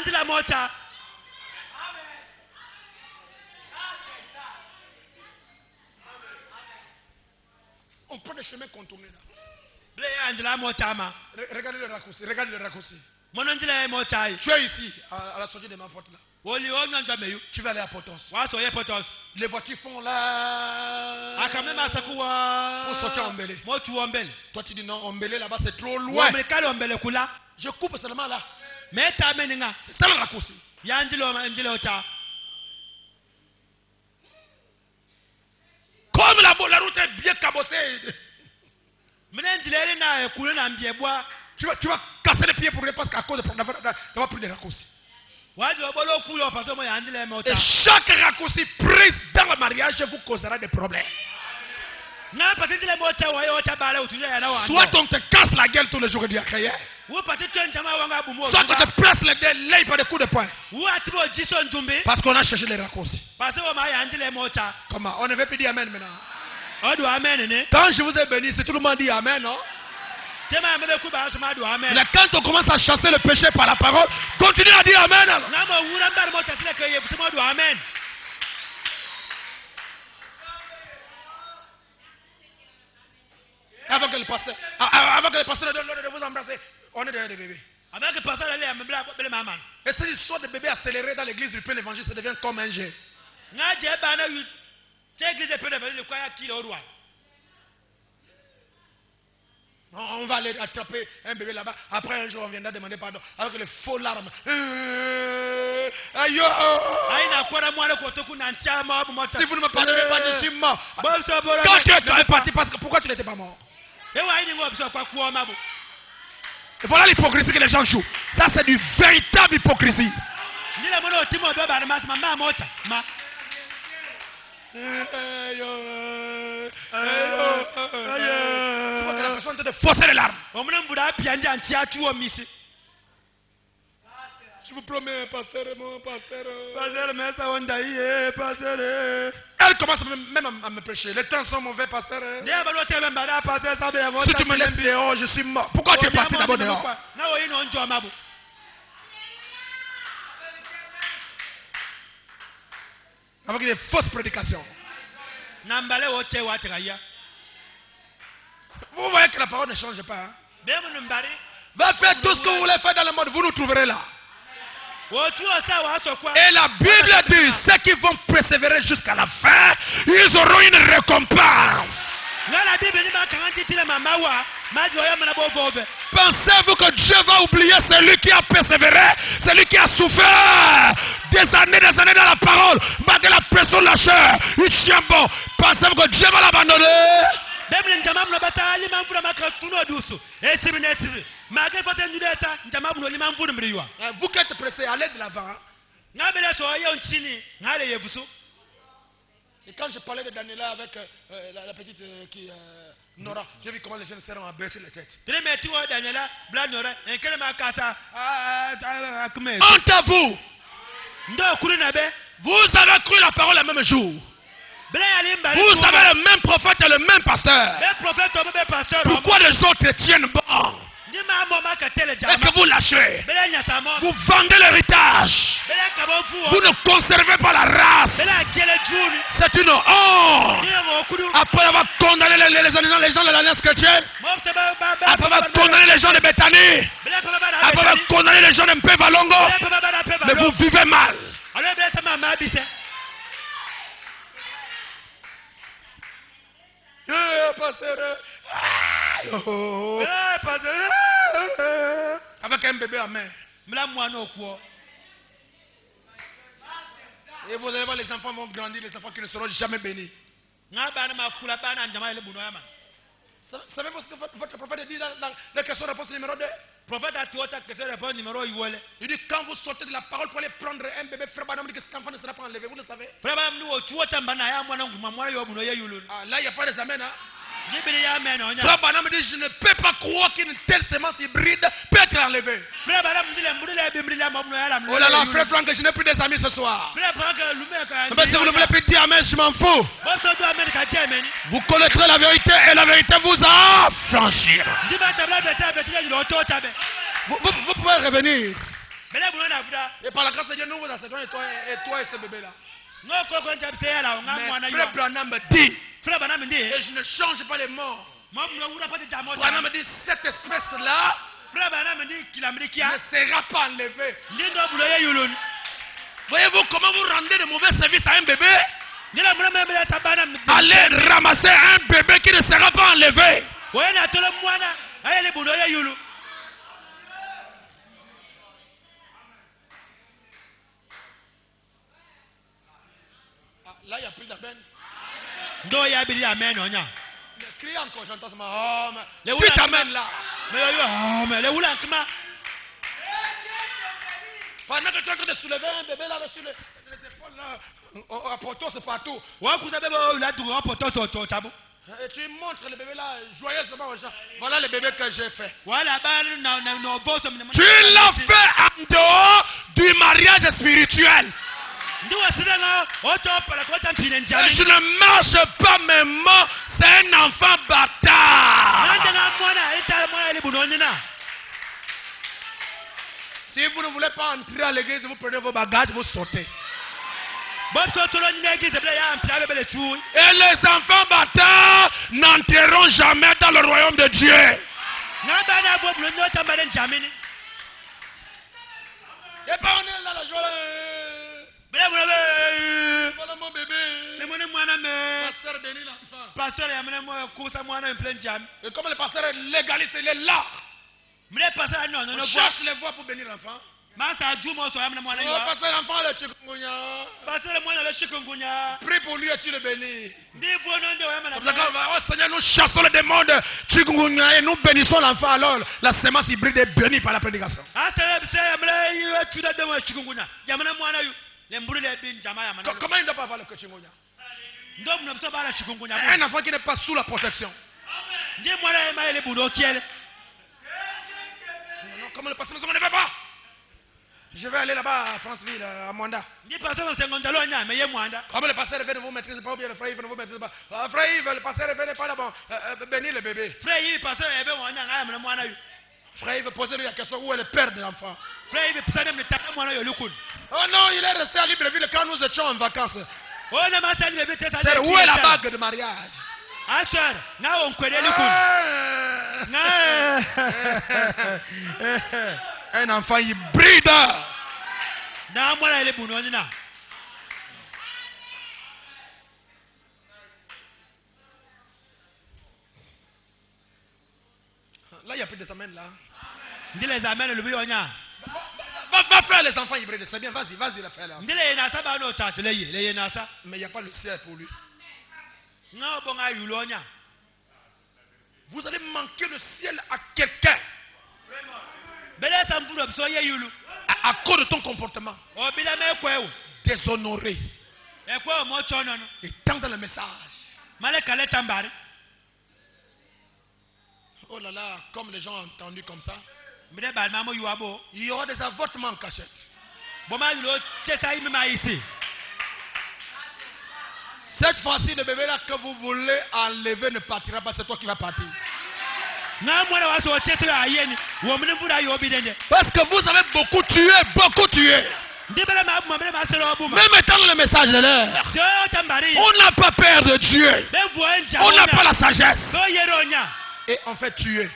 A: On prend des chemins contournés là. Regardez le raccourci. Tu es ici, à la sortie de ma porte là. Tu vas aller à Potos. Les voitures font là. Pour sortir à Ombélé. Toi tu dis non, Ombélé là-bas c'est trop loin. Je coupe seulement là. C'est ça le raccourci. Comme la route est bien cabossée. Tu vas casser les pieds pour rien parce qu'à cause d'avoir pris des raccourcis. Et chaque raccourci pris dans le mariage vous causera des problèmes. Soit on te casse la gueule tous les jours et du crier. Soit on te place l'œil par des coups de poing. Parce qu'on a cherché les raccourcis. Comment? On ne veut plus dire amen maintenant. Quand je vous ai béni, c'est tout le monde dit amen, non? Mais quand on commence à chasser le péché par la parole, continue à dire amen. Alors. Avant que le pasteur de vous embrasser, on est derrière des bébés. Et cette histoire de bébés accélérés dans l'église du plein évangile, ça devient comme un jet. On va aller attraper un bébé là-bas. Après un jour, on viendra demander pardon avec les faux larmes. Aïe! Si vous ne me pardonnez pas, je suis mort. Quand tu es parti, pourquoi tu n'étais pas mort? Et voilà l'hypocrisie que les gens jouent. Ça, c'est du véritable hypocrisie. Tu vois que la personne te fausser les larmes. Je vous promets, pasteur, mon pasteur. Elle commence même à me prêcher. Les temps sont mauvais, pasteur. Si tu me laisses dehors, je suis mort. Pourquoi tu es parti d'abord dehors? Avec des fausses prédications. Vous voyez que la parole ne change pas. Hein? Va faire tout ce que vous voulez faire dans le monde, vous nous trouverez là. Et la Bible dit, ceux qui vont persévérer jusqu'à la fin, ils auront une récompense. Pensez-vous que Dieu va oublier celui qui a persévéré, celui qui a souffert des années dans la parole, malgré la pression de la chair, il tient bon. Pensez-vous que Dieu va l'abandonner? Vous qui êtes pressés, allez de l'avant. Et quand je parlais de Daniela avec la petite Nora, j'ai vu comment les jeunes sœurs ont baissé la tête. Honte à vous! Vous avez cru la parole le même jour. Vous avez le même prophète et le même pasteur. Pourquoi les autres tiennent bon et que vous lâchez? les gens de l'Alliance chrétienne. Après va condamner les gens de Bethany. Après va condamner les gens de Mpevalongo. Mais vous vivez mal. Avec un bébé à main. Et vous allez voir, les enfants vont grandir, les enfants qui ne seront jamais bénis. Savez-vous ce que votre prophète dit dans la question-réponse numéro 2? Il dit quand vous sortez de la parole pour aller prendre un bébé, frère Banam dit que cet enfant ne sera pas enlevé, vous le savez? Ah, là, il n'y a pas de amen. Hein? Frère Banam dit je ne peux pas croire qu'une telle sémence hybride peut être enlevée. Oh là là, frère Franck, je n'ai plus des amis ce soir. Mais si vous ne voulez plus dire amen, je m'en fous. Vous connaîtrez la vérité et la vérité vous affranchira. Vous pouvez revenir. Et par la grâce de Dieu, nous vous acceptons et toi et ce bébé-là. Mais frère Branham me dit, et je ne change pas les morts. Branham me dit, cette espèce-là ne sera pas enlevée. Voyez-vous comment vous rendez de mauvais services à un bébé? Allez ramasser un bébé qui ne sera pas enlevé. Là, il n'y a plus d'amen. Crie encore, j'entends ça. Oh, dites amen là. Pendant que tu es en train de soulever un bébé là, sur les épaules là, à Porto, c'est partout. Et tu montres le bébé là joyeusement aux gens. Voilà le bébé que j'ai fait. Tu l'as fait en dehors du mariage spirituel. Je ne marche pas même, c'est un enfant bâtard. Si vous ne voulez pas entrer à l'église, vous prenez vos bagages, vous sortez. Et les enfants bâtards n'entreront jamais dans le royaume de Dieu. Et pas on est là, la joie. Voilà mon bébé. Pasteur Denis l'enfant. Et comme le pasteur est légaliste, il est là. On cherche les voies pour bénir l'enfant. Oh, pasteur l'enfant le chikungunya. Prie pour lui et tu le bénis. Oh Seigneur, nous chassons le démon de chikungunya et nous bénissons l'enfant. Alors la sémence hybride est bénie par la prédication. Comment il ne doit pas avoir le chikungunya? Un enfant qui n'est pas sous la protection. Non, comme le pasteur ne veut pas. Je vais aller là-bas à Franceville, à Mwanda. Comme le pasteur ne vous maîtrise pas, ou bien le frère ne vous maîtrise pas. Frère, le pasteur ne pas là-bas bénir le bébé. Frère, il veut poser la question où est le père de l'enfant. Oh non, il est resté à Libreville quand nous étions en vacances. C'est où est la bague de mariage? Un enfant hybride. Là, il n'y a plus de amens là. Va faire les enfants hybrides, c'est bien, vas-y, la faire là. Mais il n'y a pas le ciel pour lui. Vous allez manquer le ciel à quelqu'un. À cause de ton comportement. Déshonoré. Et tant dans le message. Oh là là, comme les gens ont entendu comme ça. Il y aura des avortements en cachette. Cette fois-ci, le bébé là que vous voulez enlever ne partira pas, c'est toi qui vas partir. Parce que vous avez beaucoup tué. Même étant dans le message de l'heure, on n'a pas peur de Dieu. On n'a pas la sagesse. Et on fait tuer.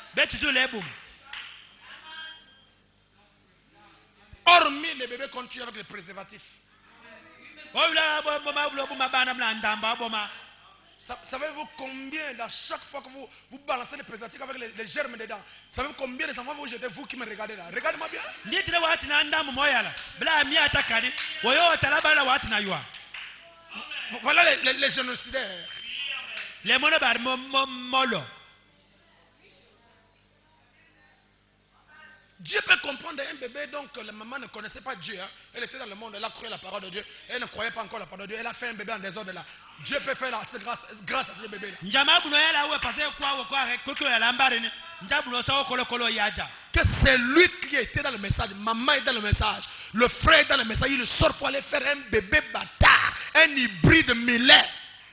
A: Hormis les bébés qu'on tue avec les préservatifs. Savez-vous combien, à chaque fois que vous balancez les préservatifs avec les germes dedans, savez-vous combien de enfants vous jetez, vous qui me regardez là? Regardez-moi bien. Voilà les génocidaires. Dieu peut comprendre un bébé, donc la maman ne connaissait pas Dieu. Hein. Elle était dans le monde, elle a cru la parole de Dieu. Elle ne croyait pas encore la parole de Dieu. Elle a fait un bébé en désordre là. Dieu peut faire grâce à ce bébé là. Que c'est lui qui était dans le message. Maman est dans le message. Le frère est dans le message. Il sort pour aller faire un bébé bâtard. Un hybride millet.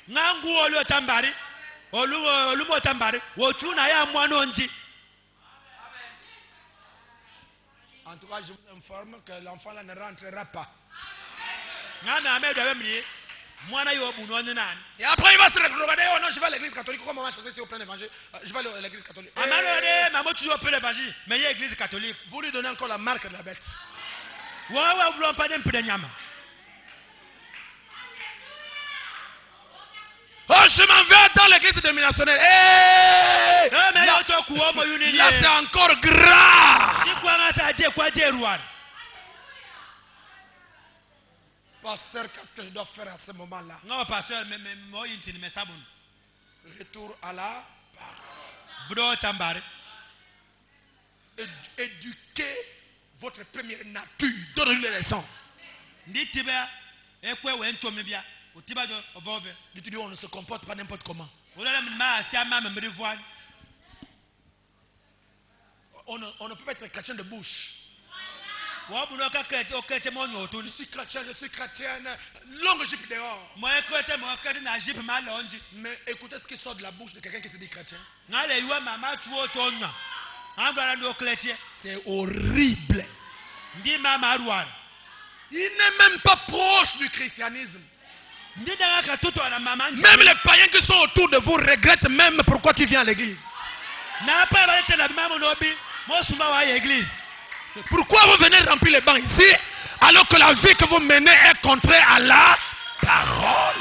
A: En tout cas, je vous informe que l'enfant là ne rentrera pas. Et après, il va se regarder. Oh non, je vais à l'église catholique. Comment on va chercher si au plein évangile? Je vais à l'église catholique. Vous lui donnez encore la marque de la bête. Oh, je m'en vais dans l'église dénominationnelle. Hey! Là, c'est encore grave. Pasteur, qu'est-ce que je dois faire à ce moment-là?
B: Non, pasteur,
A: Retour à la parole. Éduquez votre première nature. Donnez-lui les leçons. Dites-lui, on ne se comporte pas n'importe comment. On ne peut pas être chrétien de bouche. Je suis chrétienne, longue jupe dehors. Mais écoutez ce qui sort de la bouche de quelqu'un qui se dit chrétien. C'est horrible. Il n'est même pas proche du christianisme. Même les païens qui sont autour de vous regrettent même pourquoi tu viens à l'église. Pourquoi vous venez remplir les bancs ici alors que la vie que vous menez est contraire à la parole?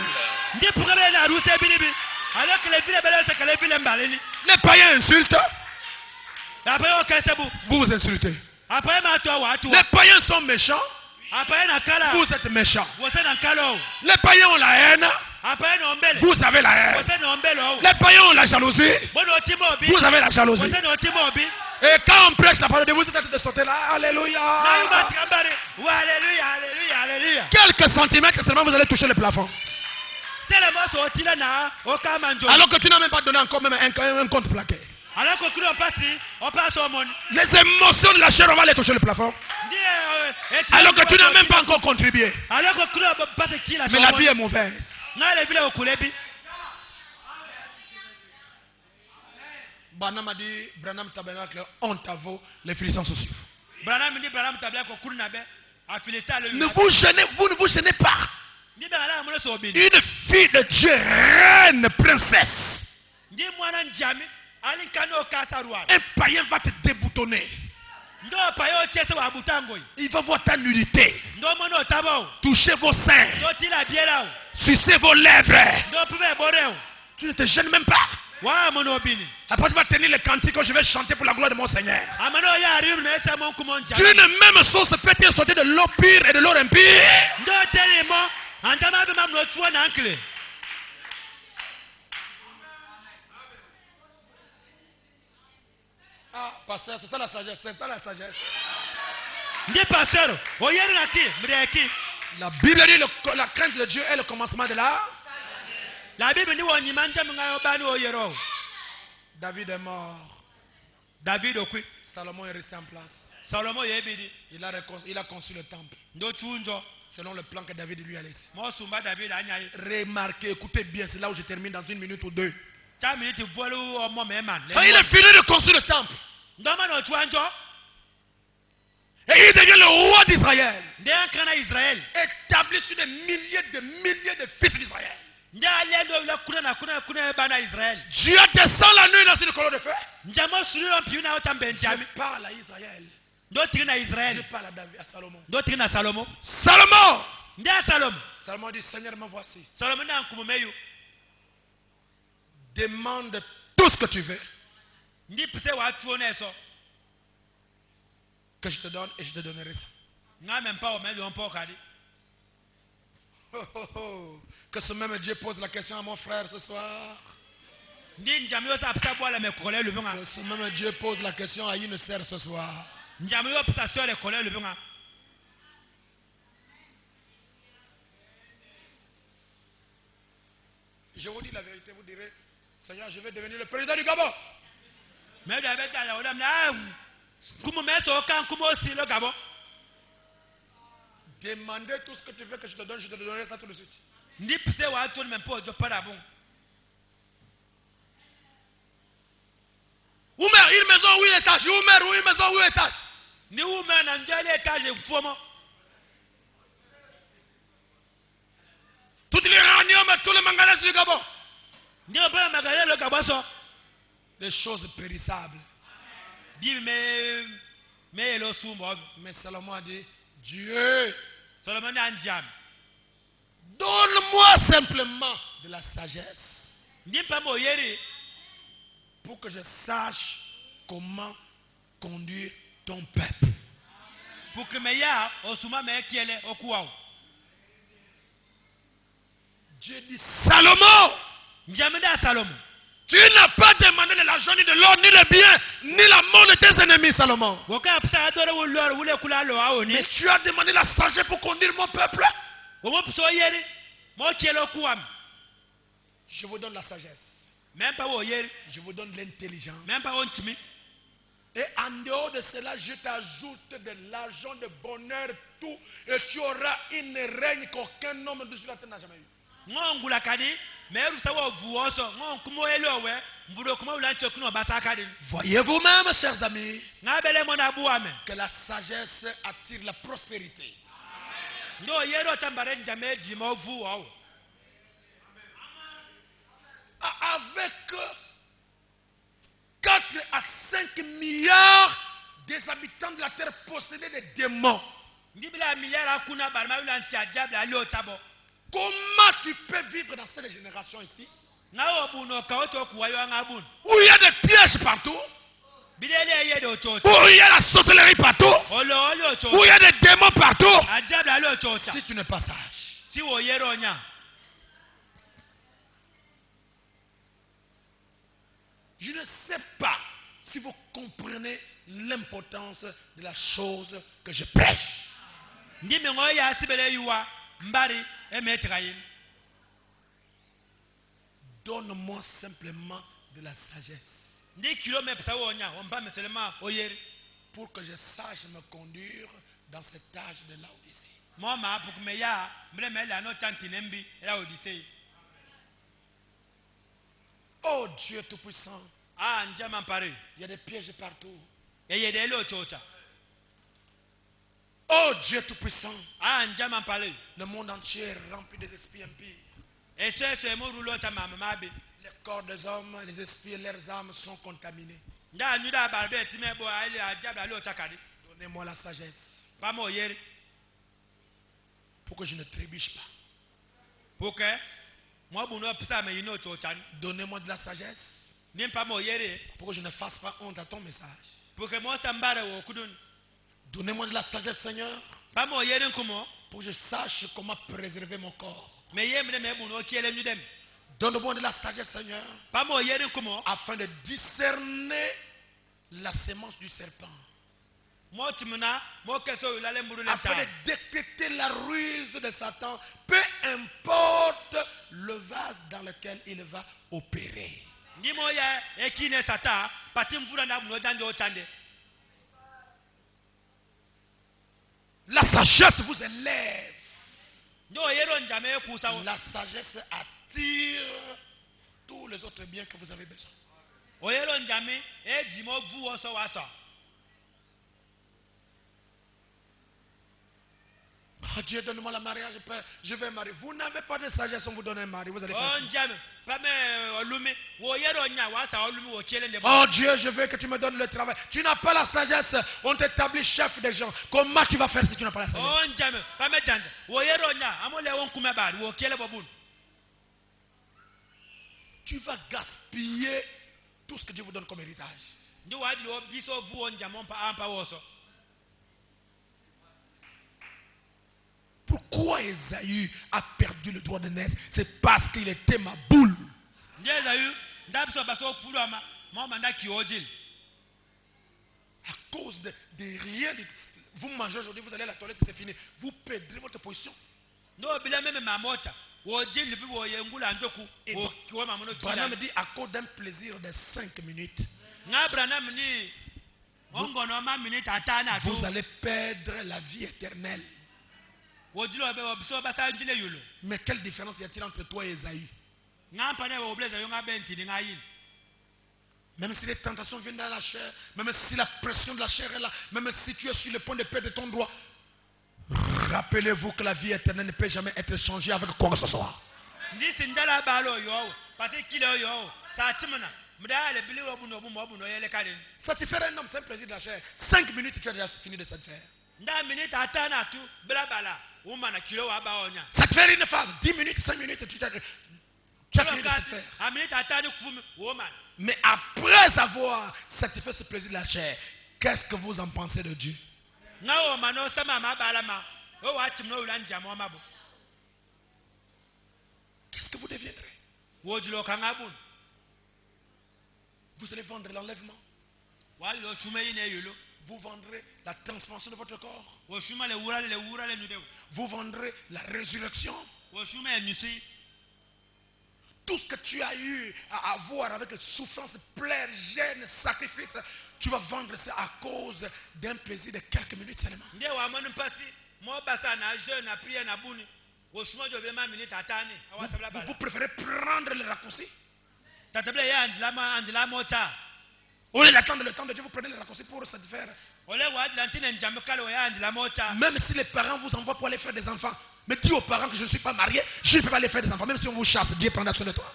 A: Les païens insultent. Vous insultez. Les païens sont méchants. Vous êtes méchants. Les païens ont la haine. Vous avez la haine. Les païens ont la jalousie. Vous avez la jalousie. Et quand on prêche la parole de vous, vous êtes de sauter là. Alléluia. Quelques centimètres seulement, vous allez toucher le plafond. Alors que tu n'as même pas donné encore même un compte plaqué. Les émotions de la chair, on va les toucher le plafond. Alors que tu n'as même pas encore contribué. Mais la vie est mauvaise. Branham a dit, Branham Tabernacle, honte à vous, les frissons se suivent. Ne vous gênez, vous ne vous gênez pas. Une fille de Dieu, reine, princesse. Un païen va te déboutonner. Il va voir ta nudité. Toucher vos seins. Sucer vos lèvres. Tu ne te gênes même pas. Après tu vas tenir le cantique que je vais chanter pour la gloire de mon Seigneur. Tu ne même sauce peut-être sortir de l'eau pure et de l'eau impure. Ah, pasteur, c'est ça la sagesse, c'est ça la sagesse. La Bible dit la crainte de Dieu est le commencement de la. David est mort. Salomon est resté en place. Il a construit le temple. Selon le plan que David lui a laissé. Remarquez, écoutez bien, c'est là où je termine dans 1 minute ou 2. Quand il a fini de construire le temple, Et il devient le roi d'Israël.
B: nde ankana Israël
A: Établi sur des milliers de fils d'Israël.
B: nde alendo la kuna bana Israël
A: Dieu descend la nuit dans une colonne de feu.
B: njamo sulu mpiu na otambe
A: Je
B: njami
A: parle à Israël.
B: ndo tiri na
A: Je
B: Israël
A: parle à David, à Salomon.
B: ndo tiri na Salomo
A: Salomon!
B: nde Salomo
A: Salomon dit, Seigneur, me voici.
B: Salomo na nkumumeyu
A: Demande tout ce que tu veux,
B: ndi pise wa tuone so
A: que je te donne et je te donnerai ça.
B: ngame mpa o melo mpo kadi
A: Oh, oh, oh. Que ce même Dieu pose la question à mon frère ce soir.
B: ndi njami yo sa pisa bwala me kole lubunga
A: Que ce même Dieu pose la question à une sœur ce soir.
B: njami yo pisa sore kole lubunga
A: Je vous dis la vérité, vous direz, Seigneur, je vais devenir le président du Gabon.
B: me da beta ya odam na kumu meso kan kumu osi lo gabo
A: Demandez tout ce que tu veux que je te donne, je te donnerai ça tout de suite.
B: ndi pise wa tuone me mpo jo para bon
A: Oumer, une maison, 8 étages. Oumer, une maison, 8 étages.
B: ni ume na njele etage mfumo
A: Toutes les raniums, tous les manganèses du Gabon.
B: ndi ba magale lo gabo so
A: Des choses périssables.
B: di me lo sumbo
A: Mais Salomon a dit, Dieu,
B: Solomon na njam
A: donne-moi simplement de la sagesse
B: ndi pa mo yeri
A: pour que je sache comment conduire ton peuple.
B: pour que me ya osuma me kiele okuwa
A: Dieu dit, Salomon,
B: njami da Salomo
A: tu n'as pas demandé de l'argent, ni de l'or, ni le bien, ni la mort de tes ennemis, Salomon.
B: woka pisa adore wulor wule kula lo awoni
A: Mais tu as demandé la sagesse pour conduire mon peuple.
B: wo mo pisa yeri mo kiele okuwa
A: Je vous donne la sagesse.
B: même pas wo yeri
A: Je vous donne l'intelligence.
B: même pas ontimi
A: Et en dehors de cela, je t'ajoute de l'argent, de bonheur, tout. Et tu auras une règne qu'aucun homme de sur la terre n'a jamais eu.
B: ngongula kadi meru sawo vuoso ngonkumo elowe mvudo kuma ulancho kuno basa kadi
A: Voyez vous-même, chers amis,
B: ngabele mona buame
A: que la sagesse attire la prospérité.
B: ndo yero tambare njame jimo vuo
A: Avec 4 à 5 milliards des habitants de la terre possédés des démons.
B: ndibila miliara kuna barma ulanchi ajabla alio tabo
A: Comment tu peux vivre dans cette génération ici
B: ngawo buno kawoto kuwayo ngabun
A: où il y a des pièges partout,
B: bidele yedo chocha
A: où il y a la sorcellerie partout,
B: olo
A: où il
B: chocha
A: y a des démons partout?
B: ajabla alio chocha
A: Si tu n'es pas sage,
B: si wo yero nya
A: je ne sais pas si vous comprenez l'importance de la chose que je prêche.
B: ndimi ngoya sibele yuwa mbari emetrayin
A: Donne-moi simplement de la sagesse
B: ndi kilo me pisa wonya omba meselema oyeri
A: pour que je sache me conduire dans cet âge de l'Odyssée.
B: moma pour me ya mble me la no tanti nembi la odisei
A: Oh Dieu Tout-Puissant,
B: ah njama pare
A: il y a des pièges partout.
B: eyede lo chocha
A: Oh Dieu Tout-Puissant,
B: ah njama pare
A: le monde entier est rempli des esprits impies.
B: esese mo rulo ta mama mabe
A: Les corps des hommes, les esprits et leurs âmes sont contaminés.
B: nda nyuda barbe time bo ali ajabla lo takadi
A: Donnez-moi la sagesse
B: pa mo yeri
A: pour que je ne trébuche pas.
B: pour que mo buno pisa me yino chocha
A: Donnez-moi de la sagesse
B: nim pa mo yeri
A: pour que je ne fasse pas honte à ton message.
B: pour que mo tambare wo kudun
A: Donnez-moi de la sagesse, Seigneur,
B: pa mo yeri kumo
A: pour que je sache comment préserver mon corps.
B: me yemre me buno kiele nyudem
A: Donne-moi de la sagesse, Seigneur,
B: pa mo yeri kumo
A: afin de discerner la sémence du serpent.
B: mo timuna mo keso ulale mburu le
A: Afin
B: ta
A: de détecter la ruse de Satan, peu importe le vase dans lequel il va opérer.
B: ndi mo ya ekine sata pati mvura na buno dande o tande
A: La sagesse vous élève.
B: ndo yero njame kusa
A: La sagesse attire tous les autres biens que vous avez besoin.
B: o yero njame e jimo vu oso wasa
A: Oh Dieu, donne-moi le mariage, Père, je vais marier. Vous n'avez pas de sagesse, on vous donne un mari, vous allez faire. Oh Dieu, je veux que tu me donnes le travail. Tu n'as pas la sagesse, on t'établit chef des gens. Comment tu vas faire si tu n'as pas la sagesse? Tu vas gaspiller tout ce que Dieu vous donne comme héritage. Pourquoi Ésaü a perdu le droit de naître? C'est parce qu'il était ma boule. À cause de rien. Vous mangez aujourd'hui, vous allez à la toilette, c'est fini. Vous perdrez votre position. Et Branham dit à cause d'un plaisir de 5 minutes, vous allez perdre la vie éternelle. Mais quelle différence y a-t-il entre toi et Ésaü? Même si les tentations viennent dans la chair, même si la pression de la chair est là, même si tu es sur le point de perdre ton droit, rappelez-vous que la vie éternelle ne peut jamais être changée avec quoi que ce soit. Satisfaire un homme, c'est un plaisir de la chair. 5 minutes, tu as déjà fini de satisfaire. Satisfaire une femme, 10 minutes, 5 minutes, tu as fini de satisfaire. Mais après avoir satisfait ce plaisir de la chair, qu'est-ce que vous en pensez de Dieu? Qu'est-ce que vous deviendrez? Vous allez vendre l'enlèvement. Vous vendrez la transformation de votre corps. Vous vendrez la résurrection. Tout ce que tu as eu à avoir avec souffrance, plaire, gêne, sacrifice, tu vas vendre ça à cause d'un plaisir de quelques minutes seulement. Vous préférez prendre le raccourci? Au lieu d'attendre le temps de Dieu, vous prenez le raccourci pour satisfaire. Même si les parents vous envoient pour aller faire des enfants, mais dis aux parents que je ne suis pas marié, je ne peux pas aller faire des enfants. Même si on vous chasse, Dieu prendra soin de toi.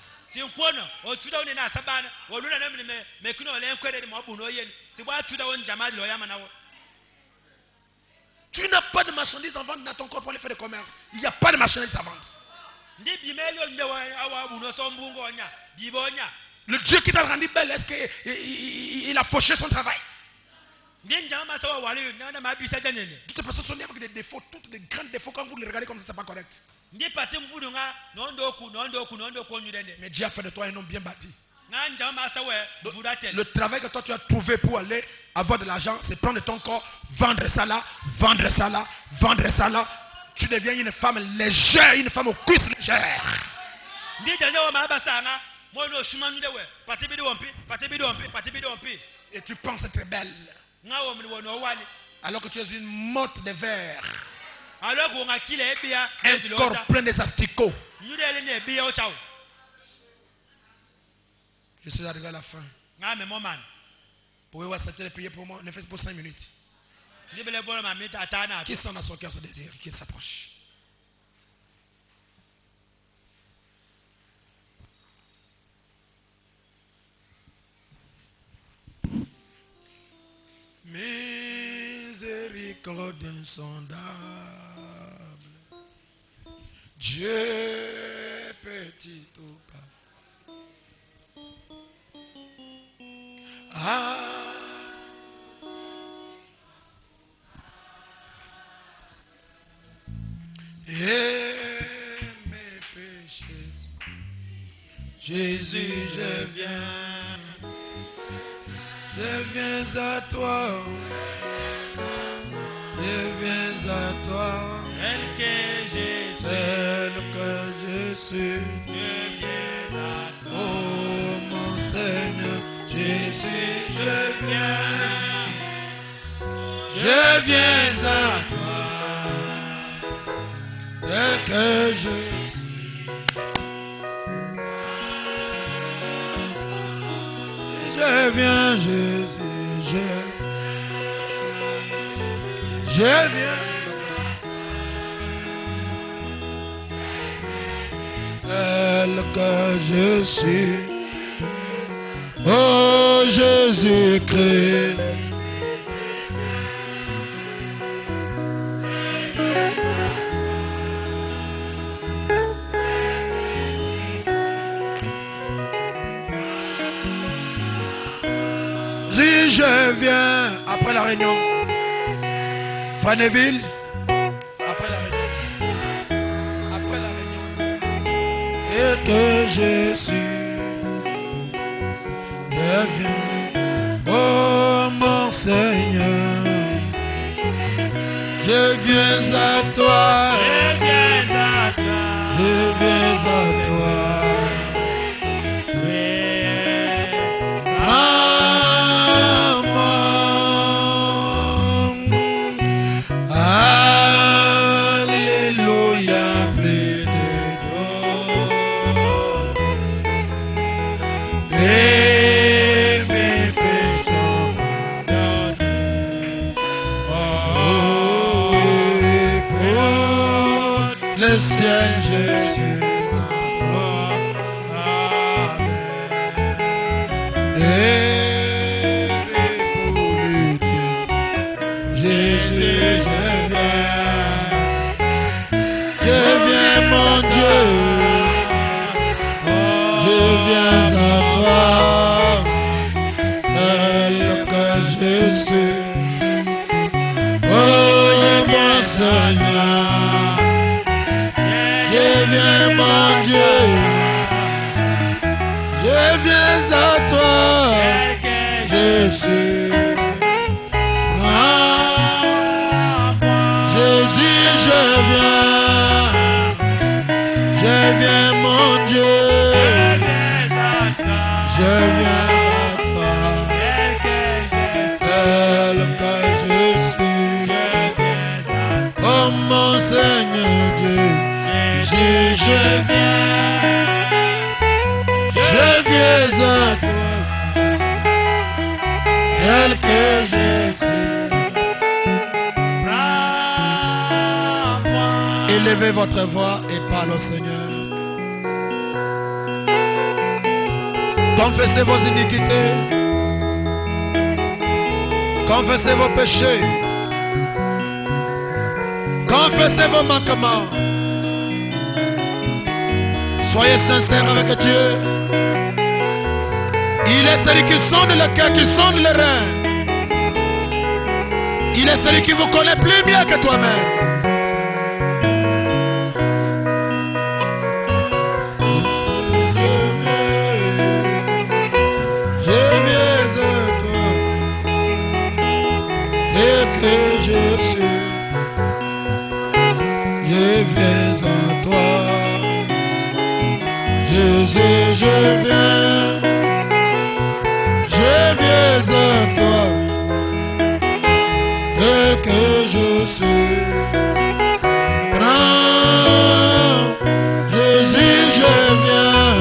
A: Tu n'as pas de marchandises à vendre dans ton corps pour aller faire des commerces. Il n'y a pas de marchandises à vendre. Le Dieu qui t'a rendu belle, est-ce qu'il a fauché son travail? Toutes les personnes sont nées avec des défauts, toutes des grands défauts. Quand vous les regardez comme ça, c'est pas correct. Mais Dieu a fait de toi un homme bien bâti. Le travail que toi tu as trouvé pour aller avoir de l'argent, c'est prendre ton corps, vendre ça là, vendre ça là, vendre ça là. Tu deviens une femme légère, une femme aux cuisses légères. Et tu penses être belle, alors que tu es une motte de verre, un corps plein des asticots. Je suis arrivé à la fin. Pouvez-vous accepter de prier pour moi? Ne faites pas 5 minutes. Qui sent dans son cœur ce désir? Qui s'approche? Miséricorde insondable, Dieu petit ou pas. Et mes péchés, Jésus, je viens à toi, je viens à toi, tel que je suis, je viens à toi, oh mon Seigneur, Jésus, je viens à toi, tel que je suis, je viens, Jésus, je viens, tel que je suis. Oh Jésus-Christ, si je viens après la réunion, Franeville, après la réunion, et que je suis. Je viens, oh mon Seigneur, je viens à toi, je viens à toi. Alléluia, plus de le ciel, je suis Jésus, je viens mon Dieu, je viens à toi, tel que je suis. Oh mon Seigneur, je viens mon Dieu, je viens à toi, Jésus. Jésus, je viens mon Dieu, je viens à toi, tel que je suis. Oh mon Seigneur Dieu, je viens à toi, tel que je suis. Élevez votre voix et parle au Seigneur. Confessez vos iniquités, confessez vos péchés, confessez vos manquements. Soyez sincères avec Dieu. Il est celui qui sonde le cœur, qui sonde les reins. Il est celui qui vous connaît plus bien que toi-même. Je viens à toi, tel que je suis. Je viens à toi. Jésus, je viens à toi, tel que je suis. Prends, Jésus, je viens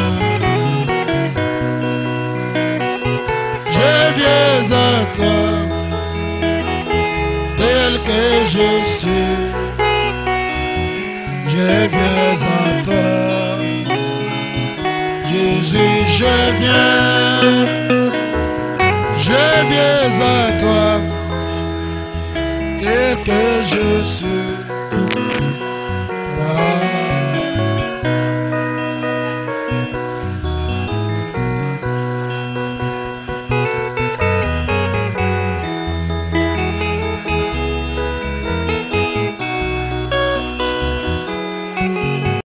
A: à toi, tel que je suis. Je viens à toi. Jésus, je viens à toi, tel que je suis.